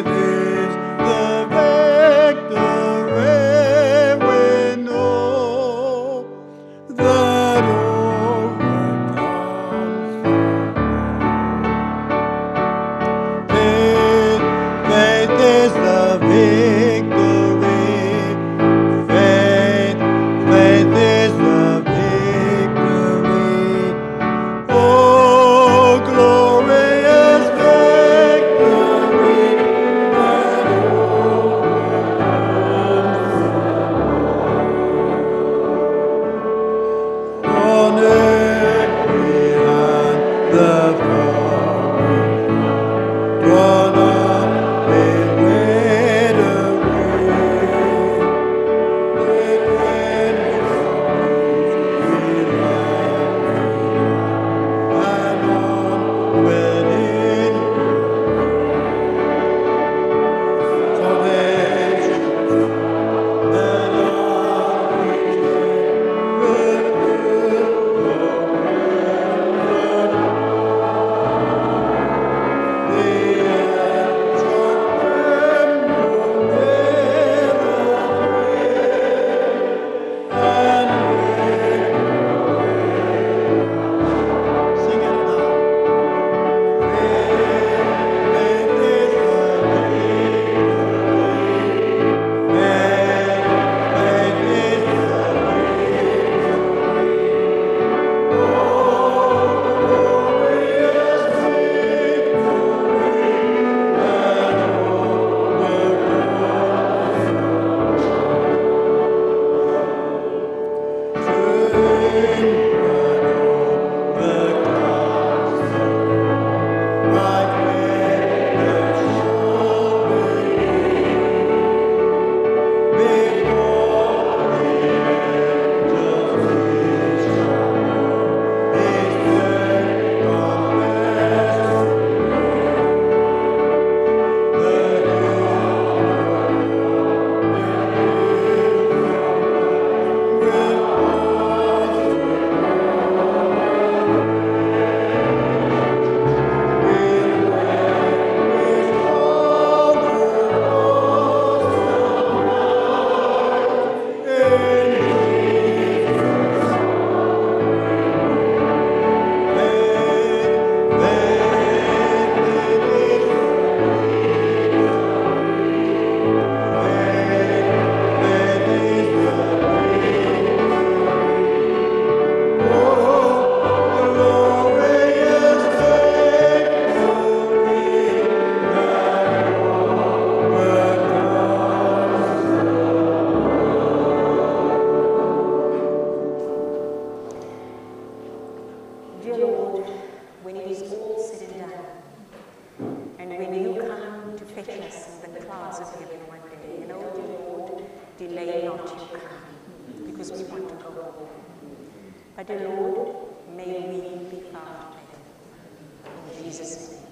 delay not to come, because we want to go home. But the Lord, may we be found faithful. In Jesus' name.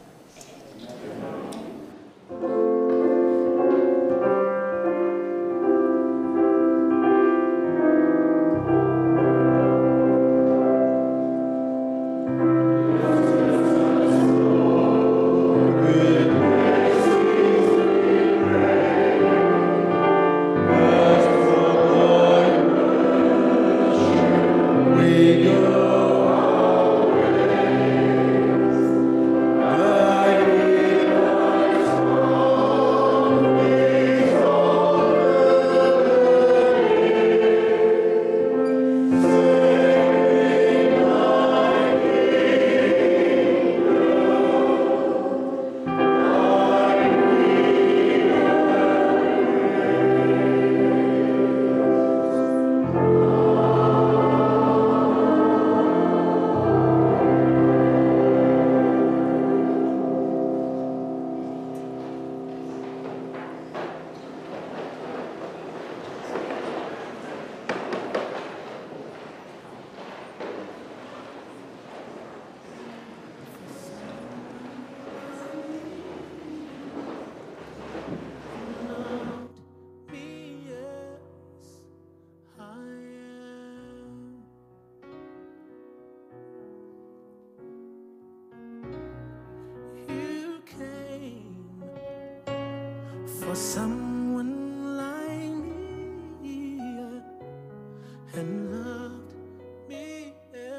For someone like me, and loved me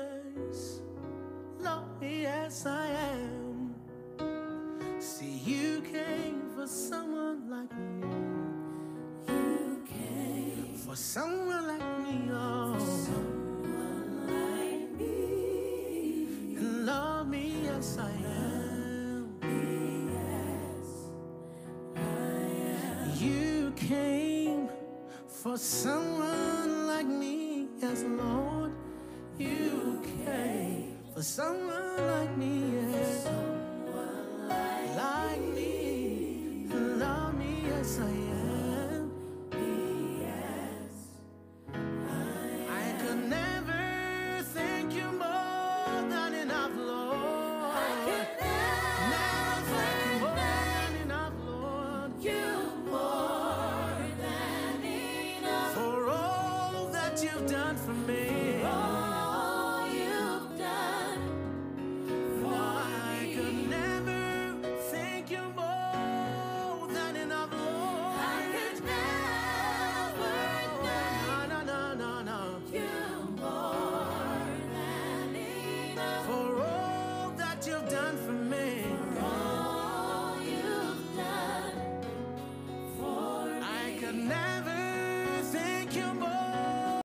as I am. See, you came for someone like me. You came for someone like me, oh. Someone like me, and love me as I am. You came for someone like me, yes, Lord. You came for someone like me, yes.